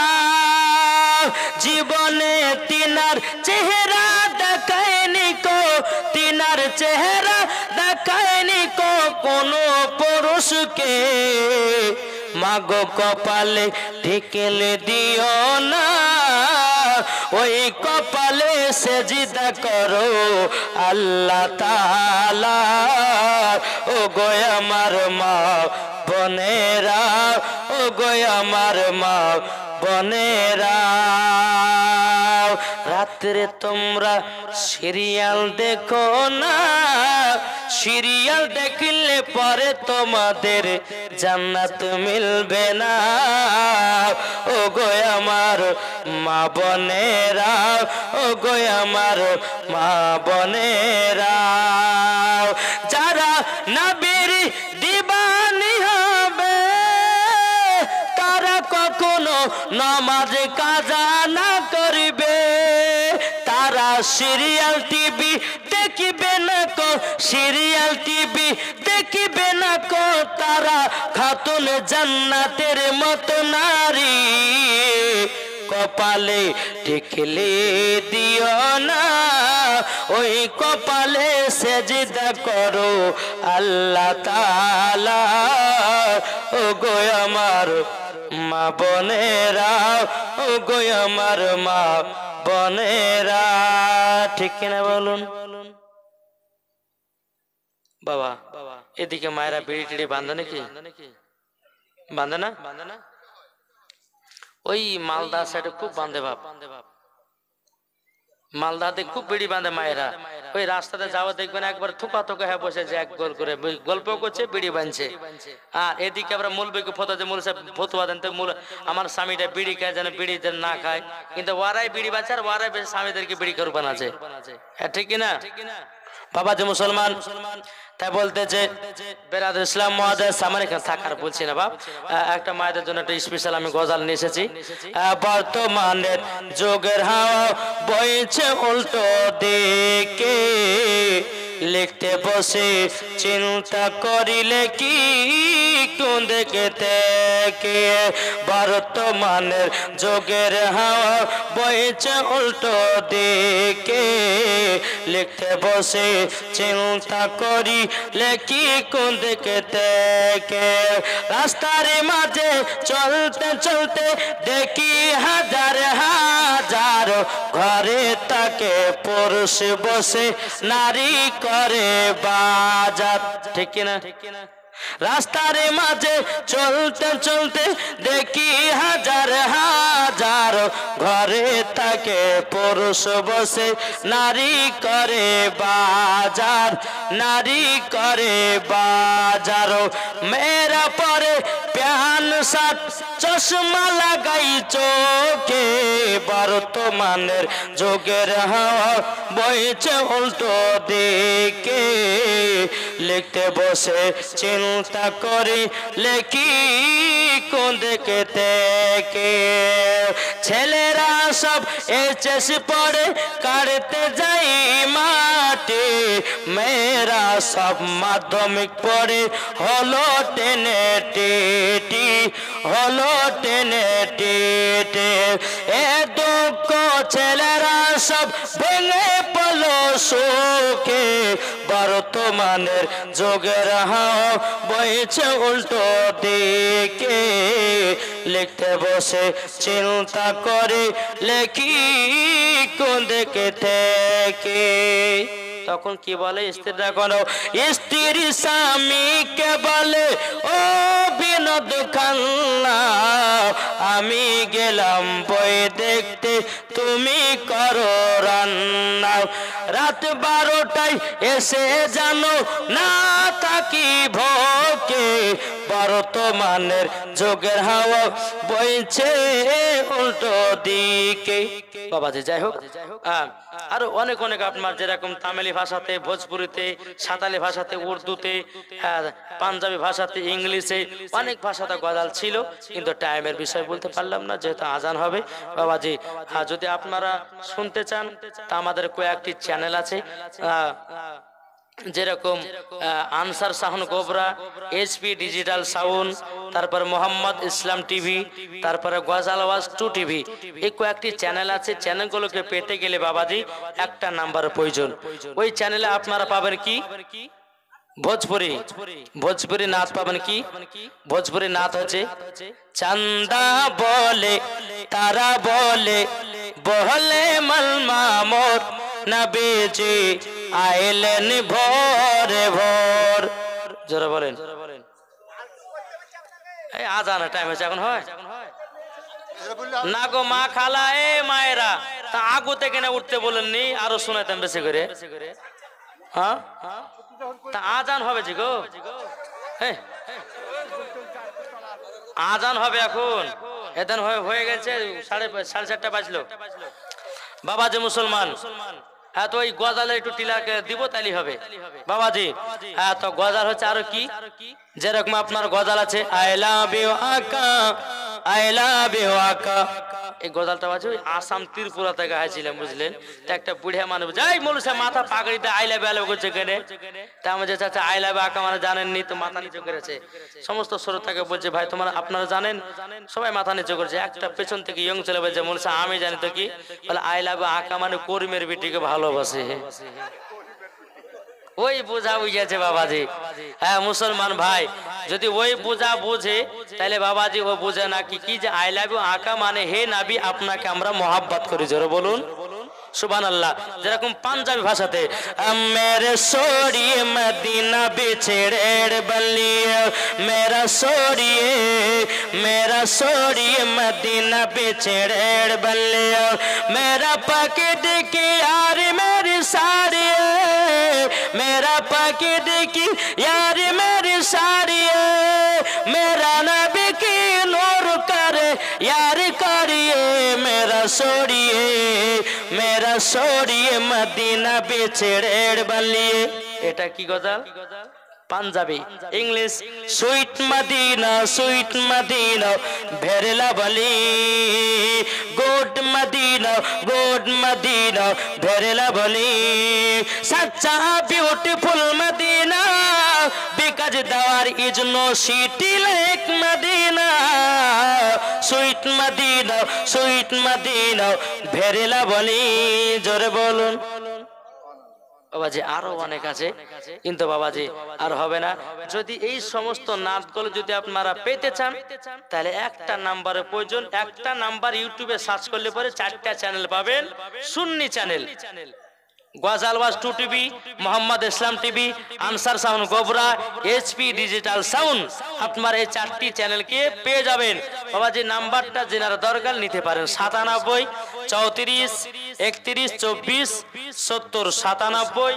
জীবনে তিনার চেহারা দেখায়নি কো, তিনার চেহারা দেখায়নি কো কোনো পুরুষকে। মাগো কপালে টিকলে দিও না, ওই কপালে সেজদা করো আল্লাহ তাআলা। ও গো আমার মা বোনেরা, ও গো আমার মা বোনেরা, রাত্রে তোমরা সিরিয়াল দেখো না, সিরিয়াল দেখলে পরে তোমাদের জান্নাত মিলবে না। ও গো আমার মা বোনেরা, ও গো আমার মা বোনেরা, যারা নবীর দিবানি হবে তারা কখনো নামাজ কাজা না করবে। তারা সিরিয়াল টিভি দেখিবে না কো, সিরিয়াল টিভি দেখিবে না কো, তারা খাতুন জান্নাতের মতো নারী। কপালে টিকলে দিও না, ওই কপালে সেজদা করো আল্লাহ তাআলা। ও গো আমার মা বোনেরা, ও গো আমার মা বোনেরা, ঠিক কিনা বলুন? বাবা এদিকে মায়েরা বিড়ি টিড়ি বাঁধে নাকি বাঁধে না ওই মালদা সাইডে খুব বাঁধে বাপ মালদাতে খুব বিড়ি বাঁধে মায়েরা ওই রাস্তাতে যাওয়া দেখবেন একবার থুকা থুকা হয়ে বসে যে এক গোল করে গল্প করছে বিড়ি বাঁধছে আর এদিকে আমরা মূলবিকে ফতো যে মূল ফতুয়া দেন তো মূল আমার স্বামীটা বিড়ি খায় যেন বিড়ি যেন না খায় কিন্তু ওয়ারাই বিড়ি বাঁধছে আর ওয়ারাই বেশি স্বামীদেরকে বিড়ি করে বানাচ্ছে হ্যাঁ ঠিক কিনা বাবা যে মুসলমান তাই বলতেছে বেরাদুল ইসলাম মহাদেশ আমার এখানে থাকার বলছি না বাপ একটা মায়েদের জন্য একটা স্পেশাল আমি গজাল নিয়ে এসেছি বর্তমানের যুগের হাওয়া বইছে উল্টো দিকে লিখতে বসে চিন্তা করিলে কি কোন দিকে থেকে বর্তমানের যুগের হাওয়া বইছে উল্টো দিকে লিখতে বসে চিন্তা করি লেখি কোন দিকে থেকে রাস্তার মাঝে চলতে চলতে দেখি হাজার হাজার ঘরে তাকে পুরুষ বসে নারী করে বাজার ঠিক না রাস্তার মাঝে চলতে চলতে দেখি হাজার হাজার ঘরে তাকে পুরুষ বসে নারী করে বাজার নারী করে বাজার মেয়েরা পরে প্যান সাত চশমা লাগাই চোখে বর্তমানের যুগের হাওয়া বইছে উল্টো দিকে লিখতে বসে চিন্তা করি লেখি কোন দিকে থেকে ছেলেরা সব এইচএস পড়ে কাটতে যাই মাটি মেয়েরা সব মাধ্যমিক পড়ে হলো টেনে টিটি হলো টেনে টিটি এ দুঃখ ছেলেরা সব ভেঙে পলো সুখে বর্তমানের যুগের হাওয়া বইছে উল্টো দিকে লিখতে বসে চিন্তা করে লেখি কোন দিকে থেকে তখন কি বলে স্ত্রীরা কোনো স্ত্রী স্বামীকে বলে ও বিনোদ খান্না আমি গেলাম বই দেখতে তুমি করো রান্না রাত বারোটায় এসে জানো না থাকি ভোকে বর্তমানের যুগের হাওয়া বইছে উল্টো দিকে বাবাজি যাই হোক আরো অনেক অনেক আপনার যেরকম তামিলি ভাষাতে ভোজপুরিতে সাঁতালি ভাষাতে উর্দুতে পাঞ্জাবি ভাষাতে ইংলিশে অনেক ভাষাতে গজাল ছিল কিন্তু টাইমের বিষয় বলতে পারলাম না যেহেতু আজান হবে বাবাজি যদি আপনারা শুনতে চান তা আমাদের কয়েকটি চ্যানেল আছে যেরকম আনসার সাহন গোবরা এইচপি ডিজিটাল সাউন্ড তারপর মোহাম্মদ ইসলাম টিভি তারপরে গজাল আওয়াজ টু টিভি এই কয়েকটি চ্যানেল আছে চ্যানেলগুলোকে পেতে গেলে বাবাজি একটা নাম্বার প্রয়োজন ওই চ্যানেলে আপনারা পাবেন কি ভোজপুরি ভোজপুরি নাচ পাবেন কি ভোজপুরি নাচ হচ্ছে চান্দা বলে তারা বলে বহলে মালমা মোর নবীজি আইলেন ভোরে ভোর জোরে বলেন এই আজান টাইম হয়েছে এখন হয় না গো মা খালা এ মায়েরা তা আগু থেকে না উঠতে বলেননি আরো শোনাতাম বেশি করে হ্যাঁ তা আজান হবে জি গো আজান হবে এখন এদিন হয়ে গেছে সাড়ে সাড়ে চারটা বাজলো বাবাজি মুসলমান হ্যাঁ তো ওই গজালে একটু টিলাকে দিব তাইলে হবে বাবাজি হ্যাঁ তো গজাল হচ্ছে আরো কি যেরকম আপনার গজাল আছে আই লাভ ইউ আকা আই লাভ ইউ আকা এই গজালটা আছে ওই আসাম ত্রিপুরা থেকে আইছিলাম বুঝলেন তা একটা বুড়িয়া মানুষ যাই মনুষ্য মাথা পাগড়িতে আই লাভ আলো করছে কেনে তা আমার যে চাচা আই লাভ আকা মানে জানেননি তো মাথা নিচু করেছে সমস্ত শ্রোতাকে বলছে ভাই তোমার আপনারা জানেন সবাই মাথা নিচু করেছে একটা পেছন থেকে ইয়ং ছেলে বলছে মনুষ্য আমি জানি তো কি বলে আই লাভ আকা মানে করিমের বিটিকে ভালোবাসে ওই বোঝা বুঝেছে বাবাজি হ্যাঁ মুসলমান ভাই যদি ওই বোঝা বুঝে তাহলে বাবাজি ও বুঝে না কি কি যে আই লাভ ইউ আকা মানে হে নবী আপনাকে আমরা মহাব্বত করি জোরে বলুন সুবহানাল্লাহ। যেরকম পাঞ্জাবি ভাষাতে মেরে সোড়িয়ে মদিনা বিছড়ের বলিয়ে মেরা সোড়িয়ে মেরা সোড়িয়ে মদিনা বিছড়ের বলিয়ে मेरा पकड़ की यार मेरी साड़ी मेरा पकड़ की यार मेरी साड़ी मेरा नबी की नूर करे यार करिए मेरा सोड़िए मेरा सोड़िए मदीना बिछड़ेर बलिए এটা কি গজল Punjabi English sweet Madina sweet Madina ভেরলা বলি গুড মদিনা গুড মদিনা ভেরলা বলি সচ্চা beautiful Madina because there is no city like Madina sweet Madina sweet Madina ভেরলা বলি জোরে বলুন বাবাজি। আরো অনেক আছে কিন্তু বাবাজি আর হবে না। যদি এই সমস্ত নাচগুলো যদি আপনারা পেতে চান তাহলে একটা নাম্বারের প্রয়োজন। একটা নাম্বার ইউটিউবে সার্চ করলে পরে চারটা চ্যানেল পাবেন। Sunni channel Gazalwaz two TV, Mohammad Islam TV, Ansar sound Gobra, HP digital sound. আপনার এই চারটি চ্যানেলকে পেয়ে যাবেন বাবাজি। নাম্বারটা যেনারা দরকার নিতে পারেন সাতানব্বই চৌত্রিশ একত্রিশ চব্বিশ সত্তর সাতানব্বই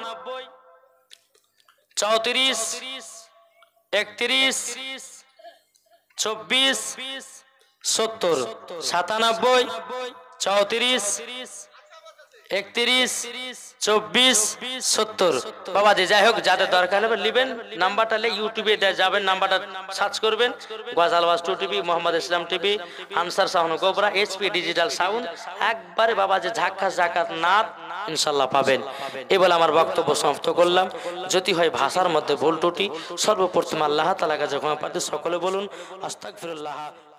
চৌত্রিশ একত্রিশ চব্বিশ সত্তর সাতানব্বই চৌত্রিশ একত্রিশ চব্বিশ সত্তর বাবাজি। যাই হোক যাদের দরকার হবে নেবেন নাম্বারটা লে ইউটিউবে যাবেন, নাম্বারটা সার্চ করবেন Gazalwaz two TV, Mohammad Islam TV, Ansar sound Gobra, HP digital sound. একবারে বাবাজি ঝাক্কা জাকাত নাত ইনশাল্লাহ পাবেন। এই বলে আমার বক্তব্য সমাপ্ত করলাম। যদি হয় ভাষার মধ্যে ভুল ত্রুটি সর্বপ্রথম আল্লাহ তাআলা কাছে ক্ষমা প্রার্থী। সকলে বলুন আস্তাগফিরুল্লাহ।